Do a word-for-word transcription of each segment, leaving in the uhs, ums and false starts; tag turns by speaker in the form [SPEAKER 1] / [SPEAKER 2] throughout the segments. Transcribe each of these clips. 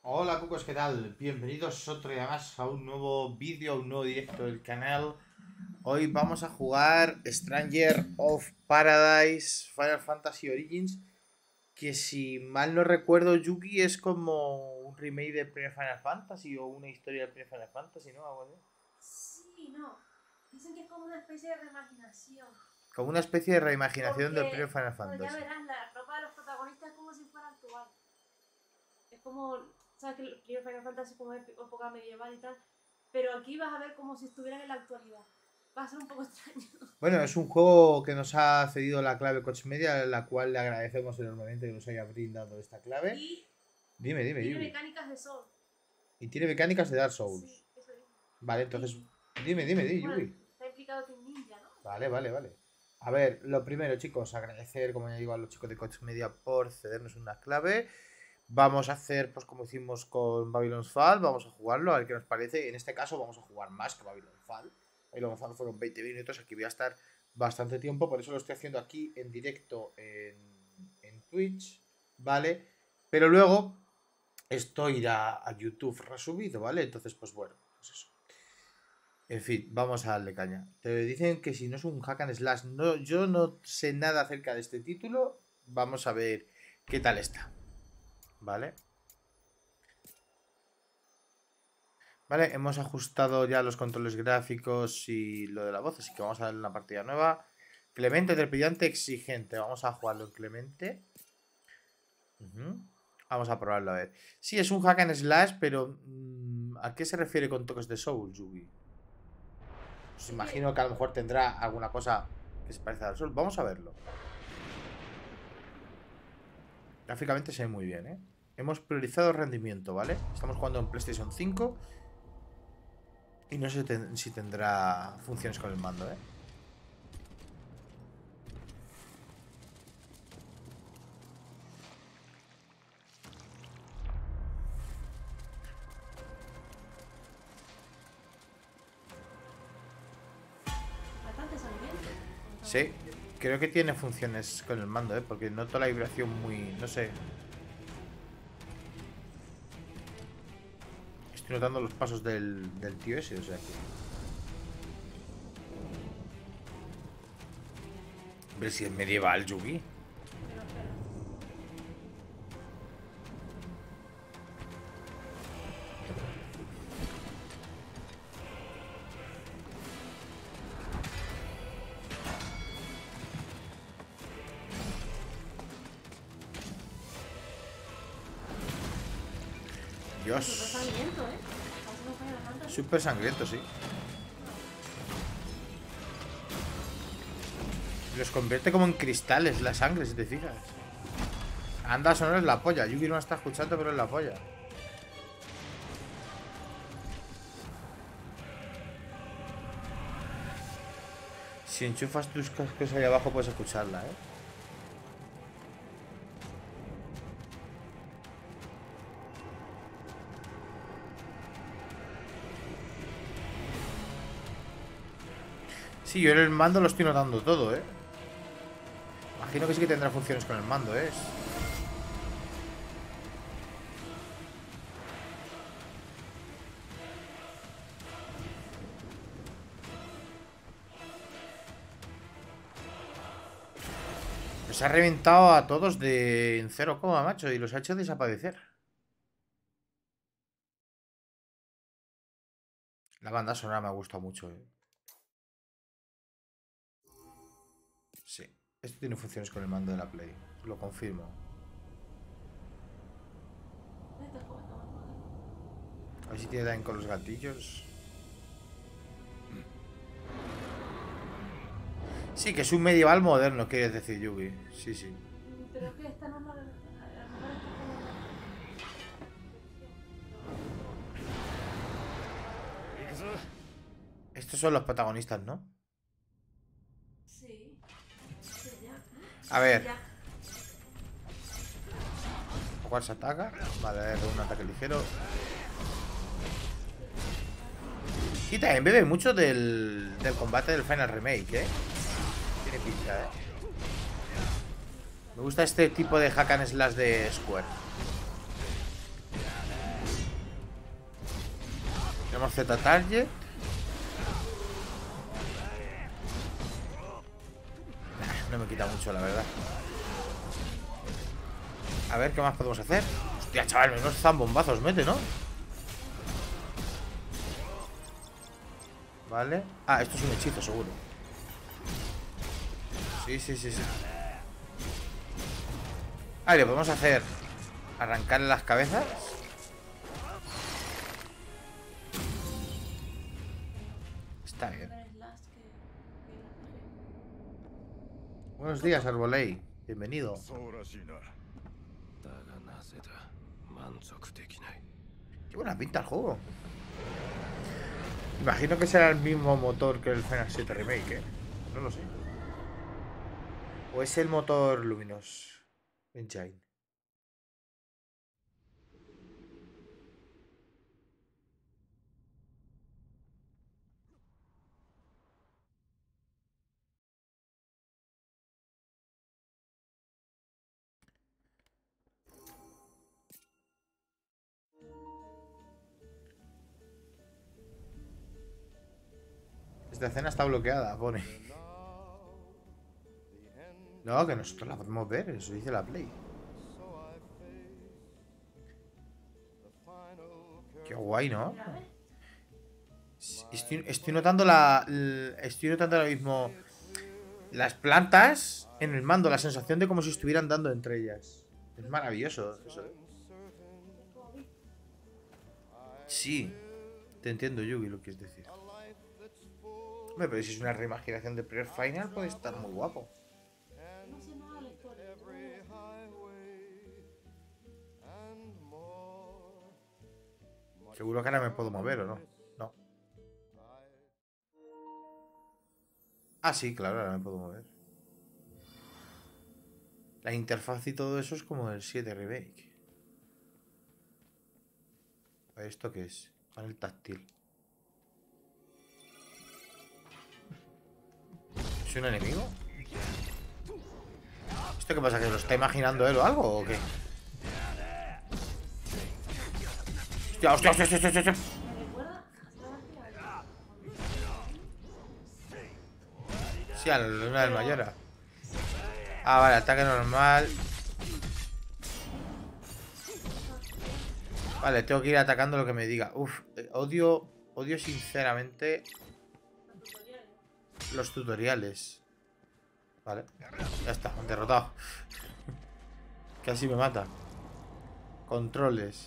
[SPEAKER 1] Hola cucos, ¿qué tal? Bienvenidos otro día más a un nuevo vídeo, a un nuevo directo del canal. Hoy vamos a jugar Stranger of Paradise Final Fantasy Origins, que si mal no recuerdo, Yuki, es como un remake del primer Final Fantasy o una historia del primer Final Fantasy, ¿no? Algo así.
[SPEAKER 2] Sí, no. Dicen que es como una especie de reimaginación.
[SPEAKER 1] Como una especie de reimaginación del primer
[SPEAKER 2] Porque,
[SPEAKER 1] Final
[SPEAKER 2] bueno, ya
[SPEAKER 1] Fantasy.
[SPEAKER 2] verás, la ropa de los protagonistas es como si fuera actual. Es como, sabes que el primer Final Fantasy es como época medieval y tal, pero aquí vas a ver como si estuvieran en la actualidad. Va a ser un poco extraño.
[SPEAKER 1] Bueno, es un juego que nos ha cedido la clave Coach Media, la cual le agradecemos enormemente que nos haya brindado esta clave.
[SPEAKER 2] Y
[SPEAKER 1] Dime, dime,
[SPEAKER 2] tiene
[SPEAKER 1] Yuki.
[SPEAKER 2] mecánicas de Soul.
[SPEAKER 1] Y tiene mecánicas de Dark
[SPEAKER 2] Sí,
[SPEAKER 1] Souls.
[SPEAKER 2] eso es.
[SPEAKER 1] Vale, entonces,
[SPEAKER 2] Y,
[SPEAKER 1] dime, dime, di,
[SPEAKER 2] bueno,
[SPEAKER 1] Yugi.
[SPEAKER 2] está implicado Team Ninja, ¿no?
[SPEAKER 1] Vale, vale, vale. A ver, lo primero, chicos, agradecer, como ya digo, a los chicos de Coach Media por cedernos una clave. Vamos a hacer, pues como hicimos con Babylon's Fall, vamos a jugarlo, a ver qué nos parece. En este caso vamos a jugar más que Babylon's Fall. Babylon's Fall fueron veinte minutos, aquí voy a estar bastante tiempo, por eso lo estoy haciendo aquí en directo en, en Twitch, ¿vale? Pero luego esto irá a YouTube resubido, ¿vale? Entonces, pues bueno, pues eso. En fin, vamos a darle caña. Te dicen que si no es un hack and slash, no, yo no sé nada acerca de este título. Vamos a ver qué tal está. ¿Vale? Vale, hemos ajustado ya los controles gráficos y lo de la voz, así que vamos a darle una partida nueva. Clemente, trepidante, exigente. Vamos a jugarlo en Clemente. Uh-huh. Vamos a probarlo a ver. Sí, es un hack and slash, pero mmm, ¿a qué se refiere con toques de Soul, Yugi? Pues
[SPEAKER 2] Es que,
[SPEAKER 1] imagino que a lo mejor tendrá alguna cosa que se parezca al Soul. Vamos a verlo. Gráficamente se ve muy bien, ¿eh? Hemos priorizado rendimiento, ¿vale? Estamos jugando en PlayStation cinco. Y no sé ten si tendrá funciones con el mando, ¿eh?
[SPEAKER 2] bastante sangriento.
[SPEAKER 1] Sí, creo que tiene funciones con el mando, ¿eh? Porque noto la vibración muy... no sé. Estoy notando los pasos del, del tío ese, o sea que... Hombre, si es medieval, Yugi.
[SPEAKER 2] Pero espera. Súper
[SPEAKER 1] Dios.
[SPEAKER 2] sangriento, ¿eh? Parece un Final Fantasy.
[SPEAKER 1] Súper sangriento, sí. Los convierte como en cristales la sangre, si te fijas. Anda, sonora es la polla. Yugi no está escuchando, pero es la polla. Si enchufas tus cascos ahí abajo puedes escucharla, ¿eh? Sí, yo en el mando lo estoy notando todo, ¿eh? Imagino que sí que tendrá funciones con el mando, ¿eh? Los ha reventado a todos de en cero coma, macho, y los ha hecho desaparecer. La banda sonora me ha gustado mucho, ¿eh? Sí. Esto tiene funciones con el mando de la Play. Lo confirmo.
[SPEAKER 2] Este juego está mal.
[SPEAKER 1] A ver si tiene también con los gatillos. Sí, que es un medieval moderno, quieres decir, Yugi. Sí, sí.
[SPEAKER 2] Pero es que esta no es la de... A lo mejor esta es como...
[SPEAKER 1] Estos son los protagonistas, ¿no?
[SPEAKER 2] Sí. Sí, ya.
[SPEAKER 1] A ver.
[SPEAKER 2] Ya.
[SPEAKER 1] ¿Cuál se ataca? Vale, a ver, un ataque ligero. Y también bebe mucho del, del combate del Final Remake, ¿eh? Tiene pinta, ¿eh? Me gusta este tipo de hack and slash de Square. Tenemos Z target. No me quita mucho, la verdad. A ver, ¿qué más podemos hacer? Hostia, chaval, menos zambombazos mete, ¿no? Vale. Ah, esto es un hechizo, seguro. Sí, sí, sí, sí. Ah, le podemos hacer arrancarle las cabezas. Está bien. Buenos días, Arbolei. Bienvenido. Qué buena pinta el juego. Imagino que será el mismo motor que el Final siete Remake, ¿eh? No lo sé. ¿O es el motor Luminous Engine? Esta escena está bloqueada, pone. No, que nosotros la podemos ver, eso dice la Play. Qué guay, ¿no? Estoy, estoy notando la, la... Estoy notando ahora mismo las plantas en el mando, la sensación de como si estuvieran dando entre ellas. Es maravilloso eso, ¿eh? Sí, te entiendo, Yugi, lo que quieres decir. Hombre, pero si es una reimaginación de Prayer Final, puede estar muy guapo.
[SPEAKER 2] No sé nada de la historia.
[SPEAKER 1] Seguro que ahora me puedo mover, ¿o no? No. Ah, sí, claro, ahora me puedo mover. La interfaz y todo eso es como el siete Remake. ¿Esto qué es? Panel táctil. ¿Es un enemigo? ¿Esto qué pasa? ¿Que lo está imaginando él o algo o qué? ¡Hostia, hostia, hostia, hostia, hostia!
[SPEAKER 2] ¿Me recuerda?
[SPEAKER 1] Sí, a la luna del Mayora. Ah, vale, ataque normal. Vale, tengo que ir atacando lo que me diga. Uf, odio, odio sinceramente los tutoriales. Vale, ya está, derrotado. Casi me mata. Controles.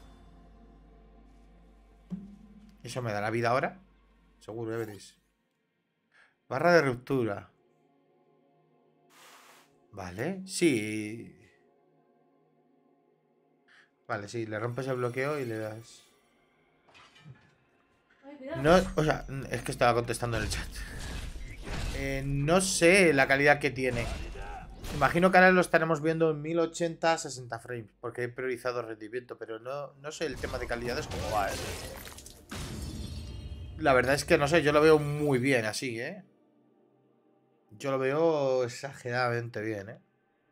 [SPEAKER 1] ¿Eso me dará vida ahora? Seguro, ya veréis. Barra de ruptura. Vale, sí. Vale, sí, le rompes el bloqueo y le das... No, o sea, es que estaba contestando en el chat. Eh, no sé la calidad que tiene. Imagino que ahora lo estaremos viendo en mil ochenta a sesenta frames, porque he priorizado rendimiento, pero no, no sé el tema de calidades cómo va. ¿Eh? La verdad es que no sé, yo lo veo muy bien así, ¿eh? Yo lo veo exageradamente bien, ¿eh?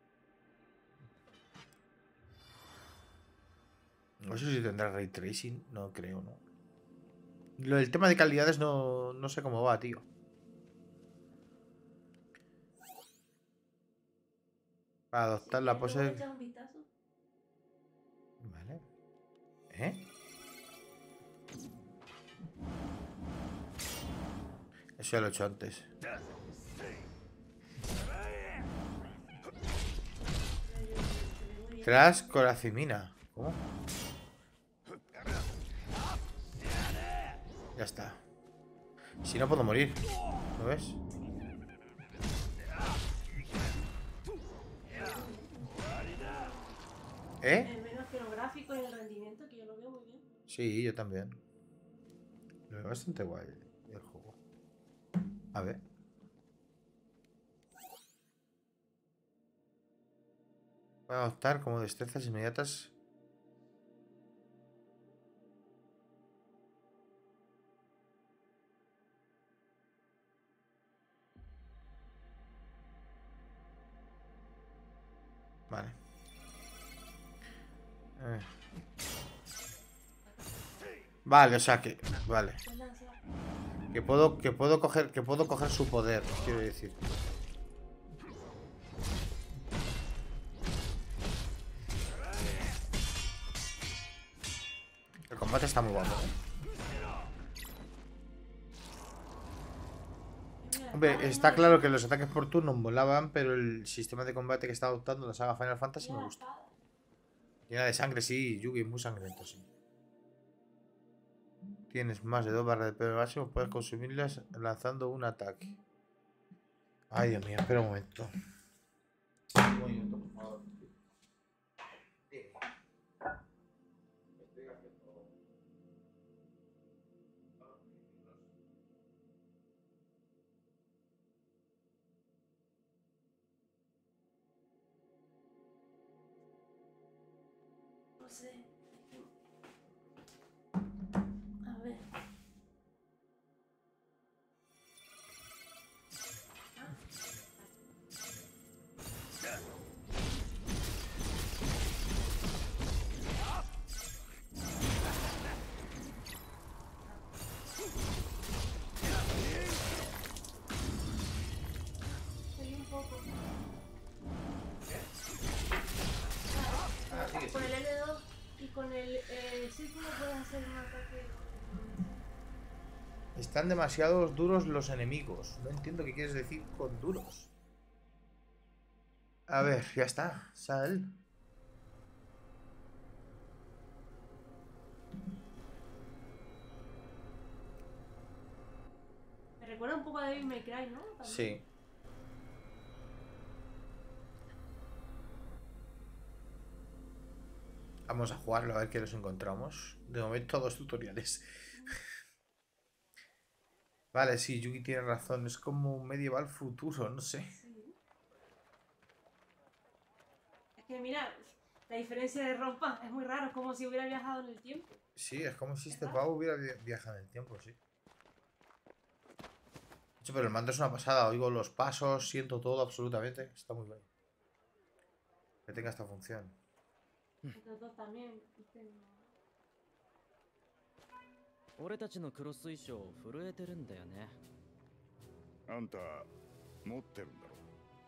[SPEAKER 1] No sé si tendrá ray tracing, no creo, ¿no? Lo del tema de calidades no, no sé cómo va, tío. Para adoptar la pose... Vale. ¿Eh? Eso ya lo he hecho antes. Crash Coracimina. ¿Cómo? Ya está. Si no puedo morir. ¿Lo ves? ¿Eh?
[SPEAKER 2] Es menos que los gráficos y el rendimiento, que yo lo veo muy bien.
[SPEAKER 1] Sí, yo también. Lo veo bastante guay el juego. A ver. Voy a adoptar como destrezas inmediatas. Vale. Vale, o sea que. Vale.
[SPEAKER 2] Pues nada, se va.
[SPEAKER 1] Que puedo, que puedo coger. Que puedo coger su poder, quiero decir. El combate está muy guapo, ¿eh?
[SPEAKER 2] Mira,
[SPEAKER 1] Hombre,
[SPEAKER 2] vale,
[SPEAKER 1] está
[SPEAKER 2] no,
[SPEAKER 1] claro que los ataques por turno molaban, pero el sistema de combate que está adoptando la saga Final Fantasy
[SPEAKER 2] mira
[SPEAKER 1] me
[SPEAKER 2] la
[SPEAKER 1] gusta.
[SPEAKER 2] espada.
[SPEAKER 1] Llena de sangre, sí, Yugi, muy sangriento, sí. Tienes más de dos barras de pelo máximo, puedes consumirlas lanzando un ataque. Ay, Dios mío, espera un momento. Un momento, por favor. Estoy haciendo-
[SPEAKER 2] No sé. A ver. Seguí un poco.
[SPEAKER 1] Ah, sigue,
[SPEAKER 2] Con el
[SPEAKER 1] sigue.
[SPEAKER 2] L dos y con el eh, círculo puedes hacer un ataque.
[SPEAKER 1] Están demasiado duros los enemigos. No entiendo qué quieres decir con duros. A ver, ya está. Sal.
[SPEAKER 2] Me recuerda un poco a Devil May Cry, ¿no? También.
[SPEAKER 1] Sí. Vamos a jugarlo a ver qué nos encontramos. De momento, dos tutoriales. Vale, sí, Yugi tiene razón. Es como un medieval futuro, no sé.
[SPEAKER 2] Sí. Es que mira, la diferencia de ropa es muy raro, es como si hubiera viajado en el tiempo.
[SPEAKER 1] Sí, es como si este
[SPEAKER 2] ¿Verdad?
[SPEAKER 1] pavo hubiera vi- viajado en el tiempo, sí. De hecho, pero el mando es una pasada. Oigo los pasos, siento todo absolutamente. Está muy bien. Que tenga esta función.
[SPEAKER 2] Los dos también, ¿viste? No.
[SPEAKER 3] 俺たちのクロス衣装震えてるんだよね。
[SPEAKER 4] あんた持ってるんだろ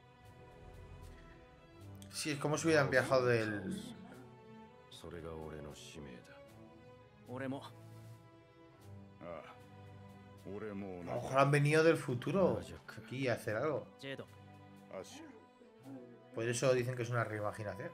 [SPEAKER 1] Sí, es como si hubieran viajado del...
[SPEAKER 4] それが俺の使命だ
[SPEAKER 3] 俺も。
[SPEAKER 4] ああ俺も
[SPEAKER 1] A
[SPEAKER 4] 同
[SPEAKER 1] lo
[SPEAKER 4] じ
[SPEAKER 1] mejor han venido del futuro aquí a hacer algo.
[SPEAKER 3] ジェイド。
[SPEAKER 4] アッシュ
[SPEAKER 1] Por eso dicen que es una reimaginación.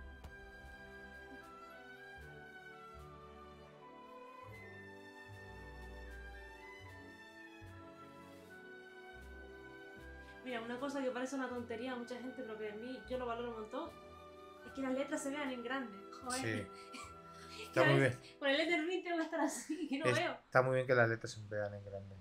[SPEAKER 2] Mira, una cosa que parece una tontería a mucha gente, pero que a mí yo lo valoro un montón, es que las letras se vean en grande. Joder.
[SPEAKER 1] Sí.
[SPEAKER 2] Que
[SPEAKER 1] Está
[SPEAKER 2] a
[SPEAKER 1] muy
[SPEAKER 2] veces
[SPEAKER 1] bien.
[SPEAKER 2] con el Ender Ring tengo que estar así, que no veo.
[SPEAKER 1] Está muy bien que las letras se vean en grande.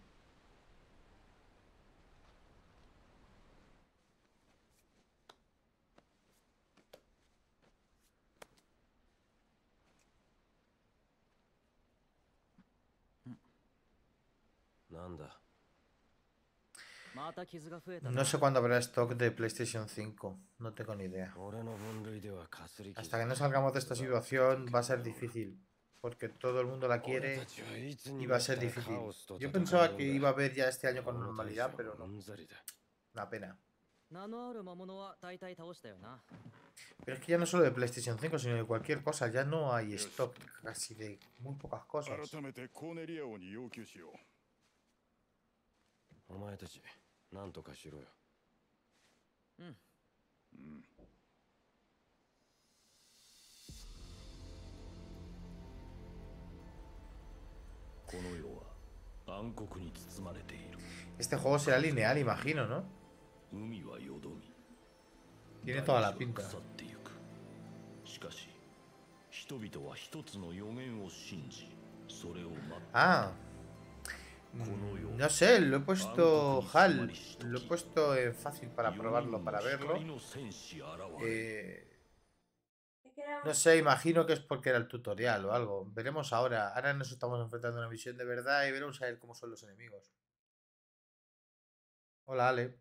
[SPEAKER 1] No sé cuándo habrá stock de PlayStation cinco. No tengo ni idea. Hasta que no salgamos de esta situación va a ser difícil. Porque todo el mundo la quiere y va a ser difícil. Yo pensaba que iba a haber ya este año con normalidad, pero no. Una pena. Pero es que ya no solo de PlayStation cinco, sino de cualquier cosa. Ya no hay stock casi de muy pocas cosas.
[SPEAKER 4] 改めてコーネリア王に要求しようお前たち何とかしろよ
[SPEAKER 3] うん
[SPEAKER 4] うんこの世は暗黒に包まれている
[SPEAKER 1] Este juego será lineal, imagino, ¿no?
[SPEAKER 4] 海はよどみ
[SPEAKER 1] Tiene toda la pinta.
[SPEAKER 4] 大地は腐ってゆくしかし人々は一つの予言を信じそれを待って
[SPEAKER 1] Ah. No sé, lo he puesto HAL. Lo he puesto en fácil para probarlo, para verlo. Eh,
[SPEAKER 2] Es que era
[SPEAKER 1] no sé, imagino que es porque era el tutorial o algo. Veremos ahora. Ahora nos estamos enfrentando a una misión de verdad y veremos a ver cómo son los enemigos. Hola, Ale.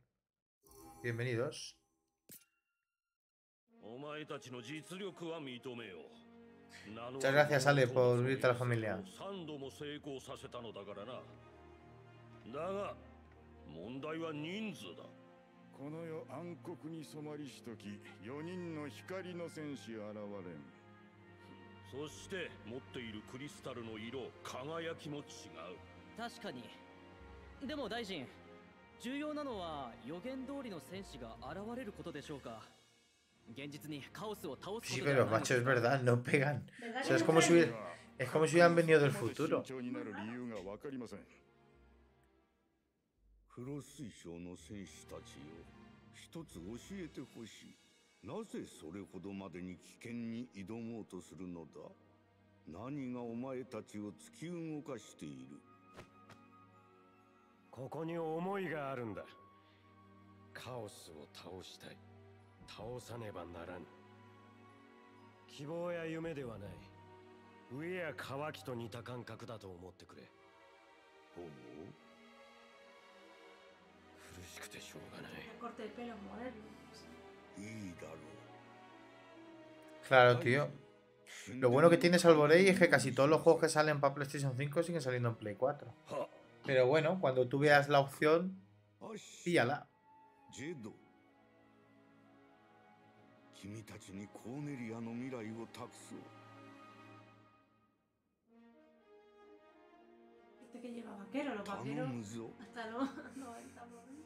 [SPEAKER 1] Bienvenidos.
[SPEAKER 4] お前たちの実力は認めよう
[SPEAKER 1] Muchas gracias, Ale, por unirte a la familia.
[SPEAKER 4] 三度も成功させたのだからな。だが問題は人数だ。
[SPEAKER 5] この世暗黒に染まりしとき、よにんの光の戦士現れん。
[SPEAKER 4] そして持っているクリスタルの色、輝きも違う。
[SPEAKER 3] 確かに。でも大臣、重要なのは予言通りの戦士が現れることでしょうか。現実にカオスを倒すこと
[SPEAKER 1] Sí,
[SPEAKER 3] で
[SPEAKER 1] pero
[SPEAKER 3] はないの
[SPEAKER 1] macho,
[SPEAKER 3] で
[SPEAKER 1] es
[SPEAKER 3] すか。
[SPEAKER 1] verdad, no pegan.
[SPEAKER 2] ¿Verdad
[SPEAKER 1] O
[SPEAKER 2] que
[SPEAKER 1] sea, es
[SPEAKER 2] no
[SPEAKER 1] como si
[SPEAKER 2] pegan?
[SPEAKER 1] hubiera- es como si hubieran venido del
[SPEAKER 5] ここまで
[SPEAKER 1] futuro.
[SPEAKER 5] 慎重になる理由がわかりません。
[SPEAKER 6] 不老水晶の戦士たちよ、一つ教えてほしい。なぜそれほどまでに危険に挑もうとするのだ。何がお前たちを突き動かしている。
[SPEAKER 7] ここに思いがあるんだ。カオスを倒したい。倒さねばならぬ。希望や夢ではない。飢えや渇きと似た感覚だと思ってくれ。
[SPEAKER 6] ほう、
[SPEAKER 7] 苦しくてしょうがない
[SPEAKER 2] El corte de pelo moderno.
[SPEAKER 6] いいだろう。
[SPEAKER 1] Claro, tío. Lo bueno que tiene Salvorey es que casi todos los juegos que salen para PlayStation cinco siguen saliendo en Play cuatro. Pero bueno, cuando tú veas la opción,
[SPEAKER 6] よし、
[SPEAKER 1] píllala.
[SPEAKER 6] ジェド。君たちにコーネリアの未来を託そう。
[SPEAKER 2] Este que lleva vaquero, los
[SPEAKER 6] 頼
[SPEAKER 2] vaqueros
[SPEAKER 6] むぞ。
[SPEAKER 2] hasta los noventa por ahí.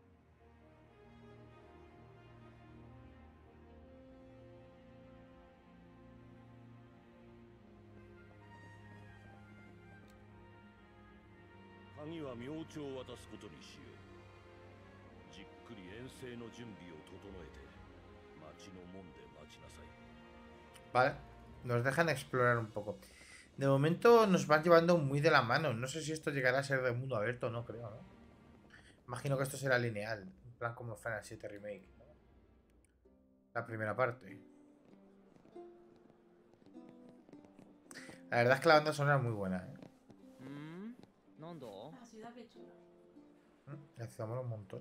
[SPEAKER 4] 鍵は明朝を渡すことにしよう。じっくり遠征の準備を整えて、町の門で待ちなさい。
[SPEAKER 1] Vale, nos dejan explorar un poco. De momento nos van llevando muy de la mano. No sé si esto llegará a ser de mundo abierto o no, creo, ¿no? Imagino que esto será lineal, en plan como Final siete Remake, ¿no? La primera parte. La verdad es que la banda sonora es muy buena, ¿eh?
[SPEAKER 3] うーん、なんだ？
[SPEAKER 2] La ciudad que chula.
[SPEAKER 1] Mm, La ciudad mola un montón.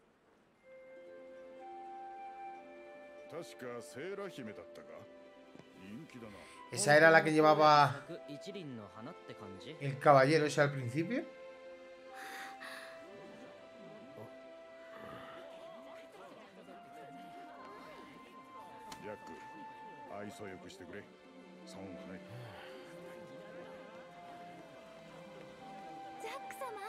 [SPEAKER 5] 確かセーラ姫だったか。人気だな。
[SPEAKER 1] ¿Esa era la que llevaba
[SPEAKER 3] 一輪の花って感じ？
[SPEAKER 1] el caballero ese al principio?
[SPEAKER 5] ジャック、愛想よくしてくれ。損はない。
[SPEAKER 8] ジャック様、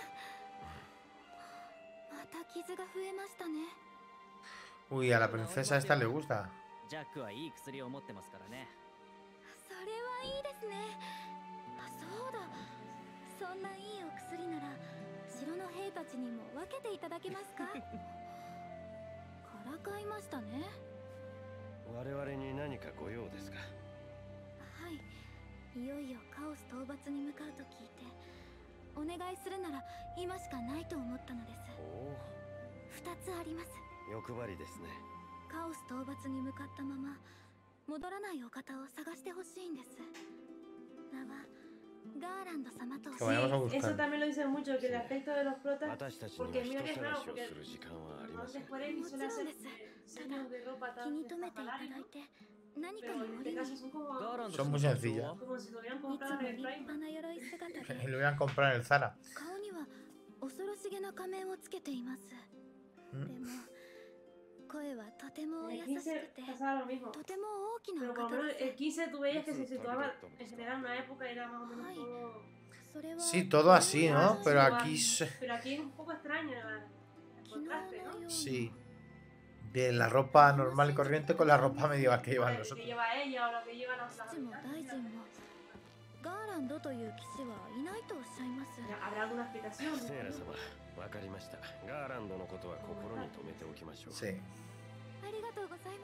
[SPEAKER 8] また傷が増えましたね。
[SPEAKER 1] Uy, a la princesa esta le gusta.
[SPEAKER 3] ジャックはいい薬を持ってますからね。
[SPEAKER 8] それはいいですね。あ、そうだ。そんないいお薬なら城の兵たちにも分けていただけますか？からかいましたね。
[SPEAKER 7] 我々に何かご用ですか。
[SPEAKER 8] はい。いよいよカオス討伐に向かうと聞いて、お願いするなら今しかないと思ったのです。
[SPEAKER 7] おお、
[SPEAKER 8] 二つあります。
[SPEAKER 7] 欲張りですね。
[SPEAKER 8] カオス討伐に向かったまま戻らないお方を探してほしいんです。名はガーランド様と。
[SPEAKER 1] Que vayamos a buscar.
[SPEAKER 2] Eso también lo dicen mucho, que el aspecto de los protas.
[SPEAKER 7] 私たちには
[SPEAKER 2] Porque
[SPEAKER 7] 人
[SPEAKER 2] mira que es
[SPEAKER 7] 探
[SPEAKER 2] raro,
[SPEAKER 7] しを
[SPEAKER 2] porque
[SPEAKER 7] する時間はありませ
[SPEAKER 2] antes
[SPEAKER 7] ん。
[SPEAKER 2] Square Enix suele hacer
[SPEAKER 8] Muchas
[SPEAKER 2] diseños de ropa
[SPEAKER 8] 気
[SPEAKER 2] tan
[SPEAKER 8] に留めていただい
[SPEAKER 2] espectaculares,
[SPEAKER 8] て何か
[SPEAKER 2] pero
[SPEAKER 8] の
[SPEAKER 2] en
[SPEAKER 8] 折
[SPEAKER 2] este
[SPEAKER 8] にい
[SPEAKER 2] caso son como,
[SPEAKER 3] ガーランド
[SPEAKER 1] Son muy sencillas.
[SPEAKER 2] como si lo hubieran
[SPEAKER 8] つも
[SPEAKER 2] comprado en
[SPEAKER 8] 立
[SPEAKER 2] el
[SPEAKER 8] 派
[SPEAKER 2] Prime.
[SPEAKER 8] な鎧姿
[SPEAKER 1] Y
[SPEAKER 8] で
[SPEAKER 1] lo iban a comprar en el Zara.
[SPEAKER 8] 顔には恐ろしげな仮面をつけています。
[SPEAKER 1] Mm.
[SPEAKER 8] でも声はとても
[SPEAKER 2] En
[SPEAKER 8] 優
[SPEAKER 2] el
[SPEAKER 8] しく
[SPEAKER 2] quince
[SPEAKER 8] て
[SPEAKER 2] pasaba lo mismo.
[SPEAKER 8] とても大きな
[SPEAKER 2] Pero
[SPEAKER 8] お
[SPEAKER 2] por lo
[SPEAKER 8] 方
[SPEAKER 2] menos
[SPEAKER 8] で
[SPEAKER 2] el
[SPEAKER 8] す。
[SPEAKER 2] quince tú veías que se
[SPEAKER 5] Eso
[SPEAKER 2] situaba
[SPEAKER 5] está
[SPEAKER 2] en general en una época y era más o menos
[SPEAKER 8] Ay.
[SPEAKER 2] todo.
[SPEAKER 8] それは
[SPEAKER 1] Sí, todo así, ¿no?
[SPEAKER 2] Sí,
[SPEAKER 1] Pero
[SPEAKER 2] igual.
[SPEAKER 1] aquí se-
[SPEAKER 2] Pero aquí es un poco extraño el
[SPEAKER 8] 昨日の
[SPEAKER 2] contraste,
[SPEAKER 8] よ
[SPEAKER 2] ¿no?
[SPEAKER 8] うな
[SPEAKER 1] sí. De la ropa normal y corriente con la ropa medieval que llevan
[SPEAKER 2] Lo que
[SPEAKER 1] nosotros.
[SPEAKER 2] lleva ella o lo que lleva los
[SPEAKER 8] 父も大臣もガーランドという騎士はいないとおっしゃいます。
[SPEAKER 2] Habrá alguna explicación.
[SPEAKER 7] セーラ様、わかりました。ガーランドのことは心に留めておきましょう。
[SPEAKER 1] Sí.
[SPEAKER 8] ありがとうございます。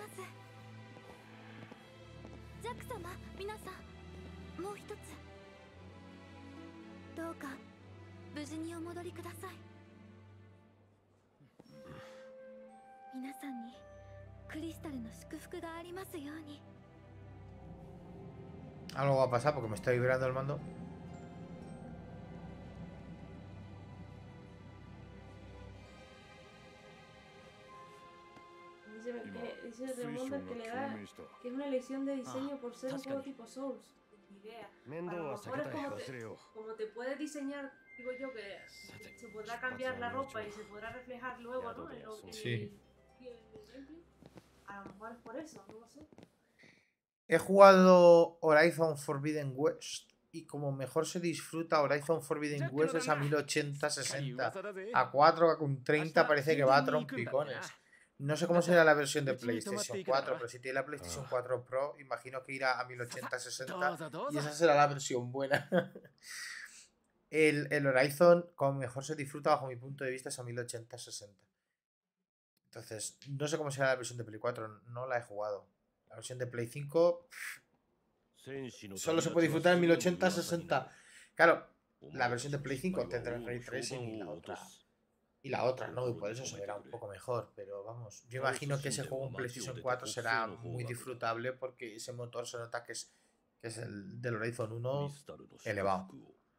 [SPEAKER 8] ジャック様、皆さん、もう一つ。どうか無事にお戻りください。皆さんにクリスタルの祝福がありますように。
[SPEAKER 1] Algo va a pasar porque me está vibrando el mando.
[SPEAKER 2] Dice que, dice
[SPEAKER 5] 水
[SPEAKER 2] Remonda
[SPEAKER 5] 晶
[SPEAKER 2] que
[SPEAKER 5] が
[SPEAKER 2] le
[SPEAKER 5] 共
[SPEAKER 2] da
[SPEAKER 5] 鳴した
[SPEAKER 2] que es una elección de diseño por ser un
[SPEAKER 3] 確か
[SPEAKER 2] juego
[SPEAKER 3] に
[SPEAKER 2] tipo Souls. Ni idea.
[SPEAKER 7] 面倒は避けたい。忘れよう。
[SPEAKER 2] Como te puedes diseñar, digo yo, que se podrá cambiar la ropa y se podrá reflejar luego, ¿no? En lo, en
[SPEAKER 1] Sí.
[SPEAKER 2] el, en el gameplay. A lo mejor es por eso, no lo sé.
[SPEAKER 1] He jugado Horizon Forbidden West y como mejor se disfruta Horizon Forbidden West es a mil ochenta sesenta. A cuatro K con treinta parece que va a trompicones. No sé cómo será la versión de PlayStation cuatro, pero si tiene la PlayStation cuatro Pro, imagino que irá a mil ochenta sesenta y esa será la versión buena. El, el Horizon, como mejor se disfruta bajo mi punto de vista, es a mil ochenta sesenta. Entonces, no sé cómo será la versión de Play cuatro, no la he jugado. La versión de Play cinco solo se puede disfrutar en mil ochenta sesenta. Claro, la versión de Play cinco tendrá Ray Tracing y la otra. Y la otra, ¿no? Y por eso se verá un poco mejor. Pero vamos, yo imagino que ese juego en PlayStation cuatro será muy disfrutable porque ese motor se nota que es, que es el del Horizon uno elevado.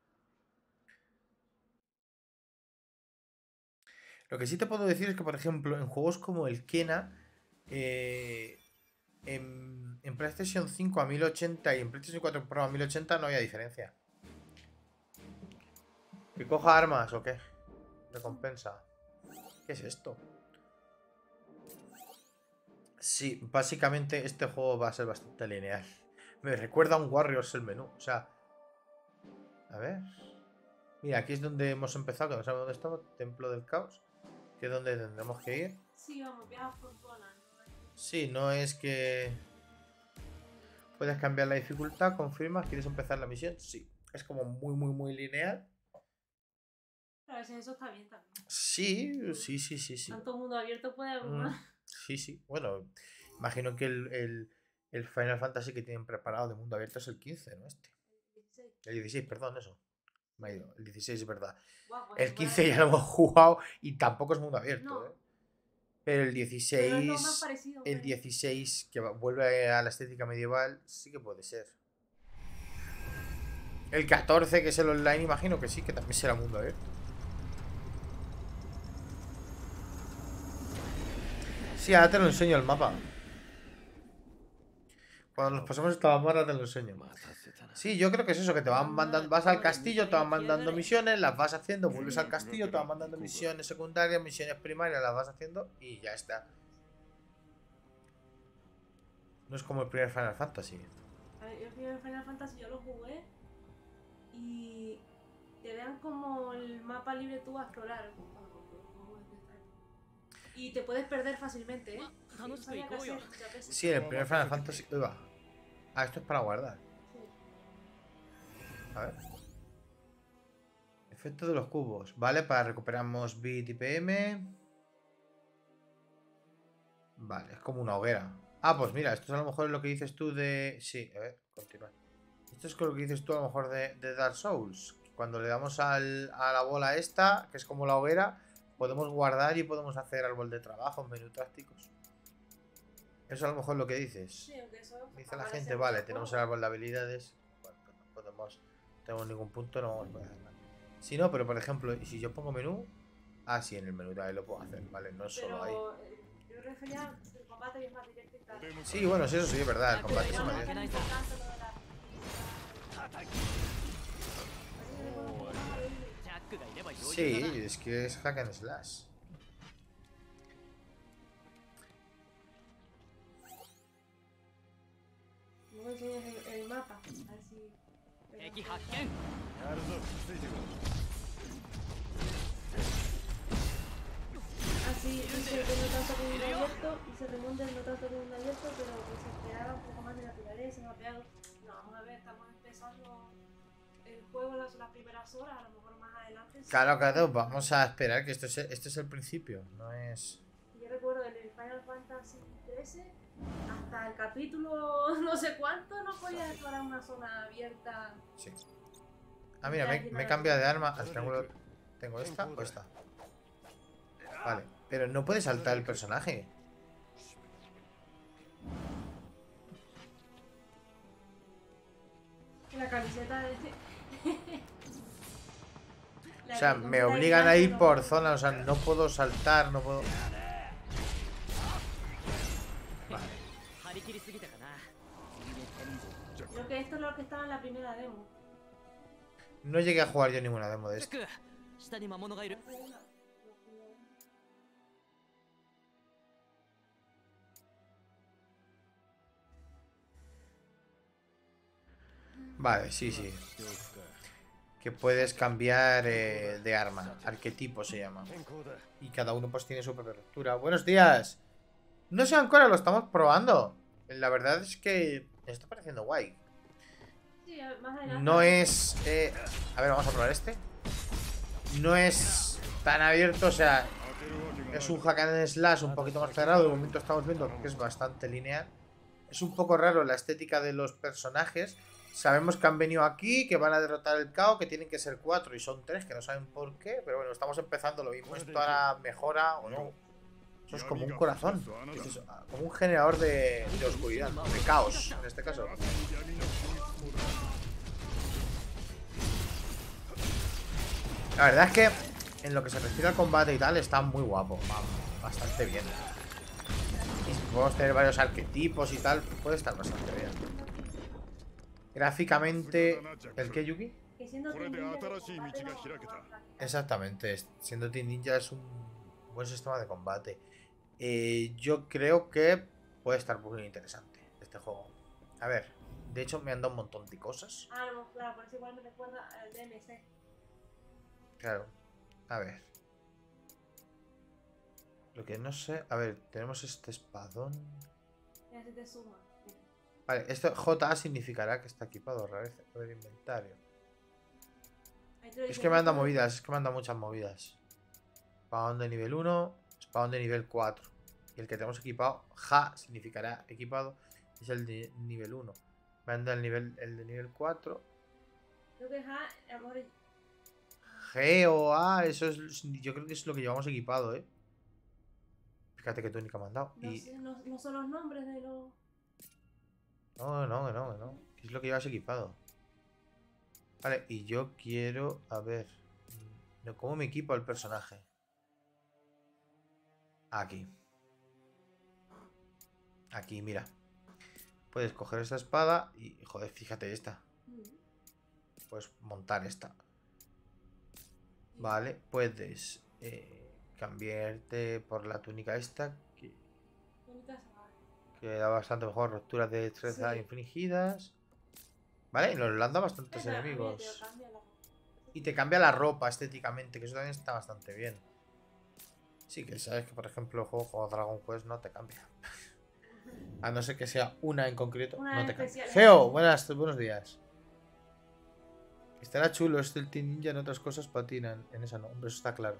[SPEAKER 1] Lo que sí te puedo decir es que, por ejemplo, en juegos como el Kena, eh, en, en PlayStation cinco a mil ochenta y en PlayStation cuatro Pro a mil ochenta no había diferencia. ¿Que coja armas o qué? Recompensa. ¿Qué es esto? Sí, básicamente este juego va a ser bastante lineal. Me recuerda a un Warriors el menú. O sea, a ver. Mira, aquí es donde hemos empezado, que no sabemos dónde estamos. Templo del Caos. Que es donde tendremos que ir.
[SPEAKER 2] Sí, vamos, viajas por zonas.
[SPEAKER 1] Sí, no es que... Puedes cambiar la dificultad, confirmas, ¿quieres empezar la misión? Sí. Es como muy, muy, muy lineal.
[SPEAKER 2] Pero a veces eso está bien también.
[SPEAKER 1] Sí, sí, sí, sí, sí.
[SPEAKER 2] Tanto mundo abierto puede abrumar.
[SPEAKER 1] Mm, sí, sí. Bueno, imagino que el, el, el Final Fantasy que tienen preparado de mundo abierto es el quince, ¿no? Este. El dieciséis, perdón, eso. Me ha ido. El dieciséis es verdad.
[SPEAKER 2] Guau, pues
[SPEAKER 1] El
[SPEAKER 2] igual-
[SPEAKER 1] quince ya lo hemos jugado y tampoco es mundo abierto,
[SPEAKER 2] No.
[SPEAKER 1] ¿eh? Pero el
[SPEAKER 2] Pero es lo más
[SPEAKER 1] dieciséis...
[SPEAKER 2] parecido.
[SPEAKER 1] El
[SPEAKER 2] hombre.
[SPEAKER 1] dieciséis, que va- vuelve a la estética medieval, sí que puede ser. El catorce, que es el online, imagino que sí, que también será mundo abierto. Sí, ahora te lo enseño el mapa. Cuando nos pasamos esta barra te lo enseño. Sí, yo creo que es eso, que te van mandando, vas al castillo, te van mandando misiones, las vas haciendo, vuelves al castillo, te van mandando misiones secundarias, misiones primarias, las vas haciendo y ya está. No es como el primer Final Fantasy.
[SPEAKER 2] A ver, yo el primer Final Fantasy yo lo jugué y te dan como el mapa libre tú a explorar. Y te puedes perder fácilmente, ¿eh? No sabía qué hacer, muchas veces.
[SPEAKER 1] Sí, el primer Final Fantasy... Uy, va. Ah, esto es para guardar.
[SPEAKER 2] Sí.
[SPEAKER 1] A ver. Efecto de los cubos. Vale, para recuperamos bit y P M. Vale, es como una hoguera. Ah, pues mira, esto es a lo mejor lo que dices tú de... Sí, a ver, continúa. Esto es lo que dices tú a lo mejor de, de Dark Souls. Cuando le damos al, a la bola esta, que es como la hoguera, podemos guardar y podemos hacer árbol de trabajo, menú tácticos. Eso a lo mejor lo que dices.
[SPEAKER 2] Sí, aunque eso
[SPEAKER 1] Dice la
[SPEAKER 2] aparece
[SPEAKER 1] gente,
[SPEAKER 2] en
[SPEAKER 1] vale,
[SPEAKER 2] el
[SPEAKER 1] tenemos el
[SPEAKER 2] juego.
[SPEAKER 1] árbol de habilidades. Bueno, pues no podemos, no tenemos ningún punto, no vamos a poder hacer nada. Si no, pero por ejemplo, si yo pongo menú, ah, sí, en el menú también lo puedo hacer, vale, no es solo ahí.
[SPEAKER 2] Pero eh, yo me refería el combate es más directo y tal.
[SPEAKER 1] Sí, bueno, sí, eso sí, es verdad, el combate es
[SPEAKER 2] Igual
[SPEAKER 1] más
[SPEAKER 2] no
[SPEAKER 1] directo.
[SPEAKER 2] tiene importancia lo de la-
[SPEAKER 3] ジャックがいれば余裕だな。
[SPEAKER 1] Sí, es que es hack and slash.
[SPEAKER 2] Luego enseñas el, el mapa, a ver si...
[SPEAKER 3] 敵発見。
[SPEAKER 7] やるぞ、ついてこ
[SPEAKER 2] Así dice que no tanto con un abierto y se remonta no tanto con un abierto, pero que se esperaba un poco más de naturaleza, mapeado. No, vamos a ver, estamos empezando el juego las, las primeras horas, a lo mejor más adelante. sí.
[SPEAKER 1] Claro, claro, vamos a esperar que esto es, esto es el principio, no es...
[SPEAKER 2] Yo recuerdo en el Final Fantasy trece, hasta el capítulo no sé cuánto, no podías explorar una zona abierta.
[SPEAKER 1] Sí. Ah, mira, me, me he cambiado de arma al triángulo. ¿Tengo esta o esta? Vale, pero no puede saltar el personaje.
[SPEAKER 2] La camiseta de... La
[SPEAKER 1] O sea,
[SPEAKER 2] de-
[SPEAKER 1] me
[SPEAKER 2] la
[SPEAKER 1] obligan a ir
[SPEAKER 2] de-
[SPEAKER 1] por zona, o sea, no puedo saltar, no puedo...
[SPEAKER 3] 切りすぎたかな。
[SPEAKER 2] Creo que esto es lo que estaba en la primera demo.
[SPEAKER 1] No llegué a jugar yo ninguna demo de esto.
[SPEAKER 3] 下に魔物がいる。
[SPEAKER 1] Vale, sí, sí. Que puedes cambiar eh, de arma. Arquetipo se llama. Y cada uno pues tiene su propia lectura. Buenos días. No sé ancora, lo estamos probando. La verdad es que me está pareciendo guay.
[SPEAKER 2] Sí, más adelante.
[SPEAKER 1] No es... Eh... A ver, vamos a probar este. No es tan abierto, o sea... Es un hack and slash un poquito más cerrado. De momento estamos viendo que es bastante lineal. Es un poco raro la estética de los personajes. Sabemos que han venido aquí, que van a derrotar el caos, que tienen que ser cuatro y son tres, que no saben por qué. Pero bueno, estamos empezando, lo mismo. Esto ahora mejora o no. Eso es como un corazón. Esto es como un generador de, de oscuridad, de caos, en este caso. La verdad es que en lo que se refiere al combate y tal, está muy guapo. Va bastante bien. Y si podemos tener varios arquetipos y tal, puede estar bastante bien. Gráficamente, ¿el qué, Yuki?
[SPEAKER 2] Que siendo Team Ninja de combate no-
[SPEAKER 1] Exactamente, siendo Team Ninja es un buen sistema de combate. Eh, yo creo que puede estar muy interesante este juego. A ver, de hecho me han dado un montón de cosas.
[SPEAKER 2] Ah, no, claro, por eso igual me recuerda al D M C.
[SPEAKER 1] Claro, a ver. Lo que no sé... A ver, tenemos este espadón.
[SPEAKER 2] Ya se te suma. Mira.
[SPEAKER 1] Vale, esto J A significará que está equipado. Rareza, a ver, inventario.
[SPEAKER 2] Ahí te lo
[SPEAKER 1] Es
[SPEAKER 2] dice
[SPEAKER 1] que me han dado
[SPEAKER 2] todo.
[SPEAKER 1] movidas, es que me han dado muchas movidas. Espadón de nivel uno, espadón de nivel cuatro. Y el que tenemos equipado, Ja, significará equipado, es el de nivel uno. Me han dado el, nivel, el de nivel cuatro.
[SPEAKER 2] Creo que ja, a lo mejor
[SPEAKER 1] G o A, eso es, yo creo que es lo que llevamos equipado, ¿eh? Fíjate qué túnica me han dado.
[SPEAKER 2] no,
[SPEAKER 1] Y...
[SPEAKER 2] sé, no, no son los nombres de los.
[SPEAKER 1] No, no, no, no. Es lo que llevas equipado. Vale, y yo quiero... A ver... mm, ¿cómo me equipo el personaje? Aquí. Aquí, mira. Puedes coger esta espada y... Joder, fíjate esta.
[SPEAKER 2] Mm.
[SPEAKER 1] Puedes montar esta. Vale, puedes... Eh, cambiarte por la túnica esta. Que,
[SPEAKER 2] Túnica salvaje.
[SPEAKER 1] que da bastante mejor. Rupturas de destreza
[SPEAKER 2] Sí.
[SPEAKER 1] infligidas. Vale, y nos lanza bastantes
[SPEAKER 2] Espera, mira,
[SPEAKER 1] enemigos.
[SPEAKER 2] te lo cambia la-
[SPEAKER 1] Y te cambia la ropa estéticamente, que eso también está bastante bien. Sí, que sabes que, por ejemplo, el juego como Dragon Quest no te cambia. A no ser que sea una en concreto,
[SPEAKER 2] Una
[SPEAKER 1] no te cambia.
[SPEAKER 2] especial.
[SPEAKER 1] Geo, buenas, buenos días. Estará chulo, este el Team Ninja en otras cosas patinan. En esa no, hombre, eso está claro.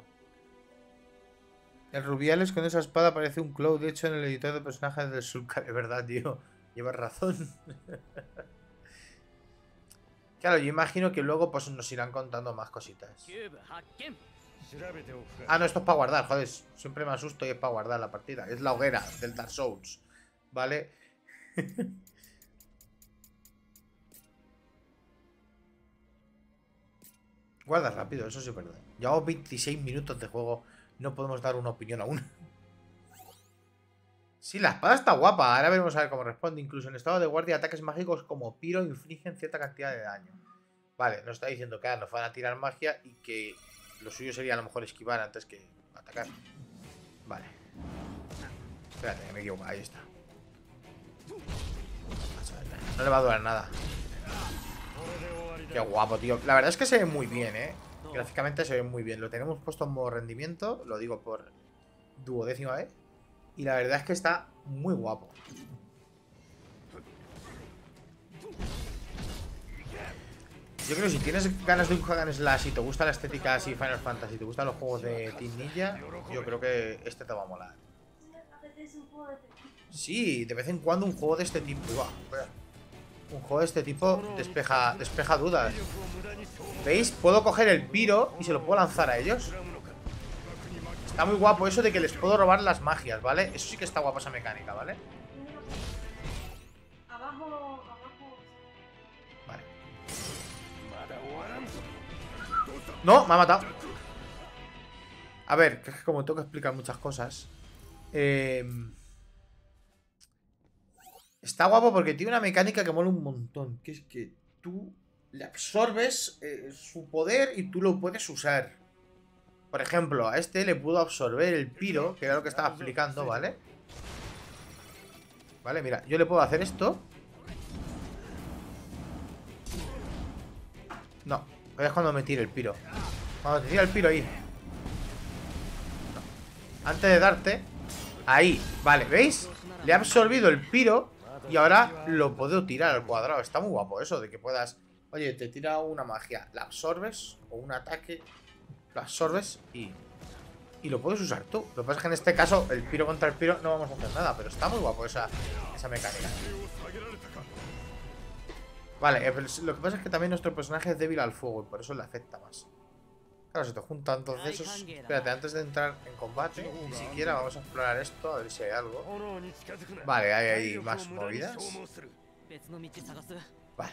[SPEAKER 1] El Rubiales con esa espada parece un Cloud. De hecho, en el editor de personajes del Sulka, de verdad, tío. Llevas razón. Claro, yo imagino que luego pues nos irán contando más cositas.
[SPEAKER 3] キューブ発見。
[SPEAKER 7] 調べておくか。
[SPEAKER 1] Ah, no, esto es para guardar, joder. Siempre me asusto y es para guardar la partida. Es la hoguera del Dark Souls. ¿Vale? Guarda rápido, eso sí es verdad. Llevamos veintiséis minutos de juego. No podemos dar una opinión aún. Sí, la espada está guapa. Ahora veremos a ver cómo responde. Incluso en estado de guardia, ataques mágicos como Piro infligen cierta cantidad de daño. Vale, nos está diciendo que ahora nos van a tirar magia y que lo suyo sería a lo mejor esquivar antes que atacar. Vale. Espérate, que me equivoco. Ahí está. No le va a durar nada. Qué guapo, tío. La verdad es que se ve muy bien, ¿eh? Gráficamente se ve muy bien. Lo tenemos puesto en modo rendimiento. Lo digo por duodécima vez. Y la verdad es que está muy guapo. Yo creo que si tienes ganas de un hack and slash y te gusta la estética así Final Fantasy, y te gustan los juegos de Team Ninja, yo creo que este te va a molar.
[SPEAKER 2] Sí, me apetece un juego de este tipo.
[SPEAKER 1] Sí, de vez en cuando un juego de este tipo. Uah, un juego de este tipo despeja, despeja dudas. ¿Veis? Puedo coger el Piro y se lo puedo lanzar a ellos. Está muy guapo eso de que les puedo robar las magias, ¿vale? Eso sí que está guapo esa mecánica, ¿vale?
[SPEAKER 2] Abajo, abajo.
[SPEAKER 1] Vale. No, me ha matado. A ver, que es que como tengo que explicar muchas cosas. Eh... Está guapo porque tiene una mecánica que mola un montón. Que es que tú le absorbes eh, su poder y tú lo puedes usar. Por ejemplo, a este le puedo absorber el piro, que era lo que estaba explicando, ¿vale? Vale, mira, yo le puedo hacer esto. No, es cuando me tire el piro. Cuando te tira el piro ahí. No. Antes de darte. Ahí, vale, ¿veis? Le he absorbido el piro y ahora lo puedo tirar al cuadrado. Está muy guapo eso, de que puedas... Oye, te tira una magia, la absorbes, o un ataque, lo absorbes y... Y lo puedes usar tú. Lo que pasa es que en este caso, el piro contra el piro no vamos a hacer nada, pero está muy guapo esa, esa mecánica. Vale, eh, pero lo que pasa es que también nuestro personaje es débil al fuego y por eso le afecta más. Claro, se te juntan entonces esos... Espérate, antes de entrar en combate, ni siquiera vamos a explorar esto, a ver si hay algo. Vale, hay ahí más movidas. Vale.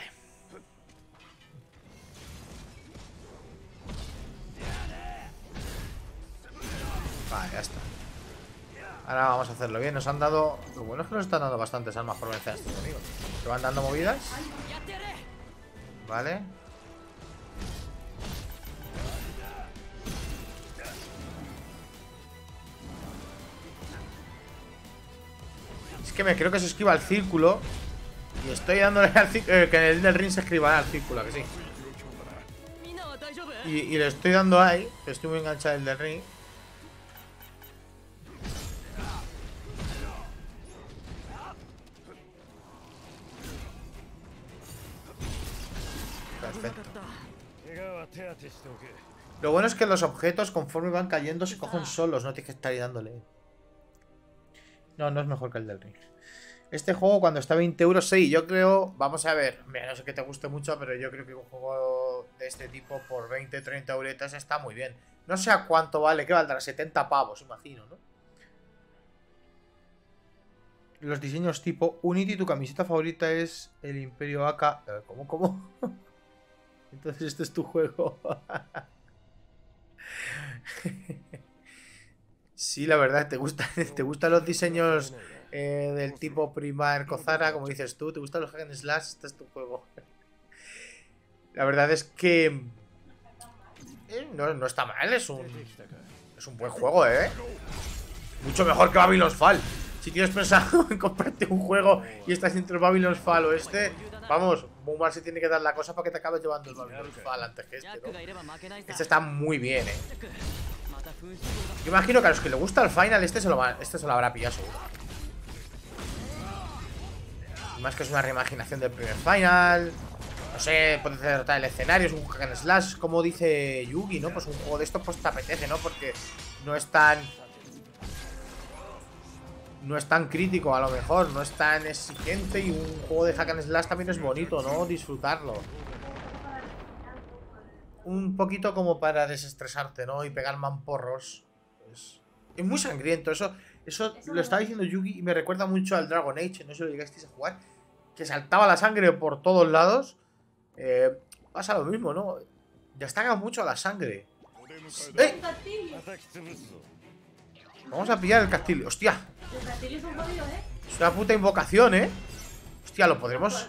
[SPEAKER 1] Vale, ya está. Ahora vamos a hacerlo bien. Nos han dado... Lo bueno es que nos están dando bastantes armas por vencer a estos enemigos. Se van dando movidas. Vale. Es que me creo que se esquiva el círculo. Y estoy dándole al círculo. Eh, que en el del ring se esquivará el círculo, que sí. Y, y le estoy dando ahí. Estoy muy enganchado el del ring. Perfecto. Lo bueno es que los objetos, conforme van cayendo, se cogen solos. No tienes que estar ahí dándole. No, no es mejor que el del ring. Este juego cuando está a veinte euros, sí, yo creo... Vamos a ver, mira, no sé que te guste mucho, pero yo creo que un juego de este tipo por veinte, treinta euretas está muy bien. No sé a cuánto vale, ¿qué valdrá? setenta pavos, imagino, ¿no? Los diseños tipo Unity, tu camiseta favorita es el Imperio A K. ¿Cómo, cómo? Entonces este es tu juego. Sí, la verdad, te gusta, te gustan los diseños eh, del tipo Primar Kozara, como dices tú. Te gustan los hack and slash, este es tu juego. La verdad es que eh, no, no está mal, es un es un buen juego, eh. Mucho mejor que Babylon's Fall. Si tienes pensado en comprarte un juego y estás entre Babylon's Fall o este, vamos, muy mal se tiene que dar la cosa para que te acabes llevando el Babylon's Fall antes que este, ¿no? Este está muy bien, eh. Yo imagino que a los que le gusta el final, este se lo, va, este se lo habrá pillado seguro. Más que es una reimaginación del primer final. No sé, puedes derrotar el escenario, es un hack and slash, como dice Yugi, ¿no? Pues un juego de estos pues te apetece, ¿no? Porque no es tan... No es tan crítico, a lo mejor, no es tan exigente. Y un juego de hack and slash también es bonito, ¿no? Disfrutarlo. Un poquito como para desestresarte, ¿no? Y pegar mamporros. Es, es muy sangriento, eso Eso lo estaba diciendo Yugi y me recuerda mucho al Dragon Age. No sé si lo llegasteis a jugar, que saltaba la sangre por todos lados. eh, Pasa lo mismo, ¿no? Destaca mucho la sangre. ¡Eh! Vamos a pillar el castillo. ¡Hostia!
[SPEAKER 2] El castillo es un jodido, ¿eh?
[SPEAKER 1] Es una puta invocación, ¿eh? Hostia, lo podremos...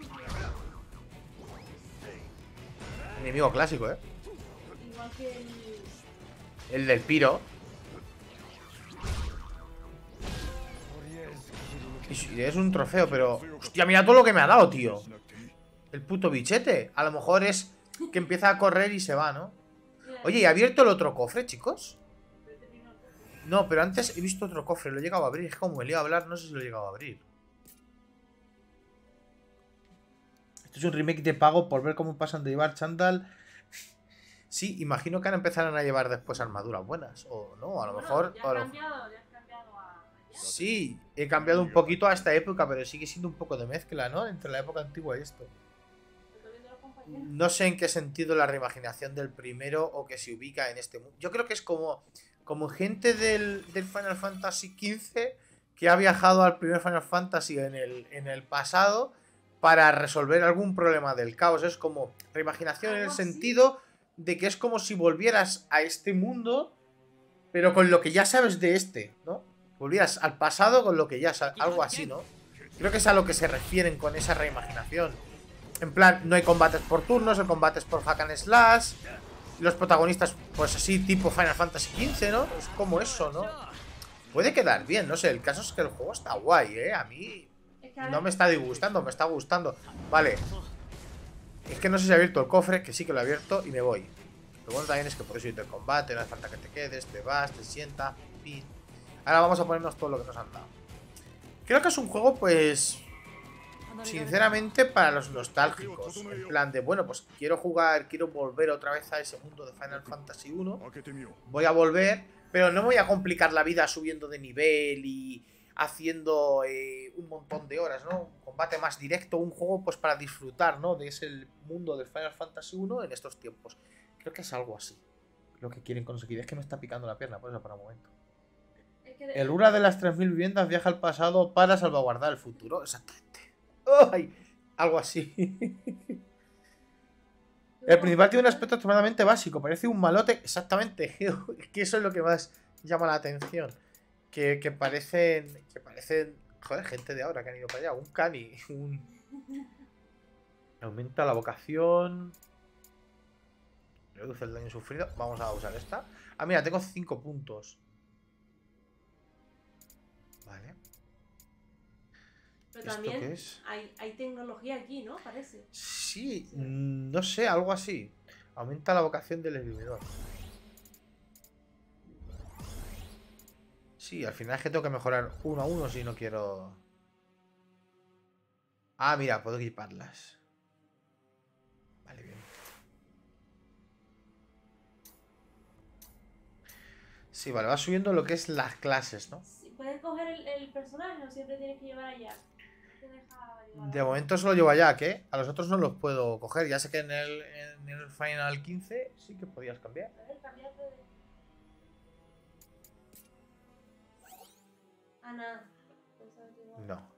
[SPEAKER 1] Enemigo clásico, ¿eh?
[SPEAKER 2] Igual que el...
[SPEAKER 1] El del piro. Y es un trofeo, pero... Hostia, mira todo lo que me ha dado, tío. El puto bichete. A lo mejor es que empieza a correr y se va, ¿no? Oye, ¿he abierto el otro cofre, chicos? No, pero antes he visto otro cofre. Lo he llegado a abrir. Es como me lío a hablar, no sé si lo he llegado a abrir. Esto es un remake de pago por ver cómo pasan de llevar chándal. Sí, imagino que ahora empezarán a llevar después armaduras buenas. O no, a lo mejor...
[SPEAKER 2] Ya has cambiado, ya has cambiado a...
[SPEAKER 1] Sí, he cambiado un poquito a esta época, pero sigue siendo un poco de mezcla, ¿no? Entre la época antigua y esto. No sé en qué sentido la reimaginación del primero o que se ubica en este mundo. Yo creo que es como, como gente del, del Final Fantasy quince que ha viajado al primer Final Fantasy en el, en el pasado para resolver algún problema del caos. Es como reimaginación en el sentido de que es como si volvieras a este mundo, pero con lo que ya sabes de este, ¿no? Volvieras al pasado con lo que ya sabes, algo así, ¿no? Creo que es a lo que se refieren con esa reimaginación. En plan, no hay combates por turnos, el combate es por hack and slash. Y los protagonistas, pues así, tipo Final Fantasy quince, ¿no? Es como eso, ¿no? Puede quedar bien, no sé. El caso es que el juego está guay, ¿eh? A mí
[SPEAKER 2] Es que a
[SPEAKER 1] no
[SPEAKER 2] ver,
[SPEAKER 1] me está disgustando, me está gustando. Vale. Es que no sé si he abierto el cofre, que sí que lo he abierto y me voy. Lo bueno también es que puedes irte al combate, no hace falta que te quedes, te vas, te sientas, pin. Ahora vamos a ponernos todo lo que nos han dado. Creo que es un juego, pues, sinceramente, para los nostálgicos. En plan de, bueno, pues quiero jugar, quiero volver otra vez a ese mundo de Final Fantasy uno. Voy a volver, pero no me voy a complicar la vida subiendo de nivel y haciendo eh, un montón de horas, ¿no? Un combate más directo, un juego pues para disfrutar, ¿no? De ese mundo del Final Fantasy uno en estos tiempos. Creo que es algo así lo que quieren conseguir. Es que me está picando la pierna, por eso para un momento.
[SPEAKER 2] es que de-
[SPEAKER 1] El Ura de las tres mil viviendas viaja al pasado para salvaguardar el futuro. Exactamente. ¡Ay! Algo así. El principal tiene un aspecto extremadamente básico. Parece un malote. Exactamente. Que eso es lo que más llama la atención. Que, que parecen. Que parecen. Joder, gente de ahora que han ido para allá. Un cani. Un... Aumenta la vocación. Reduce el daño sufrido. Vamos a usar esta. Ah, mira, tengo cinco puntos. Vale.
[SPEAKER 2] Pero
[SPEAKER 1] ¿Esto
[SPEAKER 2] también
[SPEAKER 1] qué es?
[SPEAKER 2] hay, hay tecnología aquí, ¿no? Parece.
[SPEAKER 1] Sí, mm, no sé, algo así. Aumenta la vocación del escribidor. Sí, al final es que tengo que mejorar uno a uno si no quiero... Ah, mira, puedo equiparlas. Vale, bien. Sí, vale, va subiendo lo que es las clases, ¿no?
[SPEAKER 2] Sí, puedes coger el, el personaje, no siempre tienes que llevar allá. Te deja llevar
[SPEAKER 1] De
[SPEAKER 2] a-
[SPEAKER 1] momento solo llevo a Jack, ¿eh? A los otros no los puedo coger. Ya sé que en el, en el Final quince sí que podías cambiar.
[SPEAKER 2] A ver, cámbiate de- Ah, nada. Pensaba que igual.
[SPEAKER 1] No.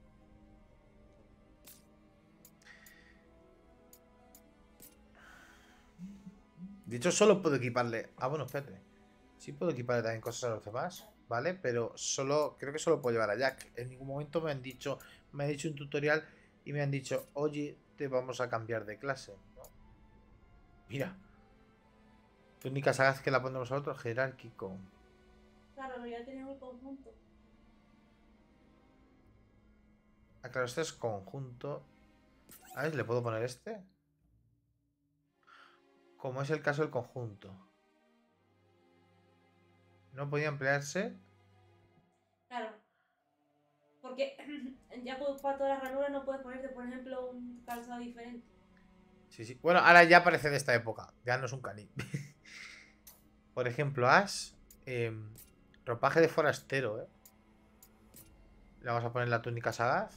[SPEAKER 1] De hecho, solo puedo equiparle... Ah, bueno, espérate. Sí puedo equiparle también cosas a los demás, ¿vale? Pero solo... Creo que solo puedo llevar a Jack. En ningún momento me han dicho... Me han dicho un tutorial y me han dicho... Oye, te vamos a cambiar de clase, ¿no? Mira. Túnica sagaz que la ponemos a otro. Jerárquico.
[SPEAKER 2] Claro, pero ya tenemos el conjunto.
[SPEAKER 1] Ah, claro, este es conjunto. A ver, ¿le puedo poner este? Como es el caso del conjunto. No podía emplearse.
[SPEAKER 2] Claro. Porque ya pues, para todas las ranuras no puedes ponerte, por ejemplo, un calzado diferente.
[SPEAKER 1] Sí, sí. Bueno, ahora ya parece de esta época. Ya no es un cani. Por ejemplo, Ash. Eh, ropaje de forastero, ¿eh? Le vamos a poner la túnica sagaz.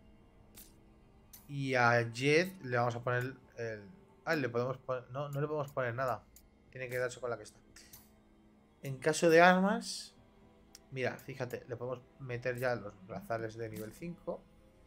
[SPEAKER 1] Y a Jet le vamos a poner el... Ah, le podemos poner... No, no le podemos poner nada. Tiene que darse con la que está. En caso de armas... Mira, fíjate, le podemos meter ya los brazales de nivel cinco.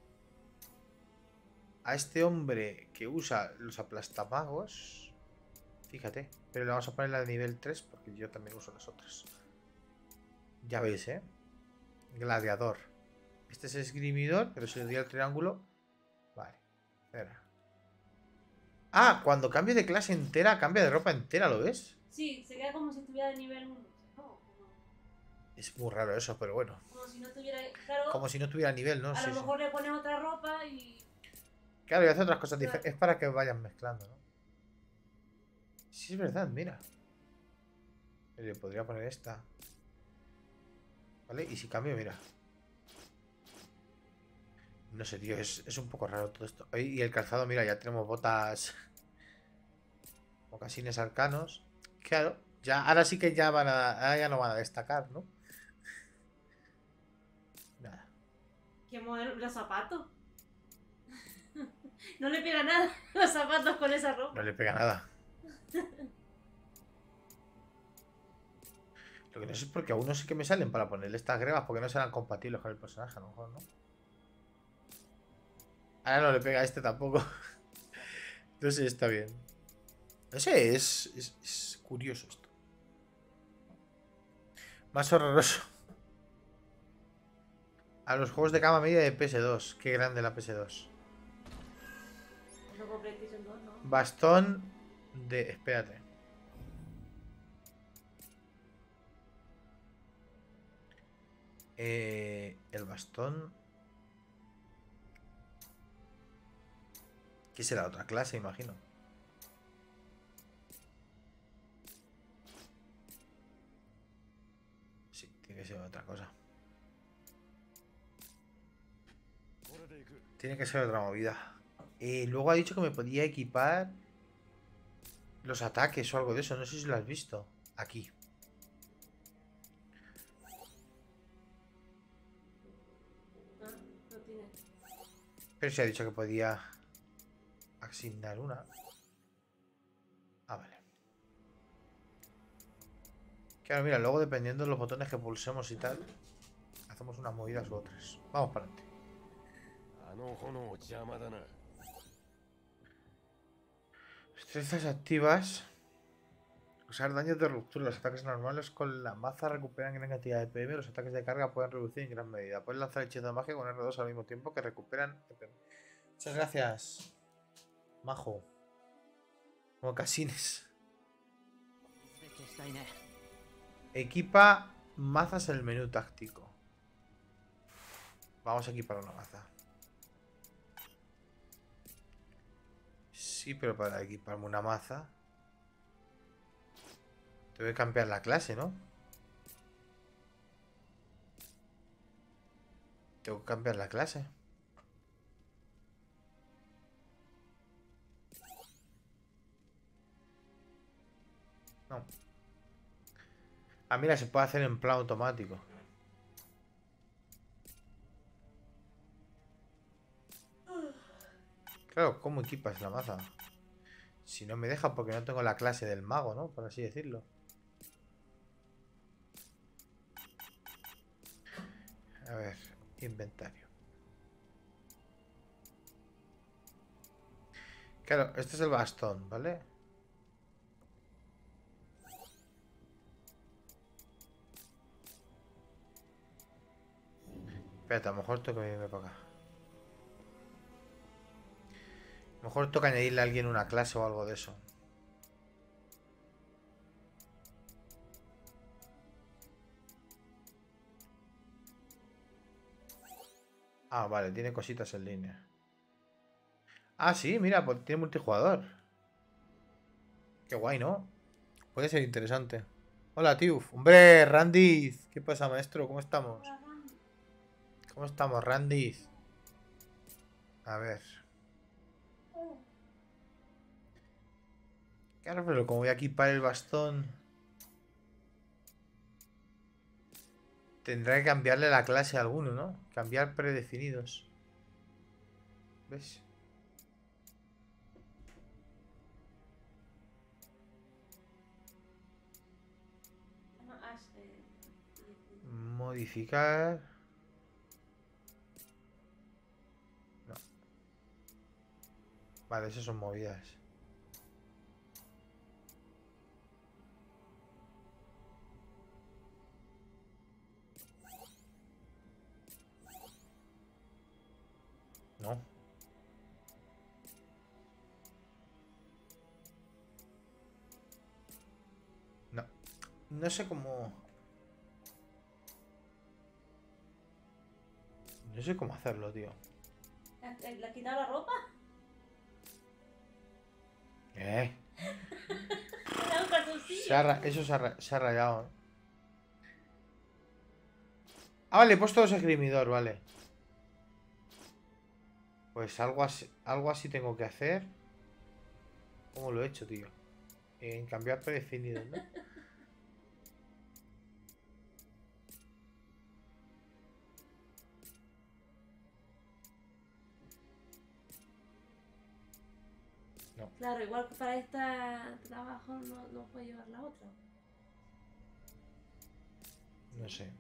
[SPEAKER 1] A este hombre que usa los aplastamagos... Fíjate, pero le vamos a poner la de nivel tres porque yo también uso las otras. Ya veis, ¿eh? Gladiador. Este es esgrimidor, pero si le doy al triángulo... Vale, espera. Ah, cuando cambie de clase entera, cambia de ropa entera, ¿lo ves?
[SPEAKER 2] Sí, se queda como si estuviera de nivel uno. No, como,
[SPEAKER 1] Es muy raro eso, pero bueno.
[SPEAKER 2] como si no tuviera. Claro,
[SPEAKER 1] Como si no tuviera nivel, ¿no?
[SPEAKER 2] a
[SPEAKER 1] Sí,
[SPEAKER 2] lo
[SPEAKER 1] sí.
[SPEAKER 2] mejor le pones otra ropa y.
[SPEAKER 1] Claro, y hace otras cosas diferentes. Es para que vayan mezclando, ¿no? Sí, es verdad, mira. Le podría poner esta. ¿Vale? Y si cambio, mira. No sé, tío, es, es un poco raro todo esto. Y el calzado, mira, ya tenemos botas. Mocasines arcanos. Claro, ya, ahora sí que ya van a. Ahora ya no van a destacar, ¿no? Nada.
[SPEAKER 2] ¿Qué modelo? Los zapatos. No le pega nada los zapatos con esa ropa.
[SPEAKER 1] No le pega nada. Lo que no sé es porque a uno sí que me salen para ponerle estas grebas porque no serán compatibles con el personaje, a lo mejor, ¿no? Ahora no le pega a este tampoco. No sé, está bien. No sé, es, es, es curioso esto. Más horroroso. A los juegos de cama media de P S dos. Qué grande la P S dos.
[SPEAKER 2] No como PlayStation dos, ¿no?
[SPEAKER 1] Bastón de... Espérate. Eh, el bastón... ¿Qué será? Otra clase, imagino. Sí, tiene que ser otra cosa. Tiene que ser otra movida. Eh, luego ha dicho que me podía equipar los ataques o algo de eso. No sé si lo has visto. Aquí.
[SPEAKER 2] Ah, no tiene.
[SPEAKER 1] Pero se ha dicho que podía asignar una. Ah, vale. Claro, mira, luego dependiendo de los botones que pulsemos y tal, hacemos unas movidas u otras. Vamos para adelante. Destrezas activas. Usar daños de ruptura. Los ataques normales con la maza recuperan gran cantidad de P M. Los ataques de carga pueden reducir en gran medida. Puedes lanzar hechizos de magia con R dos al mismo tiempo que recuperan P M. Muchas gracias, Majo. Como casines. Equipa mazas en el menú táctico. Vamos a equipar una maza. Sí, pero para equiparme una maza tengo que cambiar la clase, ¿no? Tengo que cambiar la clase. No. Ah, mira, se puede hacer en plan automático. Claro, ¿cómo equipas la maza? Si no me deja porque no tengo la clase del mago, ¿no? Por así decirlo. A ver, inventario. Claro, este es el bastón, ¿vale? Espérate, a lo mejor tengo que irme para acá. A lo mejor toca añadirle a alguien una clase o algo de eso. Ah, vale, tiene cositas en línea. Ah, sí, mira, pues tiene multijugador. Qué guay, ¿no? Puede ser interesante. Hola, tío. Hombre, Randiz. ¿Qué pasa, maestro? ¿Cómo estamos? ¿Cómo estamos, Randiz? A ver. Claro, pero como voy a equipar el bastón, tendrá que cambiarle la clase a alguno, ¿no? Cambiar predefinidos. ¿Ves? Modificar. No. Vale, esas son movidas. No. No. No sé cómo... No sé cómo hacerlo, tío.
[SPEAKER 2] ¿Le has quitado la ropa?
[SPEAKER 1] Eh.
[SPEAKER 2] ¿Le has un calzoncillo?
[SPEAKER 1] Se ha ra- Eso se ha, ra- se ha rayado. ¿eh? Ah, vale, he puesto dos esgrimidor, vale. Pues algo así, algo así tengo que hacer. ¿Cómo lo he hecho, tío? En cambiar predefinidos, ¿no? No.
[SPEAKER 2] Claro, igual que para este trabajo no, no puedo llevar la otra.
[SPEAKER 1] No sé.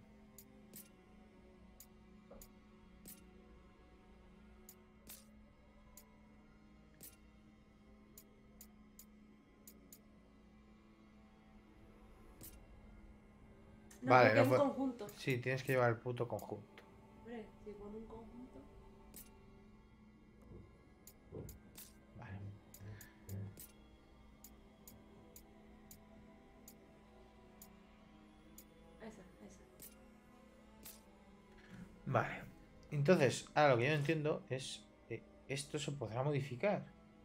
[SPEAKER 2] No,
[SPEAKER 1] Vale,
[SPEAKER 2] porque
[SPEAKER 1] no
[SPEAKER 2] es un
[SPEAKER 1] puedo-
[SPEAKER 2] conjunto.
[SPEAKER 1] Sí, tienes que llevar el puto conjunto.
[SPEAKER 2] Hombre, Hombre, si con un conjunto.
[SPEAKER 1] Vale.
[SPEAKER 2] Esa, esa.
[SPEAKER 1] Vale. Entonces, ahora lo que yo no entiendo es... eh, esto se podrá modificar.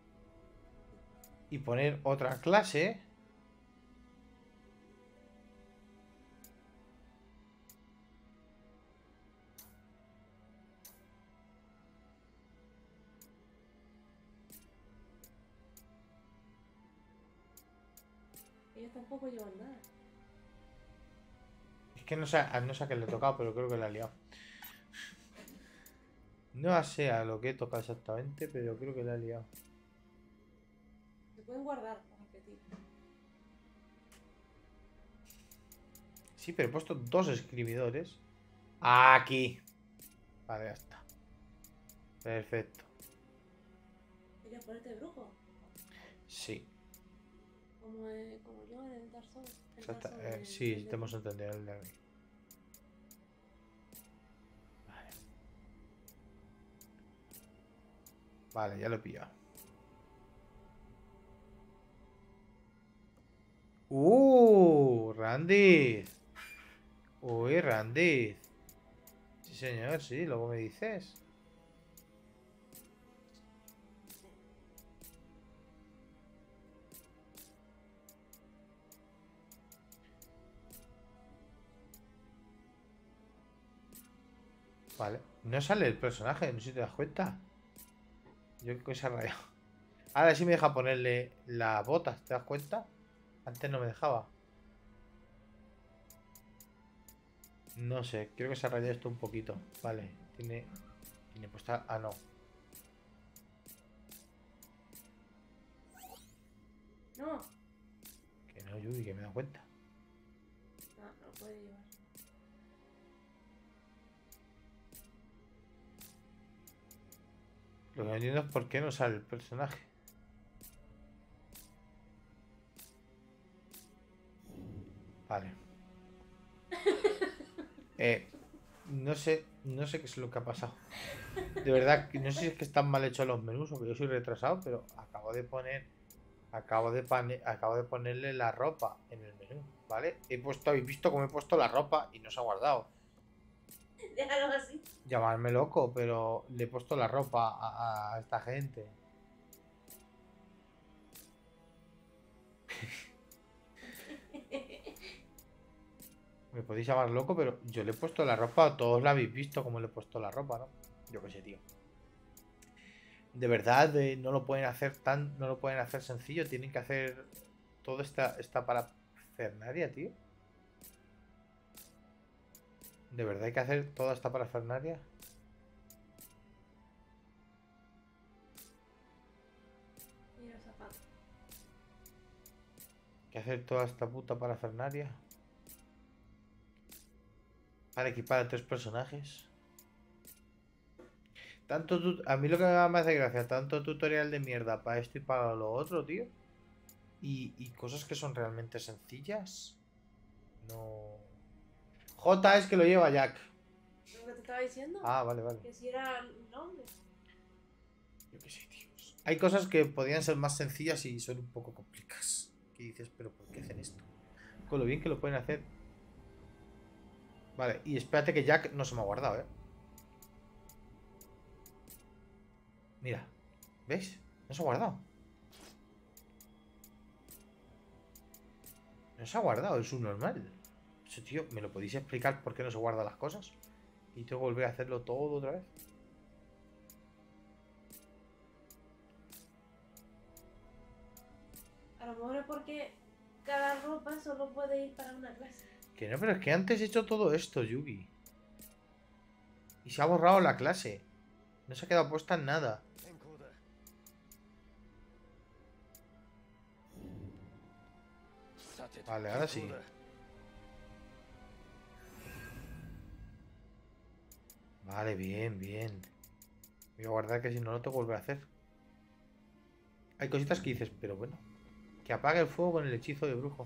[SPEAKER 1] Y poner otra clase...
[SPEAKER 2] Ellos tampoco llevan nada.
[SPEAKER 1] Es que no sé, a- no sé a qué le he tocado, pero creo que la he liado. No sé a lo que he tocado exactamente, pero creo que la he liado.
[SPEAKER 2] Se pueden guardar para repetir.
[SPEAKER 1] Sí, pero he puesto dos escribidores. Aquí. Vale, ya está. Perfecto.
[SPEAKER 2] ¿Querías ponerte brujo?
[SPEAKER 1] Sí,
[SPEAKER 2] Como, eh, como yo en el Dark Souls. el
[SPEAKER 1] exacta-
[SPEAKER 2] Dark
[SPEAKER 1] eh,
[SPEAKER 2] Souls de-
[SPEAKER 1] sí,
[SPEAKER 2] de-
[SPEAKER 1] te hemos entendido el de aquí. Vale. Vale, ya lo he pillado. Uh, Randy. Uy, Randy. Sí, señor, sí, luego me dices. Vale, no sale el personaje, no sé si te das cuenta. Yo creo que se ha rayado. Ahora sí me deja ponerle las botas, ¿te das cuenta? Antes no me dejaba. No sé, creo que se ha rayado esto un poquito. Vale, tiene... Tiene puesta... Ah, no.
[SPEAKER 2] No,
[SPEAKER 1] Que no, Yugi, que me da cuenta.
[SPEAKER 2] no, no lo puede llevar.
[SPEAKER 1] Lo que no entiendo es por qué no sale el personaje. Vale. Eh, no sé, no sé qué es lo que ha pasado. De verdad, que no sé si es que están mal hechos los menús o que yo soy retrasado, pero acabo de poner, acabo de, pane- acabo de ponerle la ropa en el menú, ¿vale? He puesto, habéis visto cómo he puesto la ropa y no se ha guardado.
[SPEAKER 2] Déjalo así.
[SPEAKER 1] Llamarme loco, pero le he puesto la ropa a, a esta gente. Me podéis llamar loco, pero yo le he puesto la ropa, todos la habéis visto como le he puesto la ropa, ¿no? Yo qué sé, tío. De verdad, eh, no lo pueden hacer tan, no lo pueden hacer sencillo, tienen que hacer toda esta, esta parafernalia, tío. De verdad hay que hacer toda esta parafernalia.
[SPEAKER 2] Mira los zapatos.
[SPEAKER 1] Hay que hacer toda esta puta parafernalia. Para equipar a tres personajes. Tanto tut- a mí lo que me hace gracia, tanto tutorial de mierda para esto y para lo otro, tío. Y, y cosas que son realmente sencillas. No. J es que lo lleva Jack.
[SPEAKER 2] Lo que te estaba diciendo.
[SPEAKER 1] Ah, vale, vale.
[SPEAKER 2] Que si era un nombre.
[SPEAKER 1] Yo qué sé, tíos. Hay cosas que podrían ser más sencillas y son un poco complicadas. ¿Qué dices? ¿Pero por qué hacen esto? Con lo bien que lo pueden hacer. Vale, y espérate que Jack no se me ha guardado, ¿eh? Mira, ¿veis? No se ha guardado. No se ha guardado, es un normal. Eso, tío, ¿me lo podéis explicar por qué no se guardan las cosas? Y tengo que volver a hacerlo todo otra vez.
[SPEAKER 2] A lo mejor es porque cada ropa solo puede ir para una clase.
[SPEAKER 1] Que no, pero es que antes he hecho todo esto, Yugi. Y se ha borrado la clase. No se ha quedado puesta en nada. Vale, ahora sí. Vale, bien, bien. Voy a guardar que si no lo tengo que volver a hacer. Hay cositas que dices, pero bueno. Que apague el fuego con el hechizo de brujo.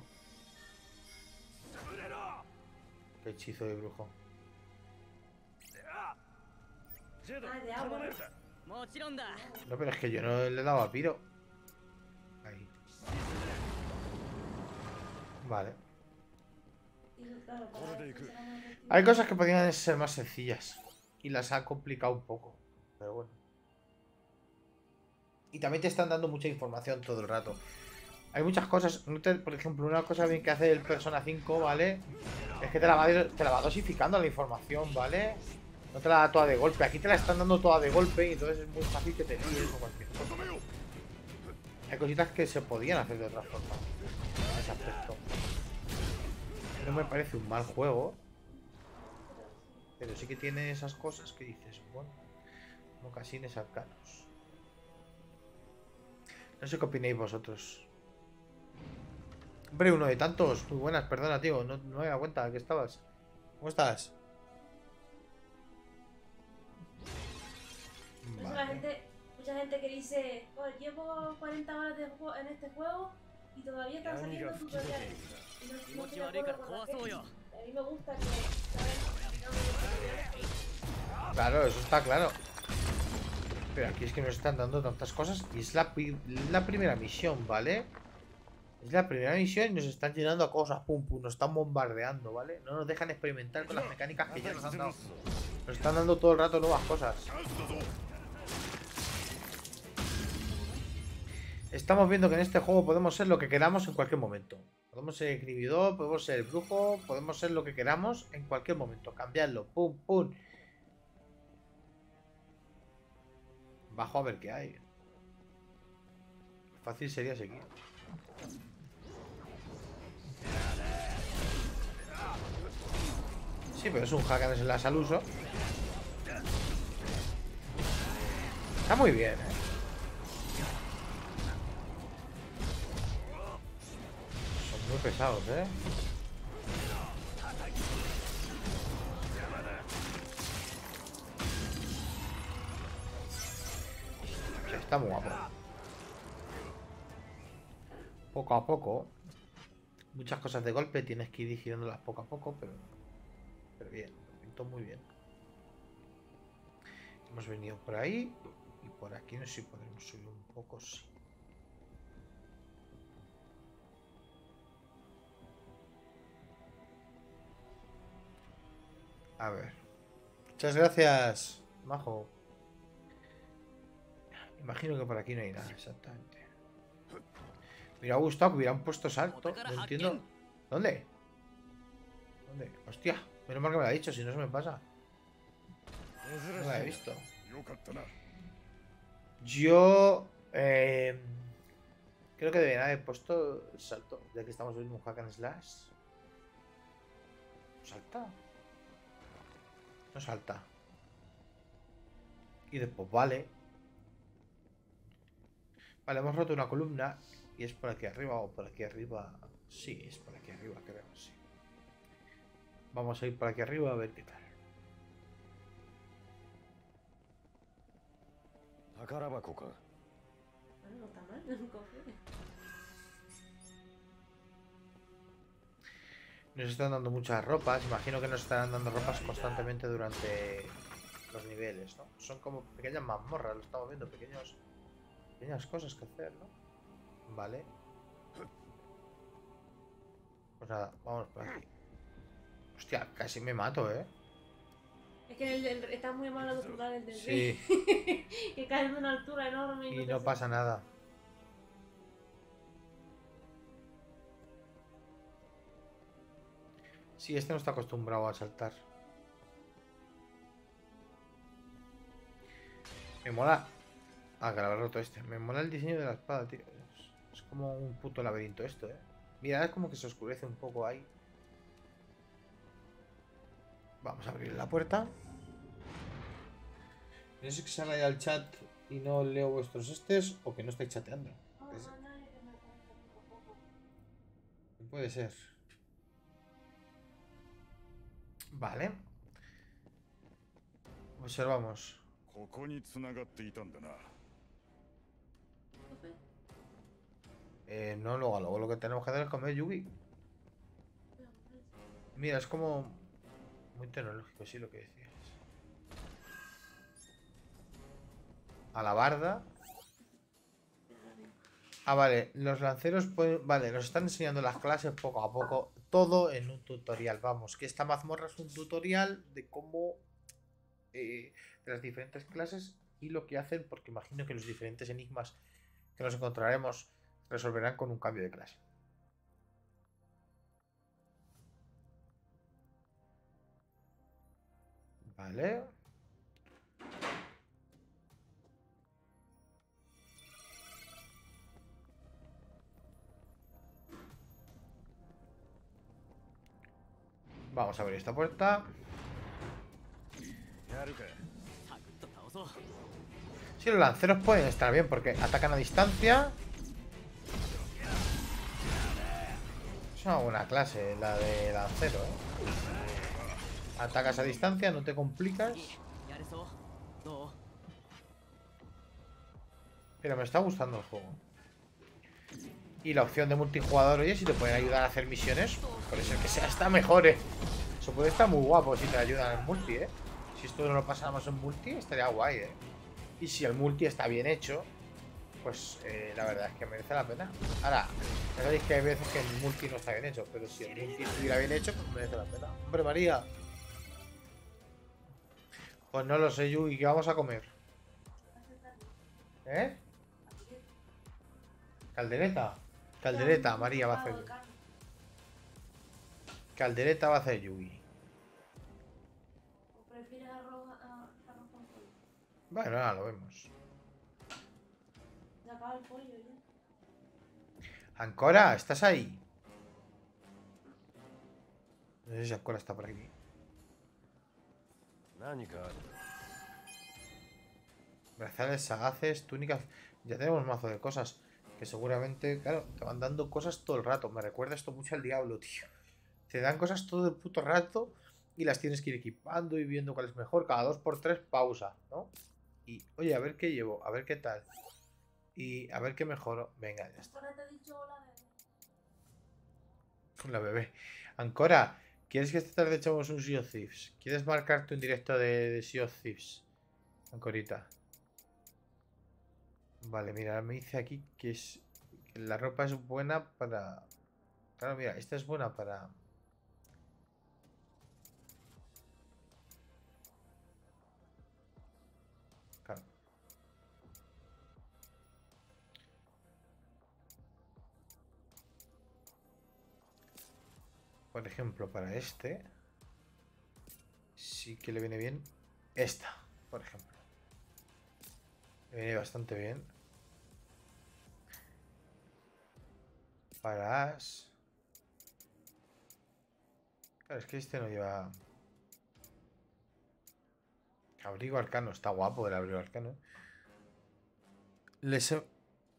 [SPEAKER 1] ¿Qué hechizo de brujo?
[SPEAKER 7] ジェド
[SPEAKER 2] Ah, de
[SPEAKER 7] 頼
[SPEAKER 2] agua.
[SPEAKER 7] めるだ
[SPEAKER 3] もちろんだ
[SPEAKER 1] No, pero es que yo no le he dado a Piro. Ahí. Vale.
[SPEAKER 2] Y claro, para
[SPEAKER 7] Joder,
[SPEAKER 2] que
[SPEAKER 7] que-
[SPEAKER 2] sea más efectivo.
[SPEAKER 1] Hay cosas que podrían ser más sencillas. Y las ha complicado un poco. Pero bueno. Y también te están dando mucha información todo el rato. Hay muchas cosas. no te- Por ejemplo, una cosa bien que hace el Persona cinco, ¿vale? Es que te la va, te la va dosificando la información, ¿vale? No te la da toda de golpe. Aquí te la están dando toda de golpe y entonces es muy fácil que te líes o cualquier cosa. Hay cositas que se podían hacer de otra forma. En ese aspecto. No me parece un mal juego. Pero sí que tiene esas cosas que dices, bueno, mocasines arcanos. No sé qué opináis vosotros. Hombre, uno de tantos. Muy buenas, perdona, tío. No, no me he dado cuenta de que estabas. ¿Cómo estás?
[SPEAKER 2] Por eso la
[SPEAKER 1] Vale.
[SPEAKER 2] gente, mucha gente que dice, oh, llevo cuarenta horas de juego en este juego y todavía están
[SPEAKER 7] 闇
[SPEAKER 2] saliendo
[SPEAKER 7] が吹き出てい
[SPEAKER 2] tutoriales.
[SPEAKER 7] る
[SPEAKER 2] Y no,
[SPEAKER 3] 気
[SPEAKER 2] no
[SPEAKER 3] 持
[SPEAKER 2] estoy
[SPEAKER 3] ち
[SPEAKER 2] de
[SPEAKER 3] 悪いから
[SPEAKER 2] acuerdo con la
[SPEAKER 3] 壊そうよ
[SPEAKER 2] gente. A mí me gusta que, ¿sabes?
[SPEAKER 1] Claro, eso está claro. Pero aquí es que nos están dando tantas cosas. Y es la, pri- la primera misión, ¿vale? Es la primera misión y nos están llenando a cosas. Pum, pum, nos están bombardeando, ¿vale? No nos dejan experimentar con las mecánicas que ya nos han dado. Nos están dando todo el rato nuevas cosas. Estamos viendo que en este juego podemos ser lo que queramos en cualquier momento. Podemos ser el inhibidor, podemos ser el brujo, podemos ser lo que queramos en cualquier momento. Cambiarlo, pum, pum. Bajo a ver qué hay. Fácil sería seguir. Sí, pero es un hack and slash al uso. Está muy bien, ¿eh? Son muy pesados, ¿eh? Sí, está muy guapo. Poco a poco. Muchas cosas de golpe tienes que ir digiriéndolas poco a poco, pero... Pero bien, lo pintó muy bien. Hemos venido por ahí. Y por aquí no sé si podemos subir un poco, sí. A ver. Muchas gracias, Majo. Imagino que por aquí no hay nada, exactamente. Me hubiera gustado que hubieran puesto salto. No entiendo. ¿Dónde? ¿Dónde? Hostia, menos mal que me lo ha dicho, si no se me pasa. No la he visto.
[SPEAKER 5] よかったな
[SPEAKER 1] Yo eh, creo que deberían haber puesto el salto, ya que estamos viendo un hack and slash. ¿Salta? No salta. Y después vale. Vale, hemos roto una columna y es por aquí arriba o por aquí arriba. Sí, es por aquí arriba, creo, sí. Vamos a ir por aquí arriba a ver qué tal.
[SPEAKER 7] 宝箱か
[SPEAKER 2] Bueno, no está mal, un cofre.
[SPEAKER 1] Nos están dando muchas ropas. Imagino que nos estarán dando ropas constantemente durante los niveles, ¿no? Son como pequeñas mazmorras, lo estamos viendo, pequeños, pequeñas cosas que hacer, ¿no? Vale. Pues nada, vamos por aquí. Hostia, casi me mato, ¿eh?
[SPEAKER 2] Es que el, el- está muy mal natural el del
[SPEAKER 1] Sí.
[SPEAKER 2] rey. Que cae de una altura enorme.
[SPEAKER 1] Y
[SPEAKER 2] te
[SPEAKER 1] no
[SPEAKER 2] hace-
[SPEAKER 1] pasa nada. Sí, este no está acostumbrado a saltar. Me mola. Ah, que lo habrá roto este. Me mola el diseño de la espada, tío. Es, es como un puto laberinto esto, eh. Mira, es como que se oscurece un poco ahí. Vamos a abrir la puerta. No sé que se vaya al chat y no leo vuestros estes o que no estáis chateando.
[SPEAKER 2] Oh,
[SPEAKER 1] Es-
[SPEAKER 2] no, nadie que me aparezca poco a poco.
[SPEAKER 1] Puede ser. Vale. Observamos.
[SPEAKER 5] ここに繋がっていたんだな
[SPEAKER 2] Cofre.
[SPEAKER 1] Eh, no, luego, luego lo que tenemos que hacer es comer Yugi. Mira, es como muy tecnológico, sí, lo que decías. a la barda. Ah, vale, los lanceros pueden... Vale, nos están enseñando las clases poco a poco. Todo en un tutorial, vamos. Que esta mazmorra es un tutorial de cómo... Eh, de las diferentes clases y lo que hacen, porque imagino que los diferentes enigmas que nos encontraremos resolverán con un cambio de clase. Vale. Vamos a abrir esta puerta. Sí, los lanceros pueden estar bien porque atacan a distancia. Es una buena clase la de lancero, ¿eh? Atacas a distancia, no te complicas. Pero me está gustando el juego. Y la opción de multijugador, oye, si te pueden ayudar a hacer misiones, por eso que sea, está mejor, ¿eh? Eso puede estar muy guapo si te ayudan en multi, ¿eh? Si esto no lo pasamos en multi, estaría guay, ¿eh? Y si el multi está bien hecho, pues eh, la verdad es que merece la pena. Ahora, ya sabéis que hay veces que el multi no está bien hecho, pero si el multi estuviera bien hecho, pues merece la pena. Hombre, María. Pues no lo sé, Yugi, ¿qué vamos a comer? ¿Eh? Caldereta. Caldereta, María va a hacer. Caldereta va a hacer Yugi.
[SPEAKER 2] ¿Prefieres arroz, a, arroz con pollo?
[SPEAKER 1] Bueno, ahora lo vemos.
[SPEAKER 2] Se acaba el pollo ya.
[SPEAKER 1] Ancora, ¿estás ahí? No sé si Ancora está por aquí. Brazales sagaces, túnicas. Ya tenemos mazo de cosas. Que seguramente, claro, te van dando cosas todo el rato. Me recuerda esto mucho al diablo, tío. Te dan cosas todo el puto rato y las tienes que ir equipando y viendo cuál es mejor. Cada dos por tres pausa, ¿no? Y, oye, a ver qué llevo, a ver qué tal. Y a ver qué mejoro. Venga, ya está.
[SPEAKER 2] ¿Ahora te he dicho hola, bebé?
[SPEAKER 1] La bebé. Ancora, ¿quieres que esta tarde echemos un Sea of Thieves? ¿Quieres marcarte un directo de, de Sea of Thieves? Ancorita. Vale, mira, me dice aquí que es que la ropa es buena para... Claro, mira, esta es buena para... Claro. Por ejemplo, para este sí que le viene bien esta, por ejemplo. Le viene bastante bien. Para As. Claro, es que este no lleva... Abrigo arcano. Está guapo el abrigo arcano. Les... ¿Eh?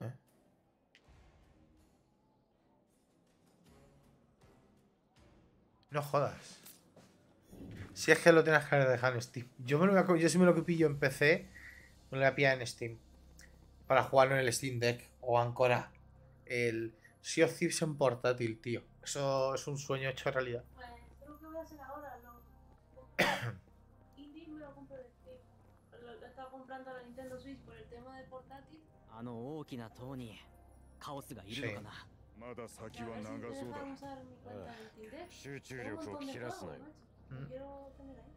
[SPEAKER 1] No jodas. Si es que lo tienes que dejar en Steam. Yo, me lo voy a... Yo si me lo que pillo en P C, me lo voy a pillar en Steam. Para jugarlo en el Steam Deck. O Ancora. El Sea of Thieves en portátil, tío. Eso es un sueño hecho realidad.
[SPEAKER 2] Pues creo que voy a hacer ahora. Lo... Indie me lo compro de Steam. Lo, lo estaba comprando la Nintendo Switch por el tema del portátil.
[SPEAKER 3] あの大きな塔にカオスがいるのかな。
[SPEAKER 5] まだ先
[SPEAKER 2] A
[SPEAKER 5] は
[SPEAKER 2] ver si
[SPEAKER 5] 長
[SPEAKER 2] te
[SPEAKER 5] そうだ
[SPEAKER 2] dejan usar mi cuenta de Steam Deck.
[SPEAKER 7] 集中
[SPEAKER 2] Tengo un
[SPEAKER 7] 力を
[SPEAKER 2] montón de
[SPEAKER 7] 切らすな
[SPEAKER 2] juegos,
[SPEAKER 7] よ
[SPEAKER 2] macho.
[SPEAKER 1] Mm.
[SPEAKER 2] Quiero tener ahí.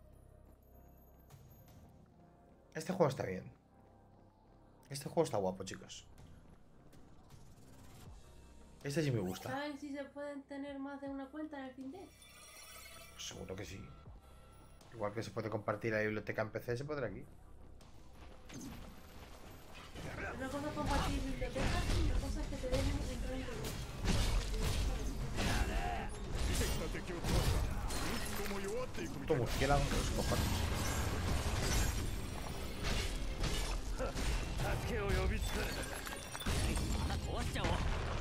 [SPEAKER 1] Este juego está bien. Este juego está guapo, chicos. Este sí me gusta.
[SPEAKER 2] ¿Saben si se pueden tener más de una cuenta en el Steam Deck?
[SPEAKER 1] Pues seguro que sí. Igual que se puede compartir la biblioteca en P C, se podrá aquí.
[SPEAKER 2] Una cosa es compartir bibliotecas y otra cosa es que te dejen entrar en tu
[SPEAKER 1] Puto murciélago, los cojones.
[SPEAKER 7] 助けを呼びつける
[SPEAKER 3] 穴壊しちゃおう。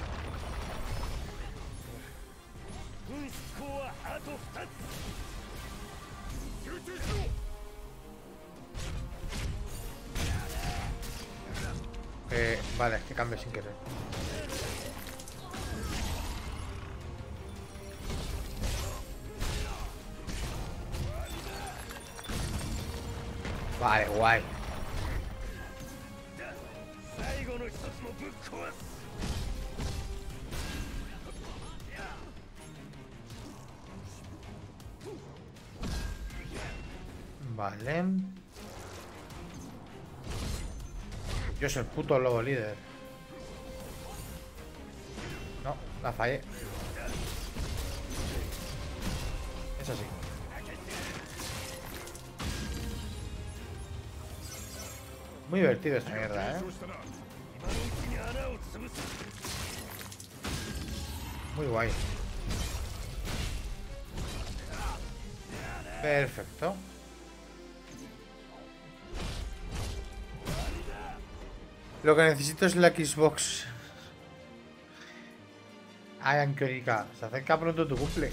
[SPEAKER 7] うんスコアあとふたつ集中しろ
[SPEAKER 1] Eh, vale, es que cambio sin querer. Vale, guay. Vale. Yo soy el puto lobo líder. No, la fallé. Eso sí. Muy divertido esta mierda, ¿eh? Muy guay. Perfecto. Lo que necesito es la Xbox. Ay, Ankiorika, se acerca pronto tu cumple.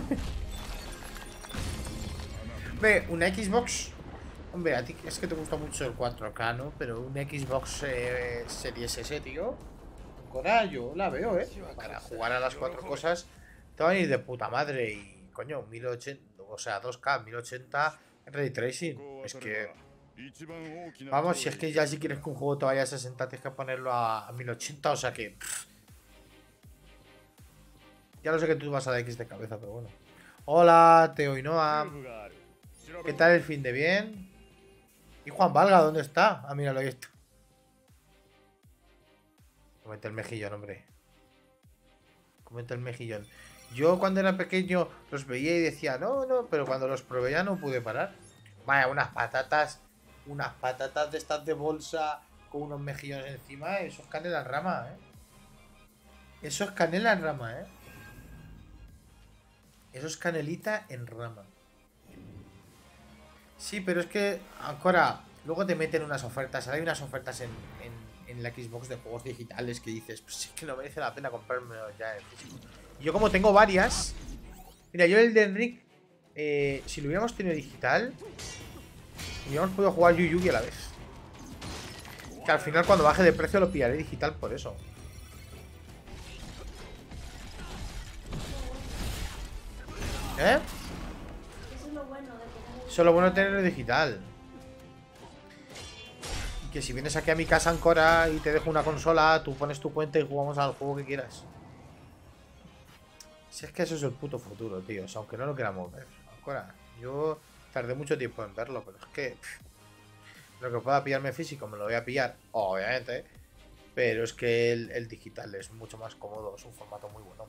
[SPEAKER 1] Ve, una Xbox. Hombre, a ti es que te gusta mucho el cuatro K, ¿no? Pero una Xbox eh, Series S, tío. Ahora yo la veo, ¿eh? Para jugar a las cuatro cosas te van a ir de puta madre. Y, coño, mil ochenta, o sea, dos K, mil ochenta Ray Tracing. Es que... Vamos, si es que ya si quieres que un juego te vaya a sesenta tienes que ponerlo a, a mil ochenta, o sea que... Pff. Ya lo sé que tú vas a la X de cabeza, pero bueno. Hola, Teo y Noah. ¿Qué tal el fin de bien? ¿Y Juan Valga dónde está? Ah, míralo, ahí está. Comete el mejillón, hombre. Comete el mejillón. Yo cuando era pequeño los veía y decía, no, no, pero cuando los probé ya no pude parar. Vaya, unas patatas, unas patatas de estas de bolsa con unos mejillones encima, eso es canela en rama, ¿eh? Eso es canela en rama, ¿eh? Eso es canelita en rama. Sí, pero es que, ahora, luego te meten unas ofertas. Ahora hay unas ofertas en, en, en la Xbox de juegos digitales que dices, pues es que no merece la pena comprármelo ya en físico. Y yo como tengo varias... Mira, yo el de Enric, eh, si lo hubiéramos tenido digital, hubiéramos podido jugar Yu Yugi a la vez. Que al final cuando baje de precio lo pillaré digital por eso. ¿Eh?
[SPEAKER 2] Eso es lo bueno de tener.
[SPEAKER 1] Eso es lo bueno de tenerlo digital. Y que si vienes aquí a mi casa Ancora y te dejo una consola, tú pones tu cuenta y jugamos al juego que quieras. Si es que eso es el puto futuro, tío. O sea, aunque no lo queramos ver. Ancora, yo tardé mucho tiempo en verlo, pero es que pff, lo que pueda pillarme físico me lo voy a pillar, obviamente. Pero es que el, el digital es mucho más cómodo, es un formato muy bueno.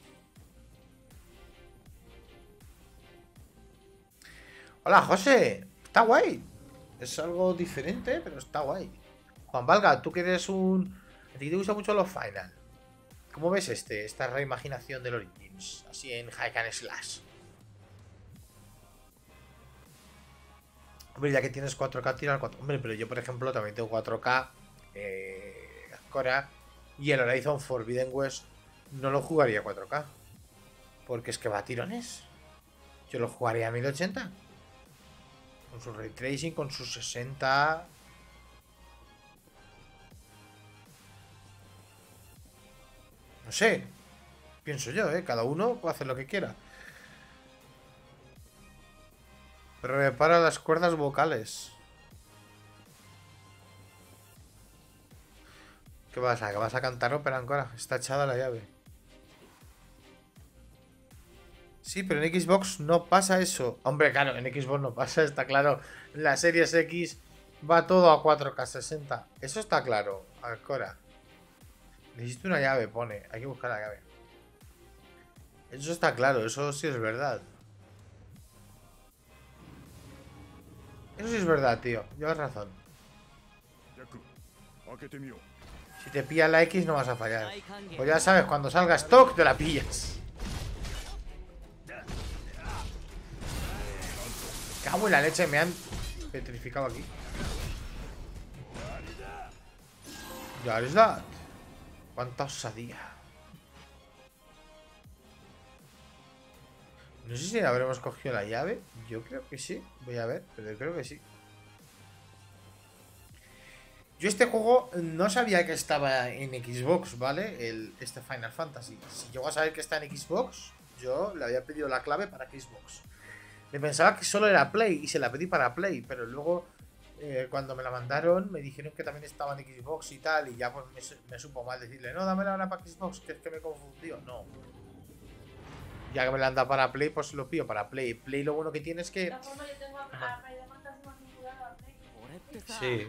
[SPEAKER 1] Hola, José. Está guay. Es algo diferente, pero está guay. Juan Valga, tú que eres un... A ti te gustan mucho los Final. ¿Cómo ves este? Esta reimaginación del Origins. Así en Hack and Slash. Hombre, ya que tienes cuatro K, tira al cuatro. Hombre, pero yo, por ejemplo, también tengo cuatro K. Eh... Cora. Y el Horizon Forbidden West no lo jugaría a cuatro K. Porque es que va a tirones. Yo lo jugaría a mil ochenta. Con su Ray Tracing, con sus sesenta. No sé. Pienso yo, ¿eh? Cada uno puede hacer lo que quiera. Pero repara las cuerdas vocales. ¿Qué vas a? ¿Que vas a cantar ópera, Ancora? Está echada la llave. Sí, pero en Xbox no pasa eso. Hombre, claro, en Xbox no pasa, está claro. En la Series X va todo a cuatro K sesenta. Eso está claro, Ancora. Necesito una llave, pone. Hay que buscar la llave. Eso está claro, eso sí es verdad. Eso sí es verdad, tío. Llevas razón. Si te pilla la X no vas a fallar. Pues ya sabes, cuando salga stock te la pillas. Cago en la leche, me han petrificado aquí. Ya es that. Cuánta osadía. No sé si habremos cogido la llave. Yo creo que sí. Voy a ver, pero yo creo que sí. Yo este juego no sabía que estaba en Xbox, ¿vale? El, este Final Fantasy. Si llego a saber que está en Xbox, yo le había pedido la clave para Xbox. Me pensaba que solo era Play y se la pedí para Play, pero luego eh, cuando me la mandaron, me dijeron que también estaba en Xbox y tal, y ya pues me, su- me supo mal decirle, no, dámela ahora para Xbox, que es que me he confundido. No. Ya que me la han dado para Play, pues lo pido para Play. Play lo bueno que tiene es
[SPEAKER 2] De
[SPEAKER 1] que...
[SPEAKER 2] todas formas, yo tengo a, a Final Fantasy más vinculado a Play.
[SPEAKER 3] 俺ってさ、
[SPEAKER 1] Sí.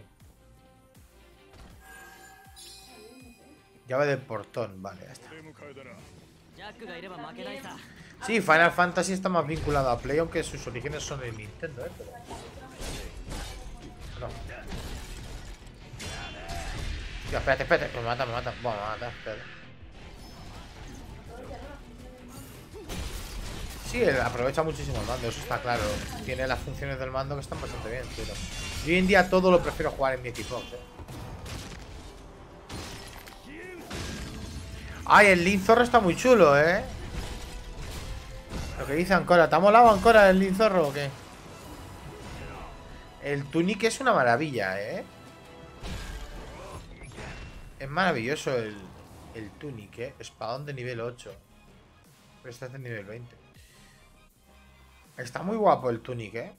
[SPEAKER 1] Llave del portón, vale, ya está.
[SPEAKER 5] 出迎えだな。
[SPEAKER 3] ジャックがいれば負けないさ。
[SPEAKER 1] Sí, Final Fantasy está más vinculado a Play, aunque sus orígenes son en Nintendo, ¿eh? Pero... No. Tío, espérate, espérate, que me mata, me mata. Bueno, me mata, espérate. Sí, él aprovecha muchísimo el mando, eso está claro. Tiene las funciones del mando que están bastante bien, pero... Yo hoy en día todo lo prefiero jugar en mi Xbox, ¿eh? Ay, el Link Zorro está muy chulo, ¿eh? Lo que dice Ancora. ¿Te ha molado Ancora el Link Zorro o qué? El Tunic es una maravilla, ¿eh? Es maravilloso el, el Tunic, ¿eh? Espadón de nivel ocho. Pero este es de nivel veinte. Está muy guapo el Tunic, ¿eh?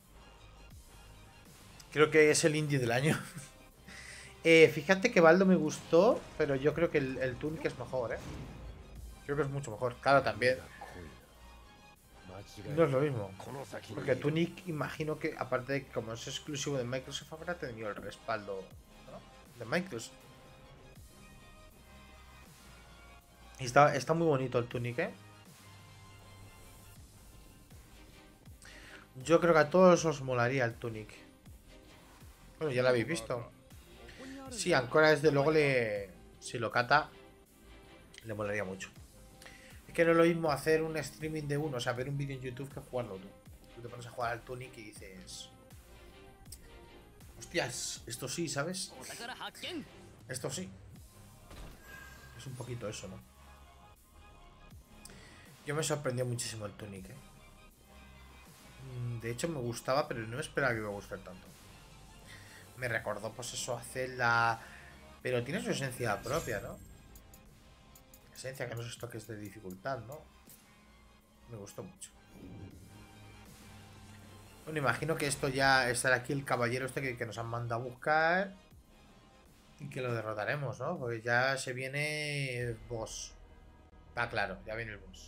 [SPEAKER 1] Creo que es el indie del año. eh, fíjate que Baldo me gustó, pero yo creo que el, el Tunic es mejor, ¿eh? Creo que es mucho mejor. Claro, también. No es lo mismo. Porque Tunic, imagino que, aparte de que como es exclusivo de Microsoft, habrá tenido el respaldo, ¿no? De Microsoft. Y está, está muy bonito el Tunic, ¿eh? Yo creo que a todos os molaría el Tunic. Bueno, ya lo habéis visto. Sí, Ancora desde luego le... Si lo cata, le molaría mucho. Es que no es lo mismo hacer un streaming de uno, o sea, ver un vídeo en YouTube que jugarlo tú. Tú te pones a jugar al Tunic y dices... Hostias, esto sí, ¿sabes?
[SPEAKER 3] お宝発見。
[SPEAKER 1] Esto sí. Es un poquito eso, ¿no? Yo me sorprendió muchísimo el Tunic, ¿eh? Mm, De hecho me gustaba, pero no me esperaba que me gustara tanto. Me recordó, pues eso, hacer la... Pero tiene su esencia propia, ¿no? Esencia que no es toques de dificultad, ¿no? Me gustó mucho. Bueno, imagino que esto ya estará aquí el caballero este que, que nos han mandado a buscar. Y que lo derrotaremos, ¿no? Porque ya se viene el boss. Está claro, ya viene el boss.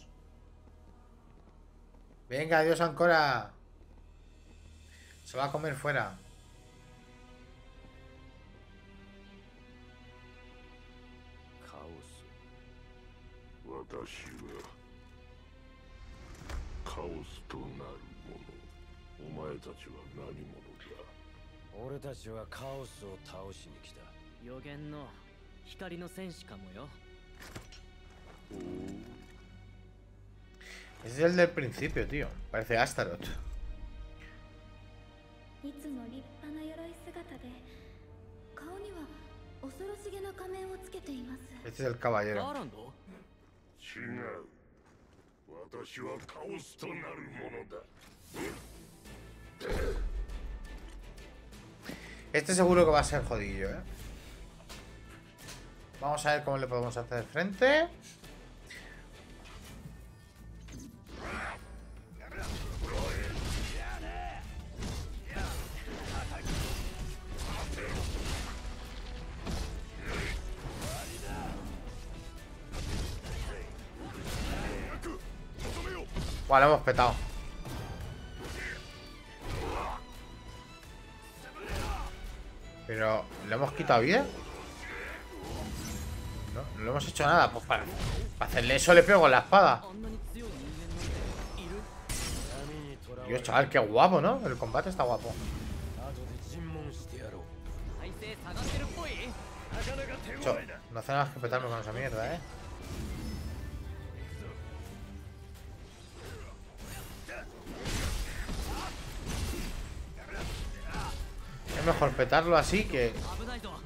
[SPEAKER 1] Venga, adiós Ancora. Se va a comer fuera.
[SPEAKER 5] Caos. 私はカオスとなるもの。お前たちは何者だ。
[SPEAKER 7] 俺たちはカオスを倒しに来た。
[SPEAKER 3] 予言の光の戦士かもよ。
[SPEAKER 1] Ese es el del principio, tío. Parece Astaroth.
[SPEAKER 8] いつも立派な鎧姿で顔には恐ろしげな仮面をつけています。
[SPEAKER 1] Este es el caballero.
[SPEAKER 3] ガーランド？
[SPEAKER 5] 違う。私はカオスとなるものだ。
[SPEAKER 1] Este seguro que va a ser jodidillo, ¿eh? Vamos a ver cómo le podemos hacer frente. Vale, hemos petado. Pero, ¿le hemos quitado bien? No, no le hemos hecho nada. Pues para, para hacerle eso le pego con la espada.
[SPEAKER 3] あんなに強い人間なんている？
[SPEAKER 7] 闇にとらわれ
[SPEAKER 1] Dios, chaval, qué guapo, ¿no? El combate está guapo.
[SPEAKER 7] 後で尋問してやろう。
[SPEAKER 3] 体勢下がってるっぽい？
[SPEAKER 1] Cho, no hace nada más que petarme con esa mierda, ¿eh? Es mejor petarlo así que...
[SPEAKER 3] 危ないぞ。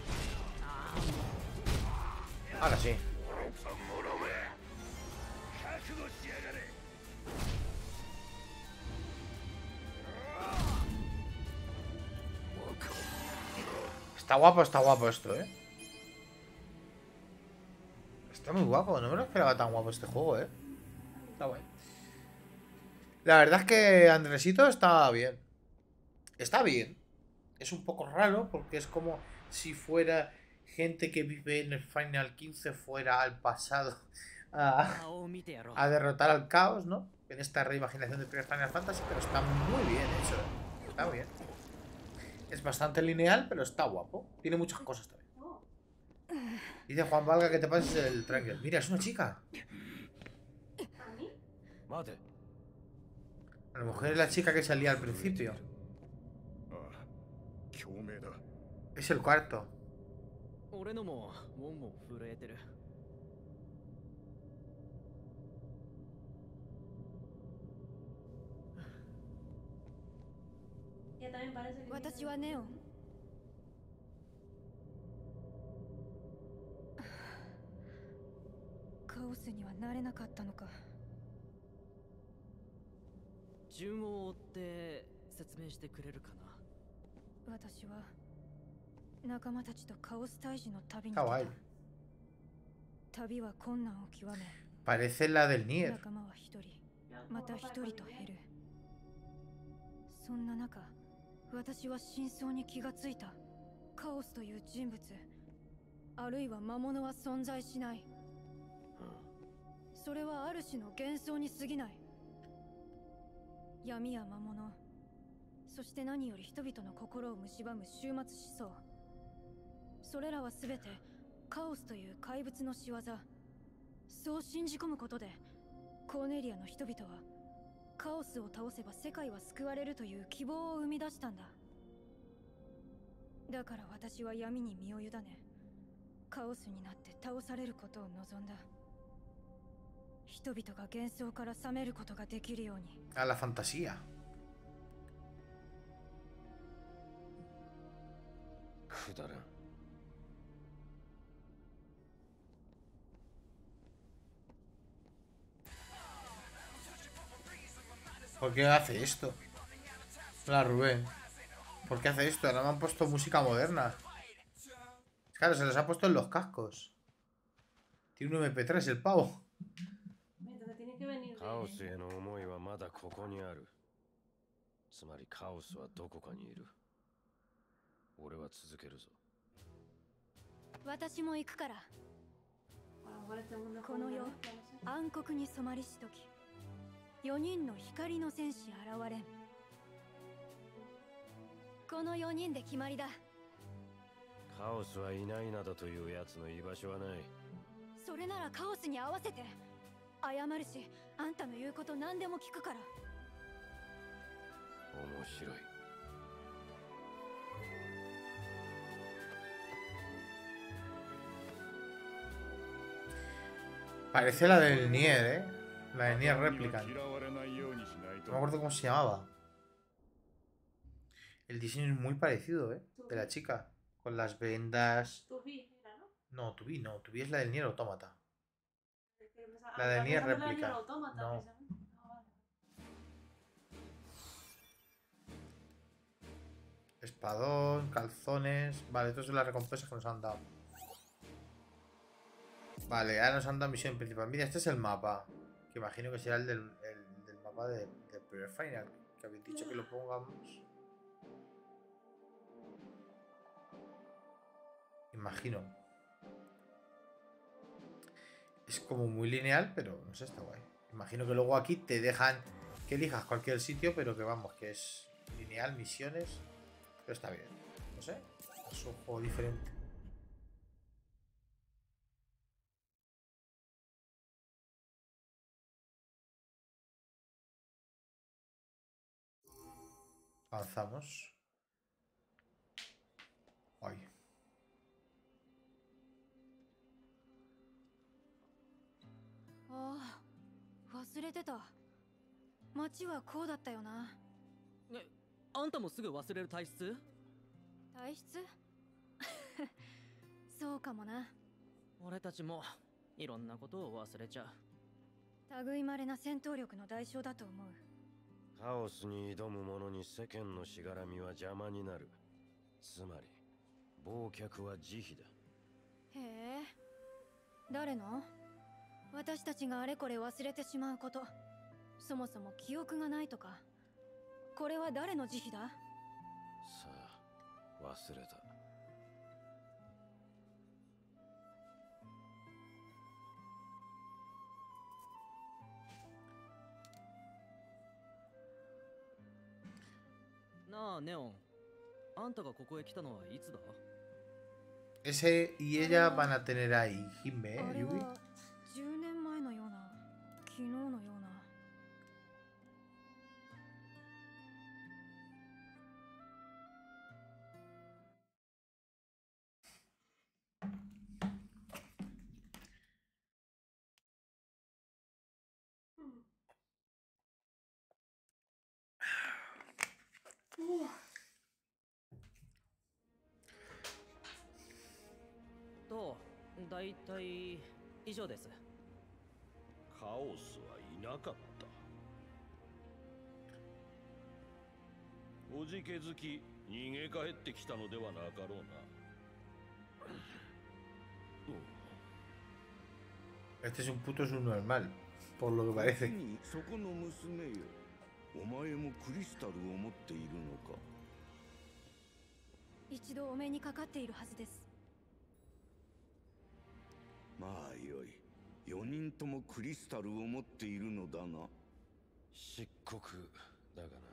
[SPEAKER 1] Ahora sí. Está guapo, está guapo esto, ¿eh? Está muy guapo, no me lo esperaba tan guapo este juego, ¿eh? Está guay. La verdad es que Andresito está bien. Está bien. es un poco raro porque es como si fuera gente que vive en el Final quince fuera al pasado a,
[SPEAKER 3] 顔を見てやろう
[SPEAKER 1] a derrotar al caos, ¿no? En esta reimaginación del primer Final Fantasy, pero está muy bien hecho. ¿Eh? Está bien. Es bastante lineal, pero está guapo. Tiene muchas cosas también.
[SPEAKER 2] Oh,
[SPEAKER 1] Dice Juan Valga que te pases el Triangle. Mira, es una chica.
[SPEAKER 2] ¿a mí?
[SPEAKER 7] 待て
[SPEAKER 1] A lo mejor es la chica que salía al principio.
[SPEAKER 5] ああ共鳴だ
[SPEAKER 1] Es el cuarto.
[SPEAKER 3] 俺のもウォンウォン震えてる
[SPEAKER 2] Ella también parece que...
[SPEAKER 8] 私はネオン。カオスにはなれなかったのか。
[SPEAKER 3] 順を追って説明してくれるかな
[SPEAKER 8] 私は仲間たちとカオス退治の旅に
[SPEAKER 1] Está
[SPEAKER 8] 出
[SPEAKER 1] guay.
[SPEAKER 8] た。旅は困難を極め、
[SPEAKER 1] Parece la del Nier.
[SPEAKER 8] 仲間は一人、また一人と減る。そんな中、私は真相に気がついた。カオスという人物、あるいは魔物は存在しない。それはある種の幻想に過ぎない。闇や魔物、そして何より人々の心を蝕む終末思想。それらはすべてカオスという怪物の仕業。そう信じ込むことで、コーネリアの人々はカオスを倒せば世界は救われるという希望を生み出したんだ。だから私は闇に身を委ね、カオスになって倒されることを望んだ。人々が幻想から覚めることができるように。
[SPEAKER 1] A la fantasía.
[SPEAKER 7] くだらん
[SPEAKER 1] ¿Por qué hace esto? La Rubén. ¿Por qué hace esto? Ahora me han puesto música moderna. Claro, se les ha puesto en los cascos. Tiene un eme pe tres el pavo.
[SPEAKER 2] Entonces tiene que venir
[SPEAKER 7] カオス
[SPEAKER 2] de...
[SPEAKER 7] への思いはまだここにある。つまりカオスはどこかにいる。俺は続けるぞ。
[SPEAKER 8] 私も行くから。
[SPEAKER 2] A lo mejor este mundo es
[SPEAKER 8] こ
[SPEAKER 2] como
[SPEAKER 8] の
[SPEAKER 2] una
[SPEAKER 8] 世
[SPEAKER 2] mezcla, no sé.
[SPEAKER 8] 暗黒に染まりしとき、四人の光の戦士現れん。この四人で決まりだ。
[SPEAKER 7] カオスはいないなどというやつの居場所はない。
[SPEAKER 8] それならカオスに合わせて。謝るし、あんたの言うこと何でも聞くから。
[SPEAKER 7] 面白い。
[SPEAKER 1] Parece la del Nier, ¿eh? La del Nier
[SPEAKER 5] 仲間には
[SPEAKER 1] Replicant.
[SPEAKER 5] 嫌われないようにしない
[SPEAKER 1] No
[SPEAKER 5] と
[SPEAKER 1] me acuerdo cómo se llamaba. El diseño es muy parecido, ¿eh? De la chica. Con las vendas...
[SPEAKER 2] Tu vi, era, ¿no?
[SPEAKER 1] No, Tubi no. Tubi es la del Nier Automata.
[SPEAKER 2] Es que pensaba-
[SPEAKER 1] La
[SPEAKER 2] ah,
[SPEAKER 1] de
[SPEAKER 2] estaba
[SPEAKER 1] Nier
[SPEAKER 2] pensando en la de
[SPEAKER 1] Replica.
[SPEAKER 2] Nier Automata,
[SPEAKER 1] No.
[SPEAKER 2] precisamente. Ah, vale.
[SPEAKER 1] Espadón, calzones... Vale, estas son las recompensas que nos han dado. Vale, ahora nos han dado misión principal. Mira, este es el mapa. Que imagino que será el del, el del mapa de- del primer Final. Que habéis dicho que lo pongamos. Imagino. Es como muy lineal, pero no sé, está guay. Imagino que luego aquí te dejan que elijas cualquier sitio, pero que vamos, que es lineal, misiones. Pero está bien. No sé. Es un juego diferente. Avanzamos. Ay.
[SPEAKER 8] ああ、忘れてた。街はこうだったよな。
[SPEAKER 3] えあんたもすぐ忘れる体質
[SPEAKER 8] 体質そうかもな。
[SPEAKER 3] 俺たちもいろんなことを忘れちゃう
[SPEAKER 8] 類まれな戦闘力の代償だと思う。
[SPEAKER 7] カオスに挑む者に世間のしがらみは邪魔になる。つまり忘却は慈悲だ。
[SPEAKER 8] へえ。誰の？私たちがあれこれ忘れてしまうこと。そもそも記憶がないとか。これは誰の慈悲だ？
[SPEAKER 7] さあ忘れた。
[SPEAKER 3] なあネオン、あんたがここへ来たのはいつだ？
[SPEAKER 1] Ese y ella van a tener ahí Hime,
[SPEAKER 8] あれ
[SPEAKER 1] Yugi.
[SPEAKER 8] はじゅうねんまえのような、昨日のような。
[SPEAKER 3] と、だいたい以上です。
[SPEAKER 4] カオスはいなかった。おじけづき逃げ帰ってきたのではなかろうな。
[SPEAKER 1] Este es un puto subnormal, por lo que parece.
[SPEAKER 6] そこの娘よ、お前もクリスタルを持っているのか。
[SPEAKER 8] 一度お目にかかっているはずです。
[SPEAKER 6] まあよい。よにんともクリスタルを持っているのだな。
[SPEAKER 7] 漆黒だがな。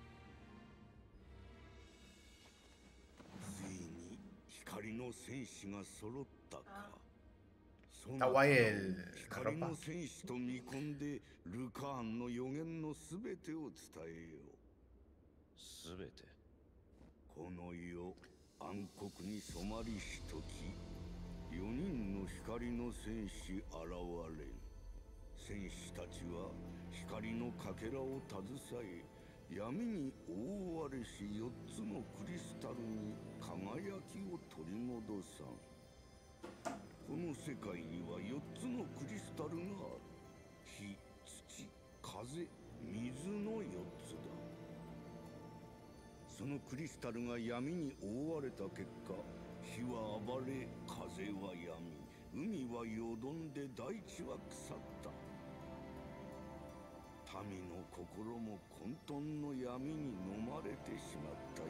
[SPEAKER 6] ついに光の戦士が揃ったか。その
[SPEAKER 1] Está guay el
[SPEAKER 6] 光
[SPEAKER 1] ropa.
[SPEAKER 6] の戦士と見込んでルカーンの予言のすべてを伝えよう。
[SPEAKER 4] すべて。
[SPEAKER 6] この世暗黒に染まりしとき、よにんの光の戦士現れん。戦士たちは光のかけらを携え、闇に覆われしよっつのクリスタルに輝きを取り戻さん。この世界にはよっつのクリスタルがある。火、土、風、水のよっつだ。そのクリスタルが闇に覆われた結果、火は暴れ、風は闇、海はよどんで大地は腐った。民の心も混沌の闇に飲まれてしまったよ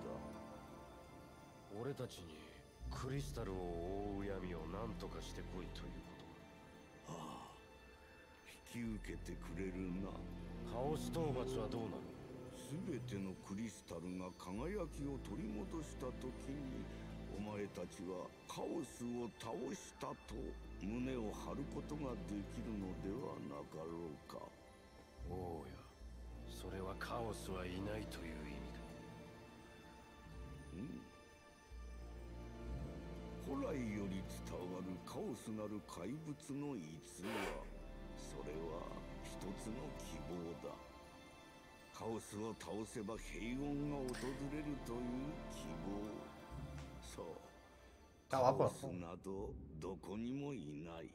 [SPEAKER 6] うだ。
[SPEAKER 7] 俺たちにクリスタルを覆う闇を何とかしてこいということか。
[SPEAKER 6] ああ、引き受けてくれるな。
[SPEAKER 7] カオス討伐はどうなる？
[SPEAKER 6] すべてのクリスタルが輝きを取り戻した時に、お前たちはカオスを倒したと胸を張ることができるのではなかろうか。
[SPEAKER 7] おうや、それはカオスはいないという意味だ。
[SPEAKER 6] うん。古来より伝わるカオスなる怪物の逸話、それは一つの希望だ。カオスを倒せば平穏が訪れるという希望。そう。カオスなどどこにもいない。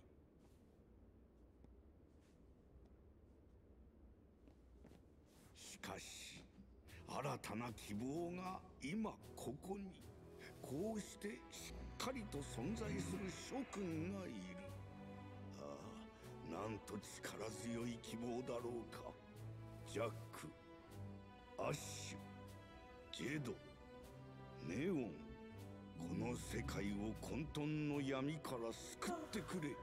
[SPEAKER 6] しかし、新たな希望が今ここに。こうしてしっかりと存在する諸君がいる。ああ、なんと力強い希望だろうか。ジャック、アッシュ、ジェド、ネオン、この世界を混沌の闇から救ってくれ。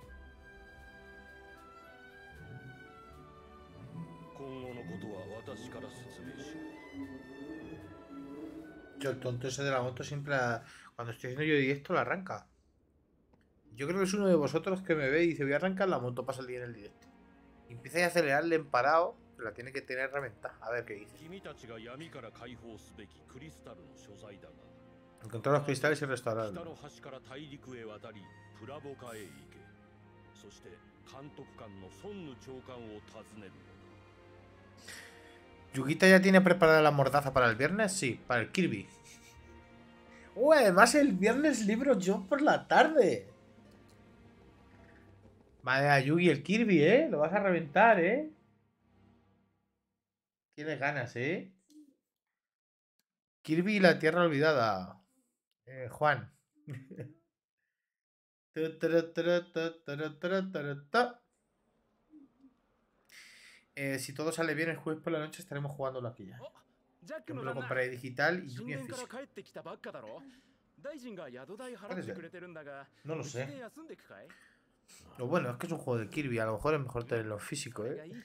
[SPEAKER 4] 今後のことは私から説明しよう。
[SPEAKER 1] Yo, el tonto ese de la moto siempre, la- cuando estoy haciendo yo directo, la arranca. Yo creo que es uno de vosotros que me ve y dice, voy a arrancar la moto para salir en el directo. Y empieza a acelerarle en parado, que la tiene que tener reventada. A ver qué dice.
[SPEAKER 4] 君たちが闇から解放すべきクリスタルの所在だが、
[SPEAKER 1] Encontrar los cristales y
[SPEAKER 4] 北
[SPEAKER 1] restaurarlos.
[SPEAKER 4] の端から大陸へ渡り、プラボカへ行け。そして監督官のソンヌ長官を訪ねるのだ。
[SPEAKER 1] ¿Yukita ya tiene preparada la mordaza para el viernes? Sí, para el Kirby. ¡Uh! Además el viernes libro yo por la tarde. Vale, Yugi, el Kirby, ¿eh? Lo vas a reventar, ¿eh? Tienes ganas, ¿eh? Kirby y la Tierra Olvidada. Eh, Juan. Eh, si todo sale bien el jueves por la noche estaremos jugándolo aquí ya.
[SPEAKER 9] ジャック
[SPEAKER 1] Yo
[SPEAKER 9] の
[SPEAKER 1] me lo
[SPEAKER 9] 旦那
[SPEAKER 1] compré digital y
[SPEAKER 9] 新
[SPEAKER 1] Yuki en
[SPEAKER 9] 年から
[SPEAKER 1] físico.
[SPEAKER 9] 帰ってきたばっかだろ。大臣が宿代払ってくれてるんだが、
[SPEAKER 1] No lo
[SPEAKER 9] うちで
[SPEAKER 1] sé.
[SPEAKER 9] 休んでくかい？
[SPEAKER 1] Lo bueno es que es un juego de Kirby. A lo mejor es mejor tenerlo en físico,
[SPEAKER 9] それが
[SPEAKER 1] ¿eh?
[SPEAKER 9] いい。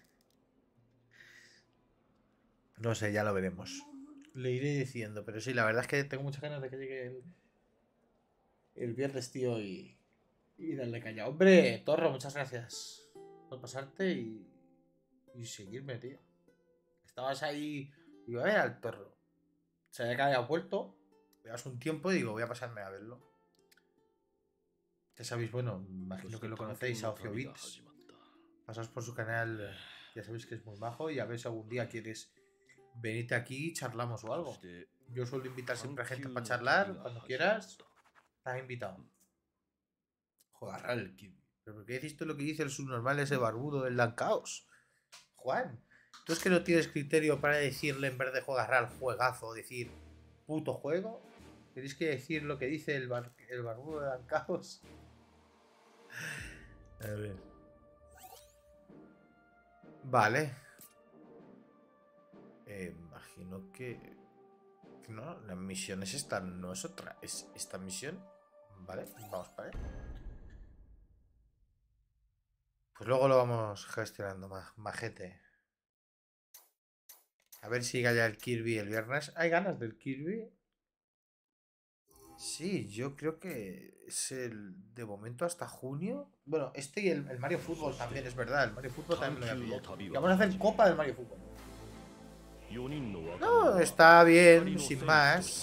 [SPEAKER 1] No sé, ya lo veremos. Le iré diciendo. Pero sí, la verdad es que tengo muchas ganas de que llegue el, el viernes, tío, y, y darle caña. Hombre, Torro, muchas gracias por pasarte y, y seguirme, tío. Estabas ahí. Digo, a ver al Torro. Se había que había vuelto. Llevas un tiempo y digo, voy a pasarme a verlo. Ya sabéis, bueno, imagino que lo conocéis, a Ocio Bits. Pasaos por su canal, ya sabéis que es muy majo. Y a ver si algún día quieres venirte aquí y charlamos o algo. Yo suelo invitar siempre a gente para charlar. Cuando quieras, estás invitado. Joder, el Kirby. ¿Pero por qué decís tú lo que dice el subnormal ese barbudo del Lancaos? Juan, ¿tú es que no tienes criterio para decirle en vez de jugar al juegazo, decir puto juego? ¿Queréis que decir lo que dice el, bar el barbudo de Lancaos? A ver. Vale. Eh, imagino que... No, la misión es esta, no es otra. Es esta misión. Vale, vamos para allá. Pues luego lo vamos gestionando, majete. A ver si llega ya el Kirby el viernes. ¿Hay ganas del Kirby? Sí, yo creo que es el de momento hasta junio. Bueno, este y el, el Mario Fútbol también es verdad. El Mario Fútbol también me lo voy a pillar. Y vamos a hacer copa del Mario Fútbol. No, está bien, sin más.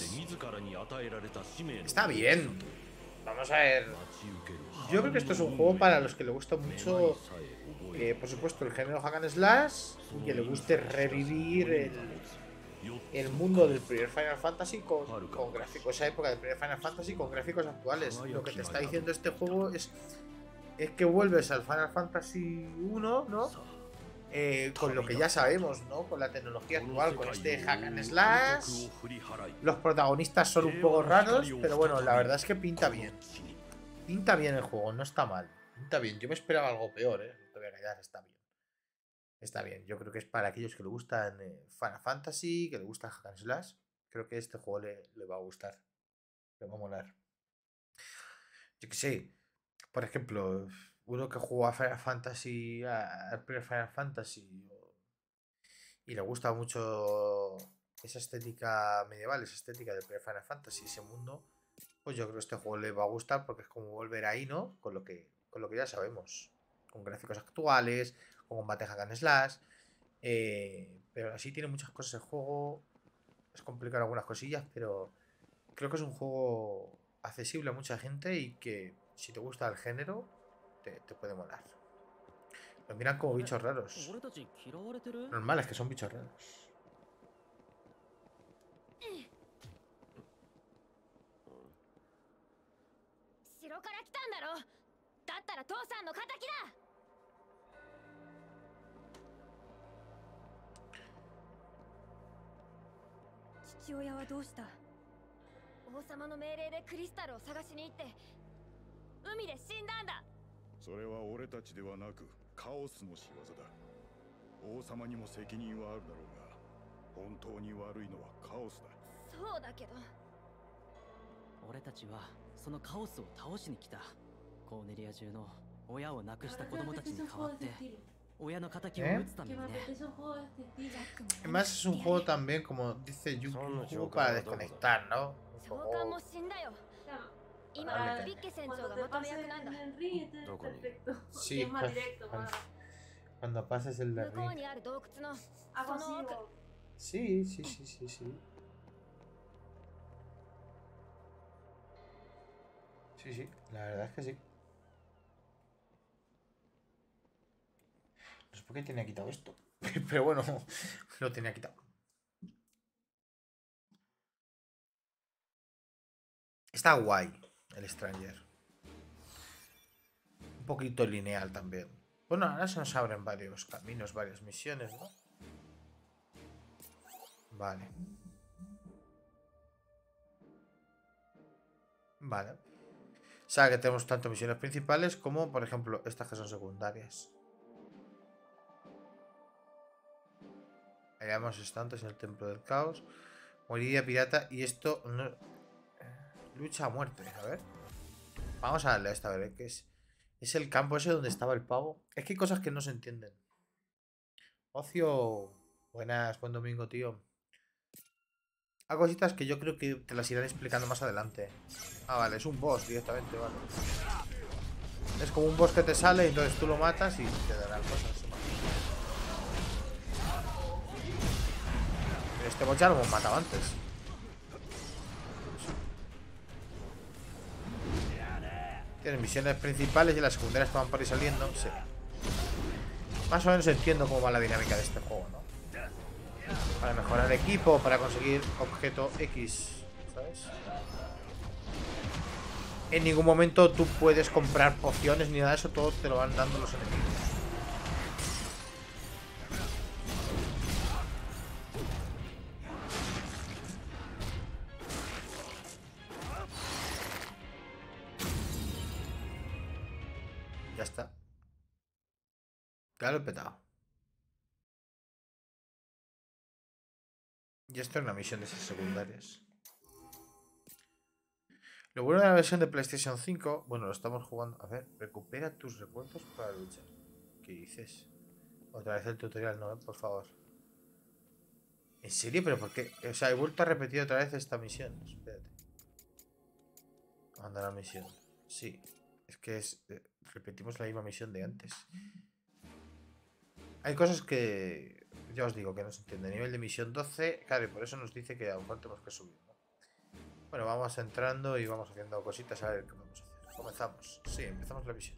[SPEAKER 1] Está bien. Vamos a ver. Yo creo que esto es un juego para los que le gusta mucho, eh, por supuesto, el género Hack and Slash, y que le guste revivir el, el mundo del primer Final Fantasy con, con gráficos, esa época del primer Final Fantasy con gráficos actuales. Lo que te está diciendo este juego es, es que vuelves al Final Fantasy uno, ¿no? Eh, con lo que ya sabemos, ¿no? Con la tecnología actual, con este Hack and Slash. Los protagonistas son un poco raros, pero bueno, la verdad es que pinta bien. Pinta bien el juego, no está mal. Pinta bien, yo me esperaba algo peor, ¿eh? No te voy a callar, está bien. Está bien, yo creo que es para aquellos que le gustan eh, Final Fantasy, que le gusta Hack and Slash. Creo que este juego le, le va a gustar. Le va a molar. Yo qué sé. Por ejemplo, uno que jugó a Final Fantasy, al primer Final Fantasy, y le gusta mucho esa estética medieval, esa estética del primer Final Fantasy, ese mundo, pues yo creo que este juego le va a gustar porque es como volver ahí, ¿no? Con lo que, con lo que ya sabemos. Con gráficos actuales, con combate Hack and Slash. Eh, pero así tiene muchas cosas el juego. Es complicado algunas cosillas, pero creo que es un juego accesible a mucha gente y que si te gusta el género, te, te puede molar. Los miran como bichos raros. Normal, es que son bichos raros.
[SPEAKER 8] 城から来たんだろ。だったら父さんの敵だ。父親はどうした？王様の命令でクリスタルを探しに行って海で死んだんだ。
[SPEAKER 5] それは俺たちではなくカオスの仕業だ。王様にも責任はあるだろうが、本当に悪いのはカオスだ。
[SPEAKER 8] そうだけど
[SPEAKER 3] 俺たちはそのカオスを倒しに来た。コーネリア中の親を亡くした子供たちに代わって親の敵を討つためにね。
[SPEAKER 1] Además es un juego también, como dice Yuki, un juego para desconectar, ¿no? Un
[SPEAKER 8] 召喚
[SPEAKER 1] juego...
[SPEAKER 8] も死んだよ。 今
[SPEAKER 1] Vale.
[SPEAKER 8] はビッケ船長
[SPEAKER 2] Cuando
[SPEAKER 8] が
[SPEAKER 2] te
[SPEAKER 8] まとめ
[SPEAKER 2] pases
[SPEAKER 8] 役なんだ。
[SPEAKER 2] en el ring, este es
[SPEAKER 7] Doco ni.
[SPEAKER 2] perfecto.
[SPEAKER 1] Sí,
[SPEAKER 2] Es más
[SPEAKER 1] pues,
[SPEAKER 2] directo,
[SPEAKER 1] cuando,
[SPEAKER 2] más.
[SPEAKER 1] cuando pases el de
[SPEAKER 8] 向こう
[SPEAKER 1] ring.
[SPEAKER 8] にある洞窟の
[SPEAKER 2] Algo
[SPEAKER 8] その
[SPEAKER 2] así,
[SPEAKER 8] 奥。
[SPEAKER 2] o-
[SPEAKER 1] Sí, sí, sí, sí, sí. Sí, sí, la verdad es que sí. No sé por qué tenía quitado esto. Pero bueno, lo tenía quitado. Está guay el Stranger. Un poquito lineal también. Bueno, ahora se nos abren varios caminos, varias misiones, ¿no? Vale. Vale. O sea que tenemos tanto misiones principales como, por ejemplo, estas que son secundarias. Hayamos estado antes en el Templo del Caos. Moriría pirata. Y esto... No... Lucha a muerte. A ver. Vamos a darle a esta, a ver qué es. Es el campo ese donde estaba el pavo. Es que hay cosas que no se entienden. Ocio. Buenas, buen domingo, tío. Hay cositas que yo creo que te las irán explicando más adelante. Ah, vale, es un boss directamente, vale. Es como un boss que te sale y entonces tú lo matas y te darán cosas. Pero este boss ya lo hemos matado antes. Tienes misiones principales y las secundarias que van por ahí saliendo. Sí. Más o menos entiendo cómo va la dinámica de este juego, ¿no? Para mejorar equipo, para conseguir objeto X, ¿sabes? En ningún momento tú puedes comprar pociones ni nada de eso, todo te lo van dando los enemigos. Ya está. Ya lo he petado. Y esto es una misión de esas secundarias. Lo bueno de la versión de PlayStation cinco, bueno, lo estamos jugando. A ver, recupera tus recuerdos para luchar. ¿Qué dices? Otra vez el tutorial, no, ¿eh? Por favor. ¿En serio? ¿Pero por qué? O sea, he vuelto a repetir otra vez esta misión. Espérate. Anda la misión. Sí. Es que es, eh, repetimos la misma misión de antes. Hay cosas que... Ya os digo que no se entiende. Nivel de misión doce. Claro, y por eso nos dice que a lo mejor tenemos que subir, ¿no? Bueno, vamos entrando y vamos haciendo cositas a ver qué vamos a hacer. Comenzamos. Sí, empezamos la misión.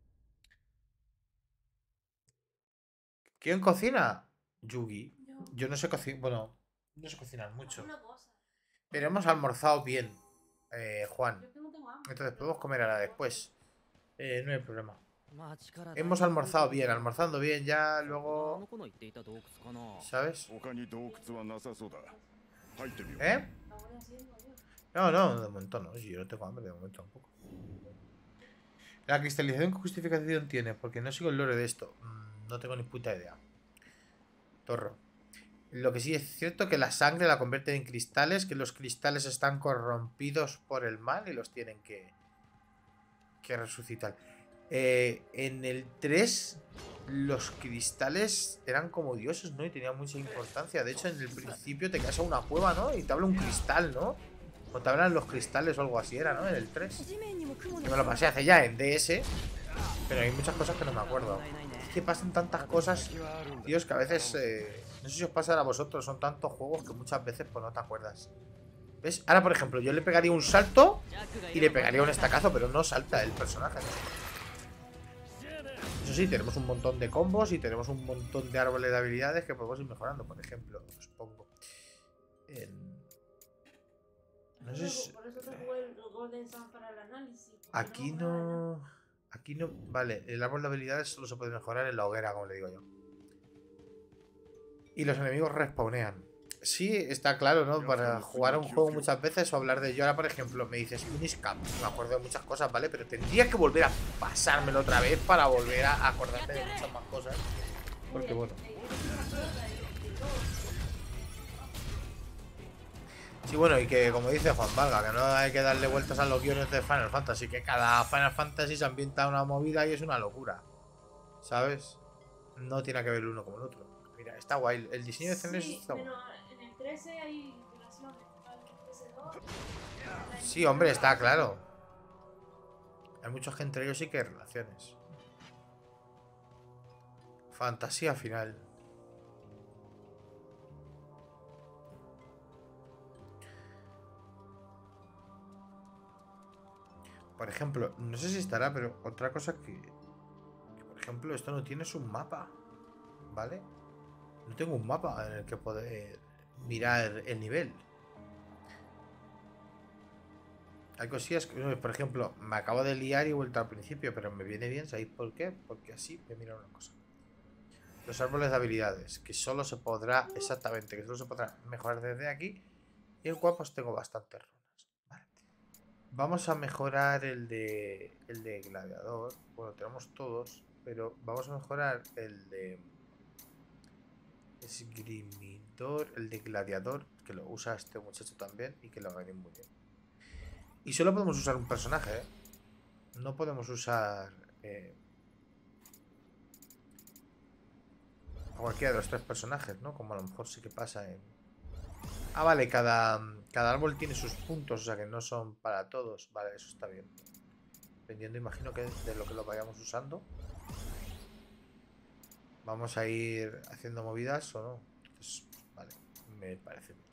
[SPEAKER 1] ¿Quién cocina? Yugi.
[SPEAKER 2] Yo.
[SPEAKER 1] Yo no sé cocinar. Bueno, no sé cocinar mucho.
[SPEAKER 2] Una cosa.
[SPEAKER 1] Pero hemos almorzado bien, eh, Juan.
[SPEAKER 2] Yo que no tengo hambre.
[SPEAKER 1] Entonces podemos comer ahora después. Eh, no hay problema.
[SPEAKER 3] まあ力
[SPEAKER 1] Hemos almorzado bien, almorzando bien ya,
[SPEAKER 3] あの
[SPEAKER 1] luego...
[SPEAKER 3] 子の言っていた洞窟かな
[SPEAKER 1] ¿Sabes?
[SPEAKER 5] 他に洞窟はなさそうだ。入ってみよう。
[SPEAKER 1] ¿Eh?
[SPEAKER 2] Lo voy haciendo yo.
[SPEAKER 1] No, no, de momento no. Si yo no tengo hambre, de momento tampoco. La cristalización, ¿qué justificación tiene? Porque no sigo el lore de esto. Mm, no tengo ni puta idea. Torro. Lo que sí es cierto que la sangre la convierte en cristales, que los cristales están corrompidos por el mal y los tienen que, que resucitar. Eh, en el tres los cristales eran como dioses, ¿no? Y tenían mucha importancia. De hecho, en el principio te caes a una cueva, ¿no? Y te habla un cristal, ¿no? O te hablan los cristales o algo así era, ¿no? En el tres. Yo me lo pasé hace ya en D S, pero hay muchas cosas que no me acuerdo. Es que pasan tantas cosas, tíos, que a veces... Eh, no sé si os pasa a vosotros, son tantos juegos que muchas veces pues no te acuerdas. ¿Ves? Ahora, por ejemplo, yo le pegaría un salto y le pegaría un estacazo, pero no salta el personaje, ¿no? Eso sí, tenemos un montón de combos y tenemos un montón de árboles de habilidades que podemos ir mejorando. Por ejemplo, os pongo en... No sé si...
[SPEAKER 2] Por eso te jugué el Golden Sun para el análisis.
[SPEAKER 1] Aquí no... Aquí no... Vale, el árbol de habilidades solo se puede mejorar en la hoguera, como le digo yo. Y los enemigos respawnean. Sí, está claro, ¿no? Para jugar a un juego muchas veces o hablar de ello. Ahora, por ejemplo, me dices Uniscap. Me acuerdo de muchas cosas, ¿vale? Pero tendría que volver a pasármelo otra vez para volver a acordarme de muchas más cosas. Porque, bueno. Sí, bueno, y que como dice Juan Valga, que no hay que darle vueltas a los guiones de Final Fantasy, que cada Final Fantasy se ambienta una movida y es una locura. ¿Sabes? No tiene que ver el uno como el otro. Mira, está guay. El diseño de escenarios
[SPEAKER 2] Sí,
[SPEAKER 1] está guay.
[SPEAKER 2] bueno, en el trece hay relaciones. En el trece dos.
[SPEAKER 1] Sí, hombre, está claro. Hay muchos que entre ellos sí que hay relaciones. Fantasía final. Por ejemplo, no sé si estará, pero otra cosa que, que por ejemplo, esto no tienes un mapa, ¿vale? No tengo un mapa en el que poder mirar el nivel. Hay cosillas que, por ejemplo, me acabo de liar y he vuelto al principio, pero me viene bien, ¿sabéis por qué? Porque así voy a mirar una cosa. Los árboles de habilidades, que solo se podrá, exactamente, que solo se podrá mejorar desde aquí. Y el cual pues tengo bastantes runas. Vale. Vamos a mejorar el de, el de gladiador. Bueno, tenemos todos, pero vamos a mejorar el de... Esgrimidor, el de gladiador, que lo usa este muchacho también y que lo va a venir muy bien. Y solo podemos usar un personaje, ¿eh? No podemos usar eh, a cualquiera de los tres personajes, ¿no? Como a lo mejor sí que pasa en... Ah, vale, cada, cada árbol tiene sus puntos, o sea que no son para todos. Vale, eso está bien. Dependiendo, imagino que de lo que lo vayamos usando. Vamos a ir haciendo movidas o no. Entonces, vale, me parece bien.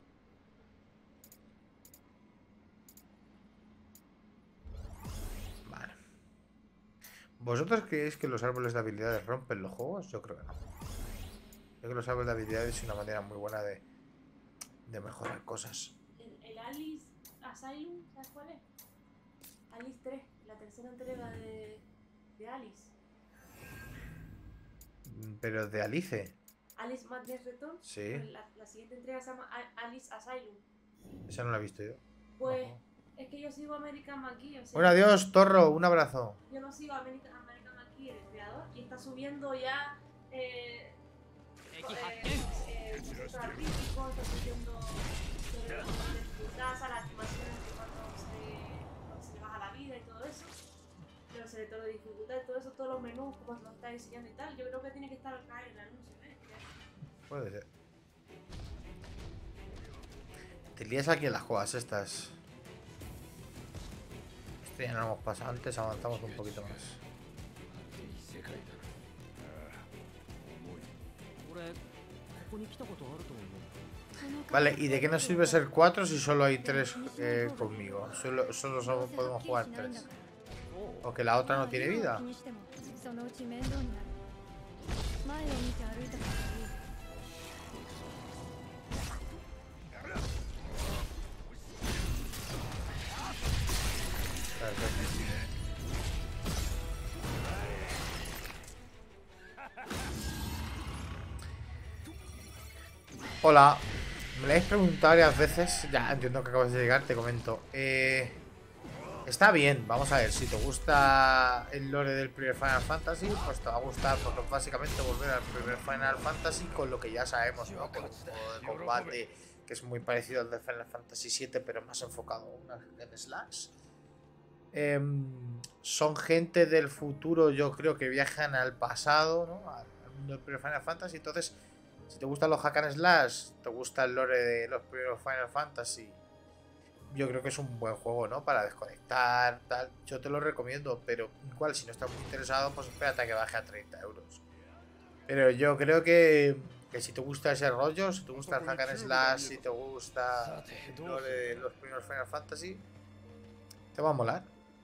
[SPEAKER 1] Vale. ¿Vosotros creéis que los árboles de habilidades rompen los juegos? Yo creo que no. Yo creo que los árboles de habilidades es una manera muy buena de, de mejorar cosas.
[SPEAKER 2] El, el Alice Asylum, ¿sabes cuál es? Alice tres, la tercera entrega de, de Alice.
[SPEAKER 1] Pero de Alice.
[SPEAKER 2] Alice Madness Return.
[SPEAKER 1] Sí.
[SPEAKER 2] Pues la, la siguiente entrega se llama A- Alice Asylum.
[SPEAKER 1] Esa no la he visto yo.
[SPEAKER 2] Pues
[SPEAKER 1] Ojo.
[SPEAKER 2] es que yo sigo a American McKee. O sea,
[SPEAKER 1] Bueno, adiós, Torro. Un abrazo.
[SPEAKER 2] Yo no sigo a American, American McKee, el creador, y está subiendo ya. Eh, eh, eh, muchos artículos, está subiendo sobre las dificultades, las animaciones de cuando se, cuando se le baja la vida y todo eso. Pero se le todo de dificultad y todo eso, todos los menús, como lo está diseñando y tal. Yo creo que tiene que estar acá en el anuncio, ¿eh?
[SPEAKER 1] Puede ser. Te lías aquí en las jugadas estas. Esto ya no lo hemos pasado antes, avanzamos un poquito más. Vale, ¿y de qué nos sirve ser cuatro si solo hay tres eh, conmigo? Solo, solo, solo podemos jugar tres. ¿O que la otra no tiene vida? Hola, me lo habéis preguntado varias veces. Ya entiendo que acabas de llegar, te comento. Eh, está bien, vamos a ver. Si te gusta el lore del primer Final Fantasy, pues te va a gustar, pues, básicamente volver al primer Final Fantasy con lo que ya sabemos, ¿no? Con un modo de combate que es muy parecido al de Final Fantasy siete, pero más enfocado en slash. Eh, son gente del futuro, yo creo que viajan al pasado, ¿no? Al mundo del primer Final Fantasy, entonces. Si te gustan los hack and slash, te gusta el lore de los primeros Final Fantasy, yo creo que es un buen juego, ¿no? Para desconectar, tal. Yo te lo recomiendo, pero igual si no estás muy interesado, pues espérate a que baje a treinta euros. Pero yo creo que, que si te gusta ese rollo, si te gusta el hack and slash, si te gusta el lore de los primeros Final Fantasy, te va a molar.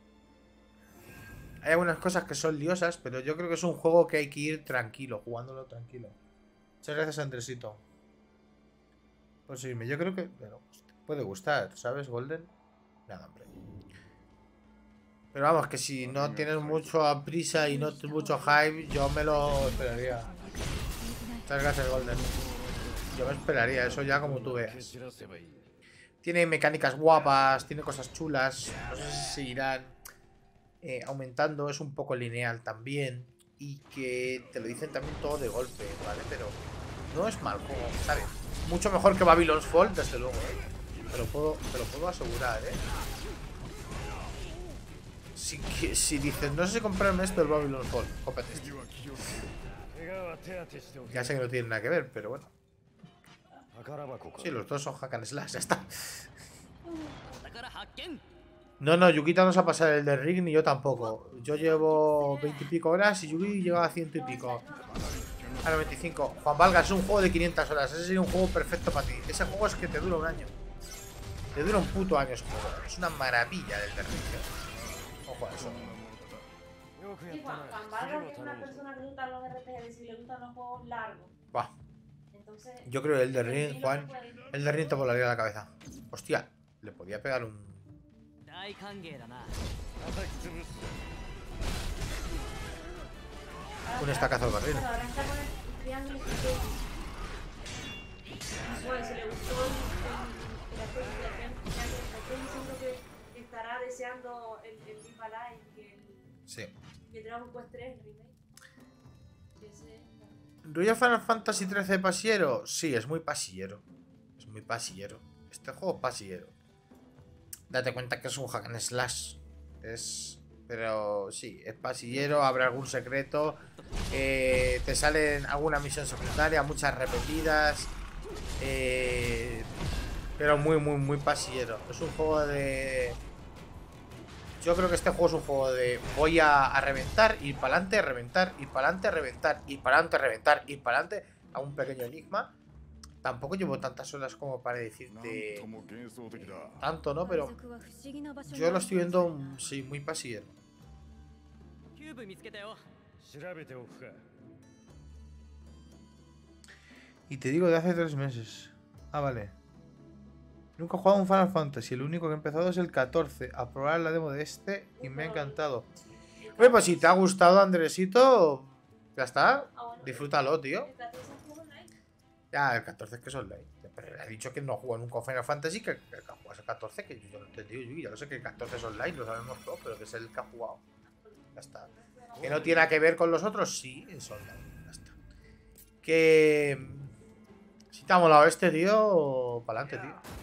[SPEAKER 1] Hay algunas cosas que son liosas, pero yo creo que es un juego que hay que ir tranquilo, jugándolo tranquilo. Muchas gracias, Andresito. Por seguirme. Yo creo que bueno, te puede gustar, ¿sabes, Golden? Nada, hombre. Pero vamos, que si no tienes mucho a prisa y no mucho hype, yo me lo esperaría. Muchas gracias, Golden. Yo me esperaría, eso ya como tú veas. Tiene mecánicas guapas, tiene cosas chulas. No sé si seguirán eh, aumentando. Es un poco lineal también. Y que te lo dicen también todo de golpe, ¿vale? Pero no es mal juego, ¿sabes? Mucho mejor que Babylon's Fall, desde luego, ¿eh? Te lo puedo, te lo puedo asegurar, ¿eh? Si, si dices, no sé si comprarme esto, el Babylon's Fall, cómprate esto. Ya sé que no tiene nada que ver, pero bueno. Sí, los dos son hack and slash, ya está. No, no, Yukita no se ha pasado el de Ring ni yo tampoco. Yo llevo veinte y pico horas y Yuki lleva ciento y pico. A los veinticinco. Juan Valga, es un juego de quinientas horas. Ese sería un juego perfecto para ti. Ese juego es que te dura un año. Te dura un puto año ese juego. Es una maravilla del de Ring, ¿eh? Ojo a eso.
[SPEAKER 2] Y Juan, Juan Valga es una persona que le gustan los R P Gs y le gustan los juegos largos.
[SPEAKER 1] Buah.
[SPEAKER 2] Entonces,
[SPEAKER 1] yo creo que el de Ring, Juan, el de Ring te volaría la cabeza. Hostia, le podía pegar un... Un estacazo al barril.
[SPEAKER 2] Ahora está con el triángulo y bueno, si le gustó el aspecto del triángulo, estoy diciendo que estará deseando el Live Alive y el
[SPEAKER 1] sí.
[SPEAKER 2] y el Dragon Quest tres remake. Ese,
[SPEAKER 1] ¿Rollo Final Fantasy trece pasillero? Sí, es muy pasillero. Es muy pasillero. Este juego es pasillero. Date cuenta que es un hack and slash. Es... Pero sí, es pasillero, abre algún secreto. Eh, te salen alguna misión secundaria, muchas repetidas. Eh, pero muy, muy, muy pasillero. Es un juego de... Yo creo que este juego es un juego de voy a, a reventar, ir para adelante, reventar, ir para adelante, reventar, ir para adelante, reventar, ir para adelante. A un pequeño enigma. Tampoco llevo tantas horas como para decirte eh, tanto, ¿no? Pero yo lo estoy viendo, sí, muy pasillero. Y te digo de hace tres meses. Ah, vale. Nunca he jugado un Final Fantasy. El único que he empezado es el catorce. A probar la demo de este y me ha encantado. Bueno, pues si te ha gustado, Andresito, ya está. Disfrútalo, tío. Ya, el catorce es que es online. Pero le he dicho que no juego nunca un Final Fantasy. Que, que, que juegas el catorce. Que yo lo he entendido, yo ya lo sé que el catorce es online. Lo sabemos todos, pero que es el que ha jugado. Ya está. Que no tiene nada que ver con los otros. Sí, es online. Ya está. Que... Si te ha molado este, tío, para adelante, tío.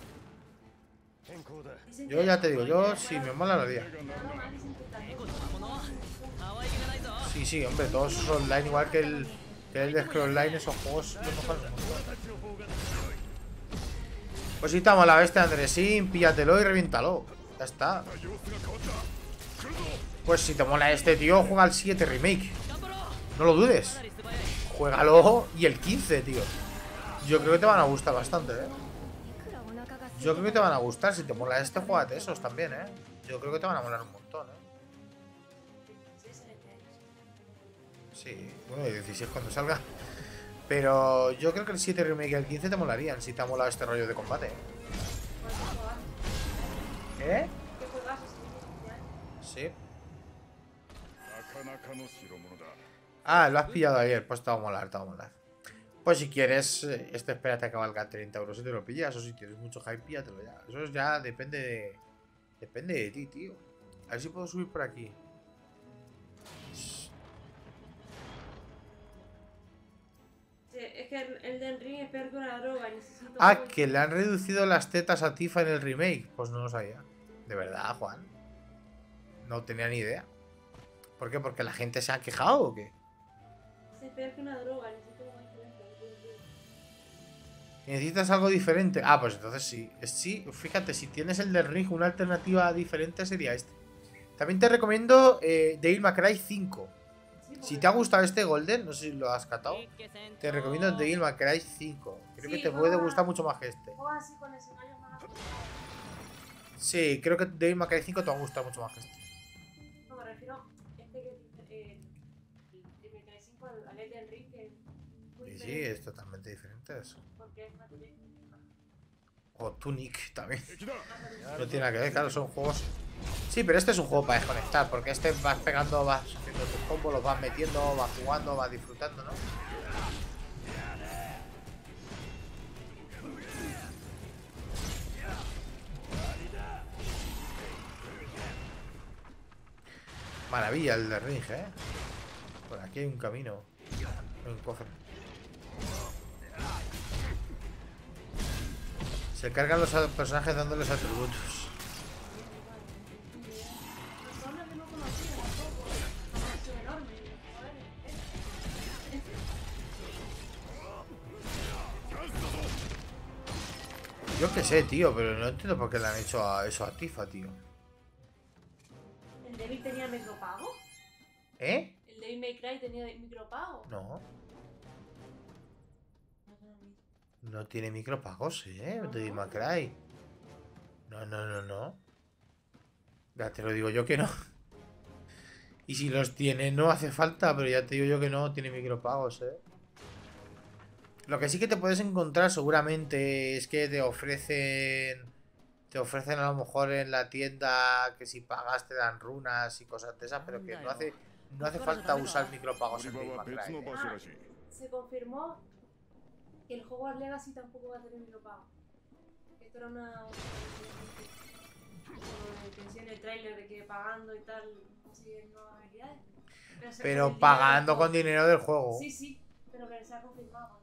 [SPEAKER 1] Yo ya te digo, yo si me mola lo haría. Sí, sí, hombre, todos son online, igual que el que el de Scroll Online, esos juegos los mejores. Pues si te ha molado este, Andresín, píllatelo y reviéntalo. Ya está. Pues si te mola este, tío, juega el siete Remake. No lo dudes. Juégalo y el quince, tío. Yo creo que te van a gustar bastante, eh. Yo creo que te van a gustar. Si te mola este, juégate esos también, eh. Yo creo que te van a molar un montón, eh. Sí, bueno, el dieciséis cuando salga. Pero yo creo que el siete Remake y el quince te molarían si te ha molado este rollo de combate. ¿Eh? Sí. Ah, lo has pillado ayer. Pues te va a molar, te va a molar. Pues si quieres, este espérate a que valga treinta euros y te lo pillas. O si tienes mucho hype, píllatelo ya. Eso ya depende de... Depende de ti, tío. A ver si puedo subir por aquí.
[SPEAKER 2] Sí, es que el, el del ring es peor que una droga. Necesito
[SPEAKER 1] Ah, que le han reducido las tetas a Tifa en el remake. Pues no lo sabía. De verdad, Juan. No tenía ni idea. ¿Por qué? ¿Porque la gente se ha quejado o qué?
[SPEAKER 2] Es peor que una droga. Necesito algo diferente.
[SPEAKER 1] ¿Necesitas algo diferente? Ah, pues entonces sí. Sí, fíjate, si tienes el del ring, una alternativa diferente sería este. También te recomiendo eh, Devil May Cry cinco. Si te ha gustado este Golden, no sé si lo has catado, te recomiendo Devil May Cry cinco. Creo que te puede gustar mucho más que este. Sí, creo que Devil May Cry cinco te va a gustar mucho más que este.
[SPEAKER 2] No, me refiero este que el Devil May Cry cinco al Elden Ring, que
[SPEAKER 1] Sí, sí, es totalmente diferente a eso.
[SPEAKER 2] porque es más de...
[SPEAKER 1] O Tunic también. No tiene nada que ver, claro, son juegos. Sí, pero este es un juego para desconectar, porque este vas pegando, vas haciendo tus combos, los vas metiendo, vas jugando, vas disfrutando, ¿no? Maravilla el de Ring, ¿eh? Por aquí hay un camino. Hay un cofre. Se cargan los personajes dándoles atributos. Yo qué sé, tío, pero no entiendo por qué le han hecho a eso a Tifa, tío.
[SPEAKER 2] ¿El Devil tenía micropago?
[SPEAKER 1] ¿Eh?
[SPEAKER 2] ¿El Devil May Cry tenía micropago?
[SPEAKER 1] No. No tiene micropagos, ¿eh? Devil May Cry. No, no, no, no. Ya te lo digo yo que no. Y si los tiene, no hace falta, pero ya te digo yo que no tiene micropagos, ¿eh? Lo que sí que te puedes encontrar seguramente es que te ofrecen... Te ofrecen a lo mejor en la tienda que si pagas te dan runas y cosas de esas, pero que no hace, no hace falta usar micropagos en Devil May Cry, ¿eh?
[SPEAKER 2] Ah, se confirmó que el Hogwarts Legacy tampoco va a tener micropago. Esto era una... Pensé en el trailer de que pagando y tal consiguen nuevas habilidades. Pero,
[SPEAKER 1] Pero pagando con dinero del juego.
[SPEAKER 2] Sí, sí. Pero que ver, se ha confirmado.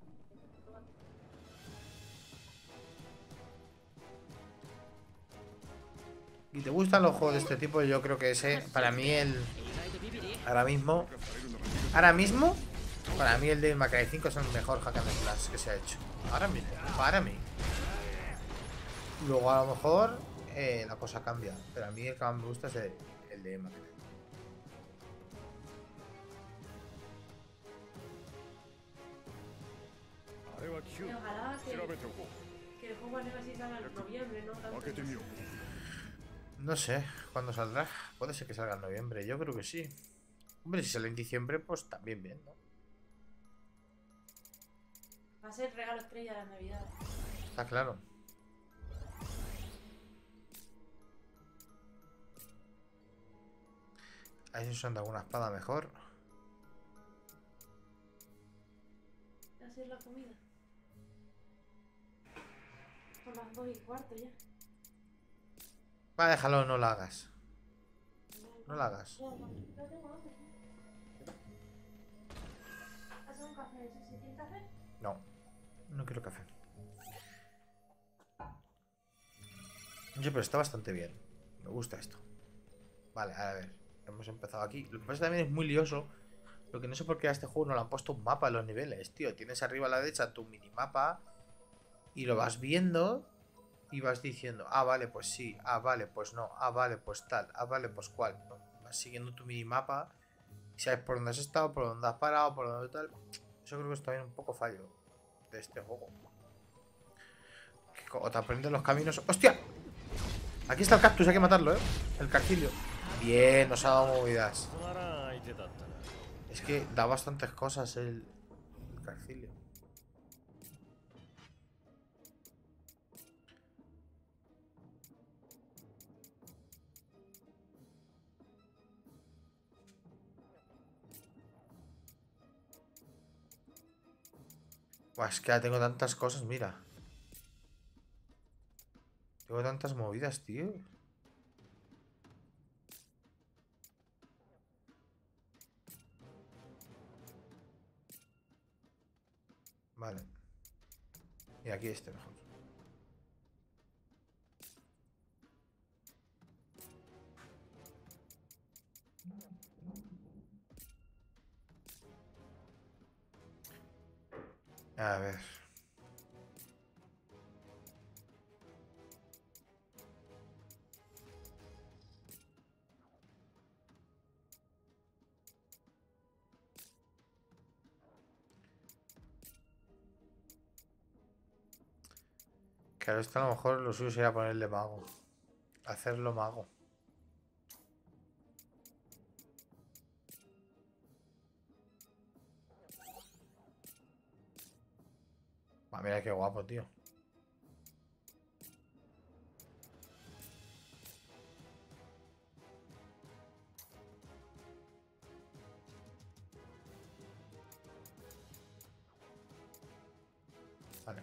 [SPEAKER 1] ¿Y te gustan los juegos de este tipo? Yo creo que ese, para mí el... Ahora mismo... Ahora mismo, para mí el de Devil May Cry cinco es el mejor hack and slash que se ha hecho. Ahora mismo, para mí. Luego a lo mejor eh, la cosa cambia. Pero a mí el que más me gusta es el, el de Devil May Cry.
[SPEAKER 2] Y ojalá que, que el juego nuevo así salga en noviembre, ¿no? Tanto.
[SPEAKER 1] No sé cuándo saldrá. Puede ser que salga en noviembre. Yo creo que sí. Hombre, si sale en diciembre, pues también bien, ¿no?
[SPEAKER 2] Va a ser regalo estrella de las navidades.
[SPEAKER 1] Está claro. A ver si usan de alguna espada mejor.
[SPEAKER 2] Así es la comida. Son las dos y cuarto ya.
[SPEAKER 1] Va, déjalo, no la hagas. No la hagas.
[SPEAKER 2] No tengo hambre. ¿Haces un café? ¿Sí tienes café?
[SPEAKER 1] No, no quiero café. Oye, pero está bastante bien. Me gusta esto. Vale, a ver. Hemos empezado aquí. Lo que pasa también es muy lioso. Lo que no sé por qué a este juego no le han puesto un mapa en los niveles, tío. Tienes arriba a la derecha tu minimapa y lo vas viendo y vas diciendo, ah, vale, pues sí, ah, vale, pues no, ah, vale, pues tal, ah, vale, pues cuál. ¿No? Vas siguiendo tu minimapa y sabes por dónde has estado, por dónde has parado, por dónde tal. Eso creo que es también un poco fallo de este juego. O te aprendes los caminos. ¡Hostia! Aquí está el cactus, hay que matarlo, ¿eh? El carcilio. Bien, nos ha dado movidas. Es que da bastantes cosas el, el carcilio. Buah, es que ya tengo tantas cosas, mira. Tengo tantas movidas, tío. Vale. Y aquí este mejor. A ver. Claro, esto a lo mejor lo suyo sería ponerle mago. Hacerlo mago. Ah, mira qué guapo, tío. Vale.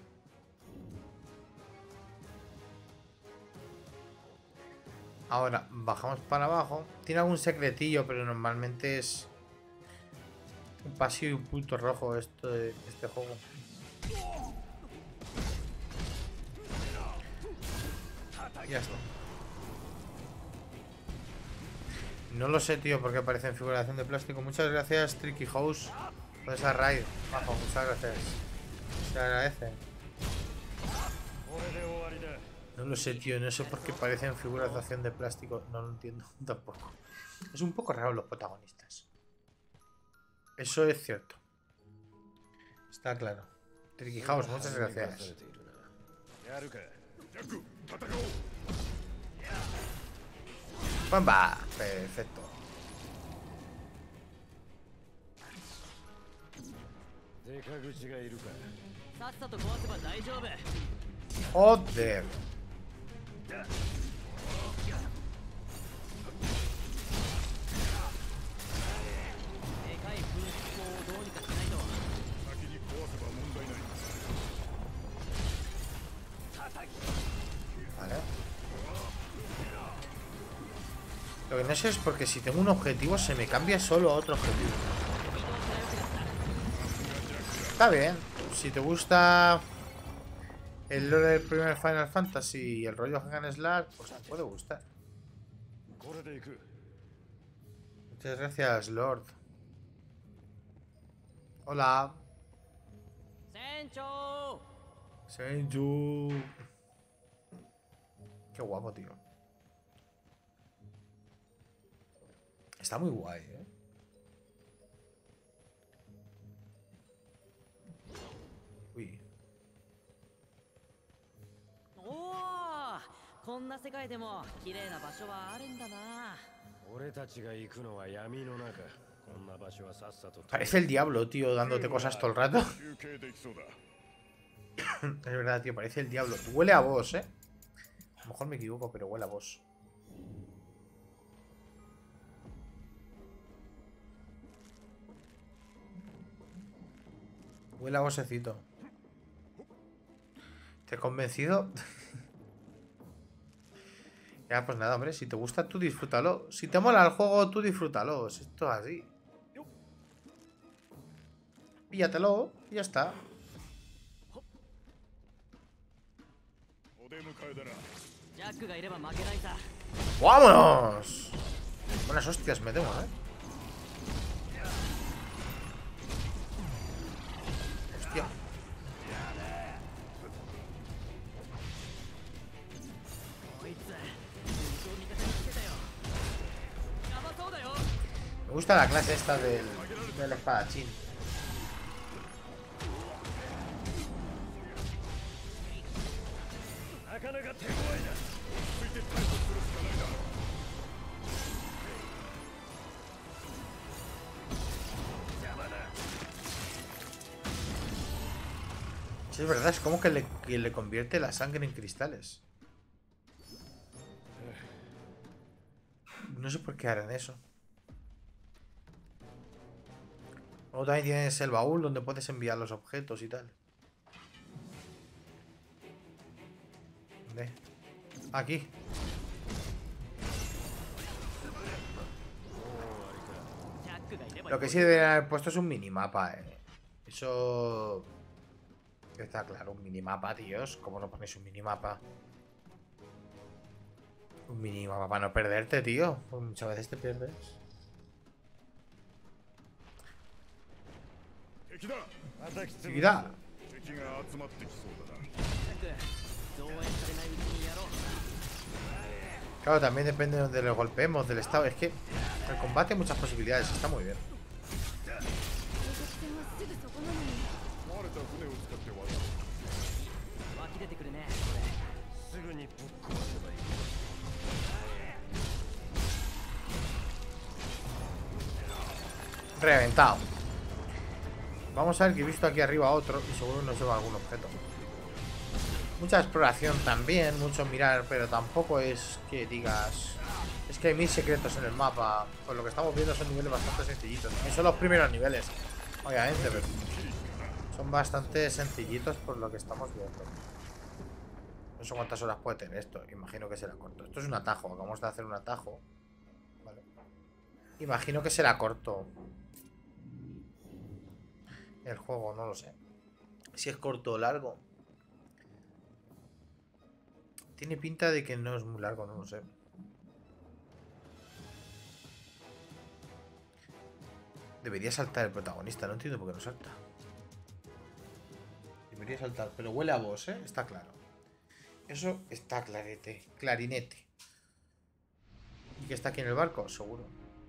[SPEAKER 1] Ahora, bajamos para abajo. Tiene algún secretillo, pero normalmente es un pasillo y un punto rojo esto de este juego. Ya está. No lo sé, tío, porque aparece en figuración de plástico. Muchas gracias, Tricky House, por esa raid. Bajo, muchas gracias. Se agradece. No lo sé, tío. No sé por qué parecen figuración de plástico. No lo entiendo tampoco. Es un poco raro los protagonistas. Eso es cierto. Está claro. Tricky House, muchas gracias. ¡Pamba! Perfecto. ¡Joder! Vale. Lo que no sé es porque si tengo un objetivo se me cambia solo a otro objetivo. Está bien. Si te gusta el lore del primer Final Fantasy y el rollo Hack and Slash, pues te puede gustar. Muchas gracias, Lord. Hola.
[SPEAKER 3] Sencho.
[SPEAKER 1] Senju. Qué guapo, tío. Está muy guay, ¿eh? Uy.
[SPEAKER 3] おお、こんな世界でも綺麗な場所はあるんだな。
[SPEAKER 7] 俺たちが行くのは闇の中。こんな場所はさっさと。
[SPEAKER 1] Parece el diablo, tío, dándote cosas todo el rato. Es verdad, tío, parece el diablo. Huele a vos, ¿eh? A lo mejor me equivoco, pero huele a vos. Huele a vosecito. ¿Te he convencido? Ya, pues nada, hombre. Si te gusta, tú disfrútalo. Si te mola el juego, tú disfrútalo. Si esto es así. Píllatelo y ya está. ¡Vámonos! Buenas hostias me tengo, ¿eh? Hostia. Me gusta la clase esta del, del espadachín. Sí, es verdad, es como que le, que le convierte la sangre en cristales. No sé por qué harán eso. Luego también tienes el baúl donde puedes enviar los objetos y tal. ¿Dónde? Aquí. Lo que sí deberían haber puesto es un minimapa, eh. Eso... Está claro, un minimapa, tíos. ¿Cómo no ponéis un minimapa? Un minimapa para no perderte, tío. Pues muchas veces te pierdes. ¡Seguida! Claro, también depende de donde lo golpeemos, del estado. Es que el combate hay muchas posibilidades. Está muy bien. Reventado. Vamos a ver que he visto aquí arriba otro y seguro nos lleva algún objeto. Mucha exploración también, mucho mirar, pero tampoco es que digas... Es que hay mil secretos en el mapa. Pues lo que estamos viendo son niveles bastante sencillitos. Y son los primeros niveles, obviamente, pero... Son bastante sencillitos por lo que estamos viendo. No sé cuántas horas puede tener esto. Imagino que será corto. Esto es un atajo. Acabamos de hacer un atajo. Vale. Imagino que será corto. El juego, no lo sé. Si es corto o largo. Tiene pinta de que no es muy largo, no lo sé. Debería saltar el protagonista. No entiendo por qué no salta. Debería saltar, pero huele a vos, ¿eh? Está claro. Eso está clarete. Clarinete. ¿Y que está aquí en el barco? Seguro.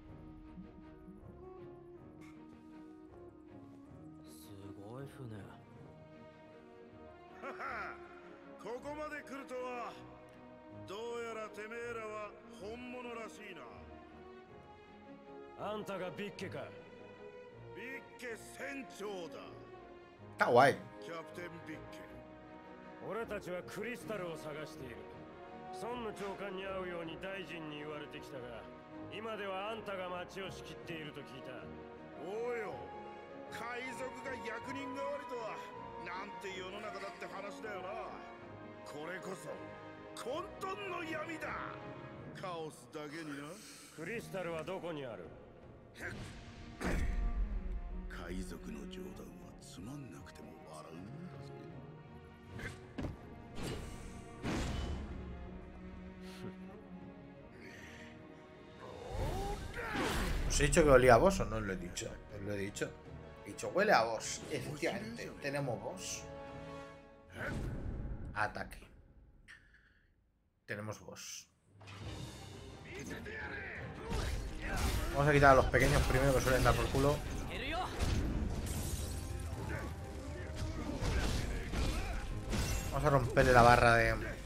[SPEAKER 1] Está guay.
[SPEAKER 7] 俺たちはクリスタルを探している。孫の長官に会うように大臣に言われてきたが、今ではあんたが町を仕切っていると聞いた。
[SPEAKER 5] おうよ、海賊が役人代わりとはなんて世の中だって話だよな。これこそ混沌の闇だ。カオスだけにな。
[SPEAKER 7] クリスタルはどこにある？
[SPEAKER 5] 海賊の冗談はつまんなくても笑うんだぜ。
[SPEAKER 1] ¿Os he dicho que olía a boss o no os lo he dicho? Os lo he dicho. He dicho, huele a boss. Efectivamente, tenemos boss. Ataque. Tenemos boss. Vamos a quitar a los pequeños primero que suelen dar por culo. Vamos a romperle la barra de...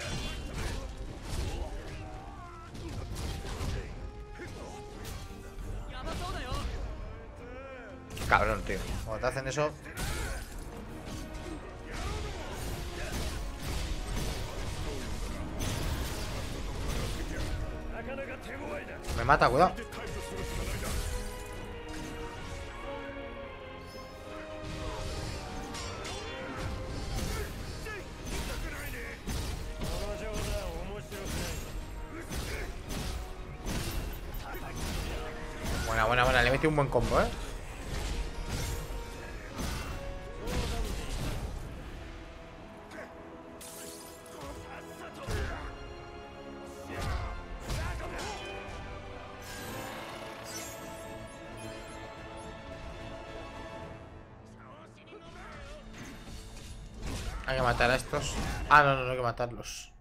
[SPEAKER 1] Cabrón, tío. Cuando te hacen eso... Me mata, cuidado. Buena, buena, buena. Le metí un buen combo, eh. Hay que matar a estos. Ah, no, no, no hay que matarlos.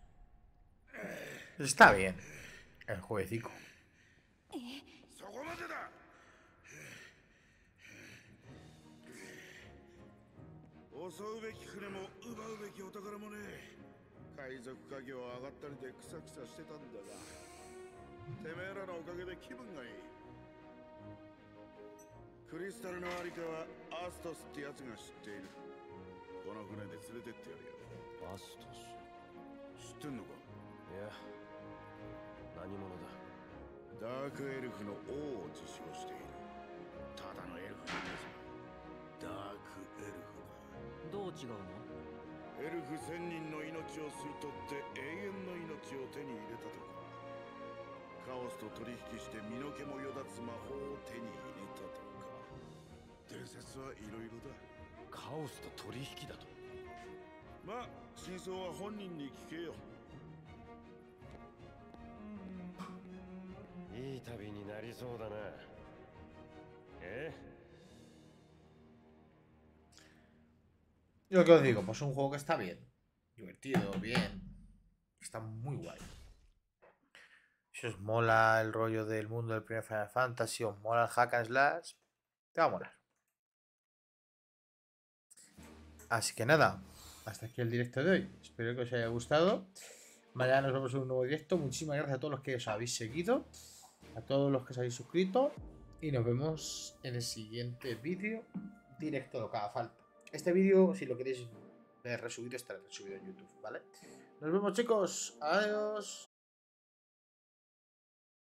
[SPEAKER 1] Está bien. El jueguecico.
[SPEAKER 5] そこまでだ。襲うべき船も奪うべきお宝もね。海賊家業上がったりでクサクサしてたんだが、てめえらのおかげで気分がいい。クリスタルのありかはアストスってやつが知っている。この船で連れてってやるよ。
[SPEAKER 7] アストス。
[SPEAKER 5] 知ってんのか？
[SPEAKER 7] いや、何者だ。
[SPEAKER 5] ダークエルフの王を自称している。ただのエルフじゃねえぞ。ダークエルフだ。
[SPEAKER 3] どう違うの？
[SPEAKER 5] エルフ千人の命を吸い取って永遠の命を手に入れたとか。カオスと取引して身の毛もよだつ魔法を手に入れたとか。伝説はいろいろだ。
[SPEAKER 7] カオスと取引だと。
[SPEAKER 5] まあ真相は本人に聞けよ。
[SPEAKER 7] いい旅になりそうだな。え？
[SPEAKER 1] Yo lo que os digo, pues un juego que está bien. Divertido, bien. Está muy guay. Si os mola el rollo del mundo del primer Final Fantasy, os mola el hack and slash, te va a molar. Así que nada, hasta aquí el directo de hoy. Espero que os haya gustado. Mañana nos vemos en un nuevo directo. Muchísimas gracias a todos los que os habéis seguido, a todos los que os habéis suscrito. Y nos vemos en el siguiente vídeo directo, lo que haga falta. Este vídeo, si lo queréis ver resubido, estará resubido en YouTube, ¿vale? Nos vemos, chicos. Adiós.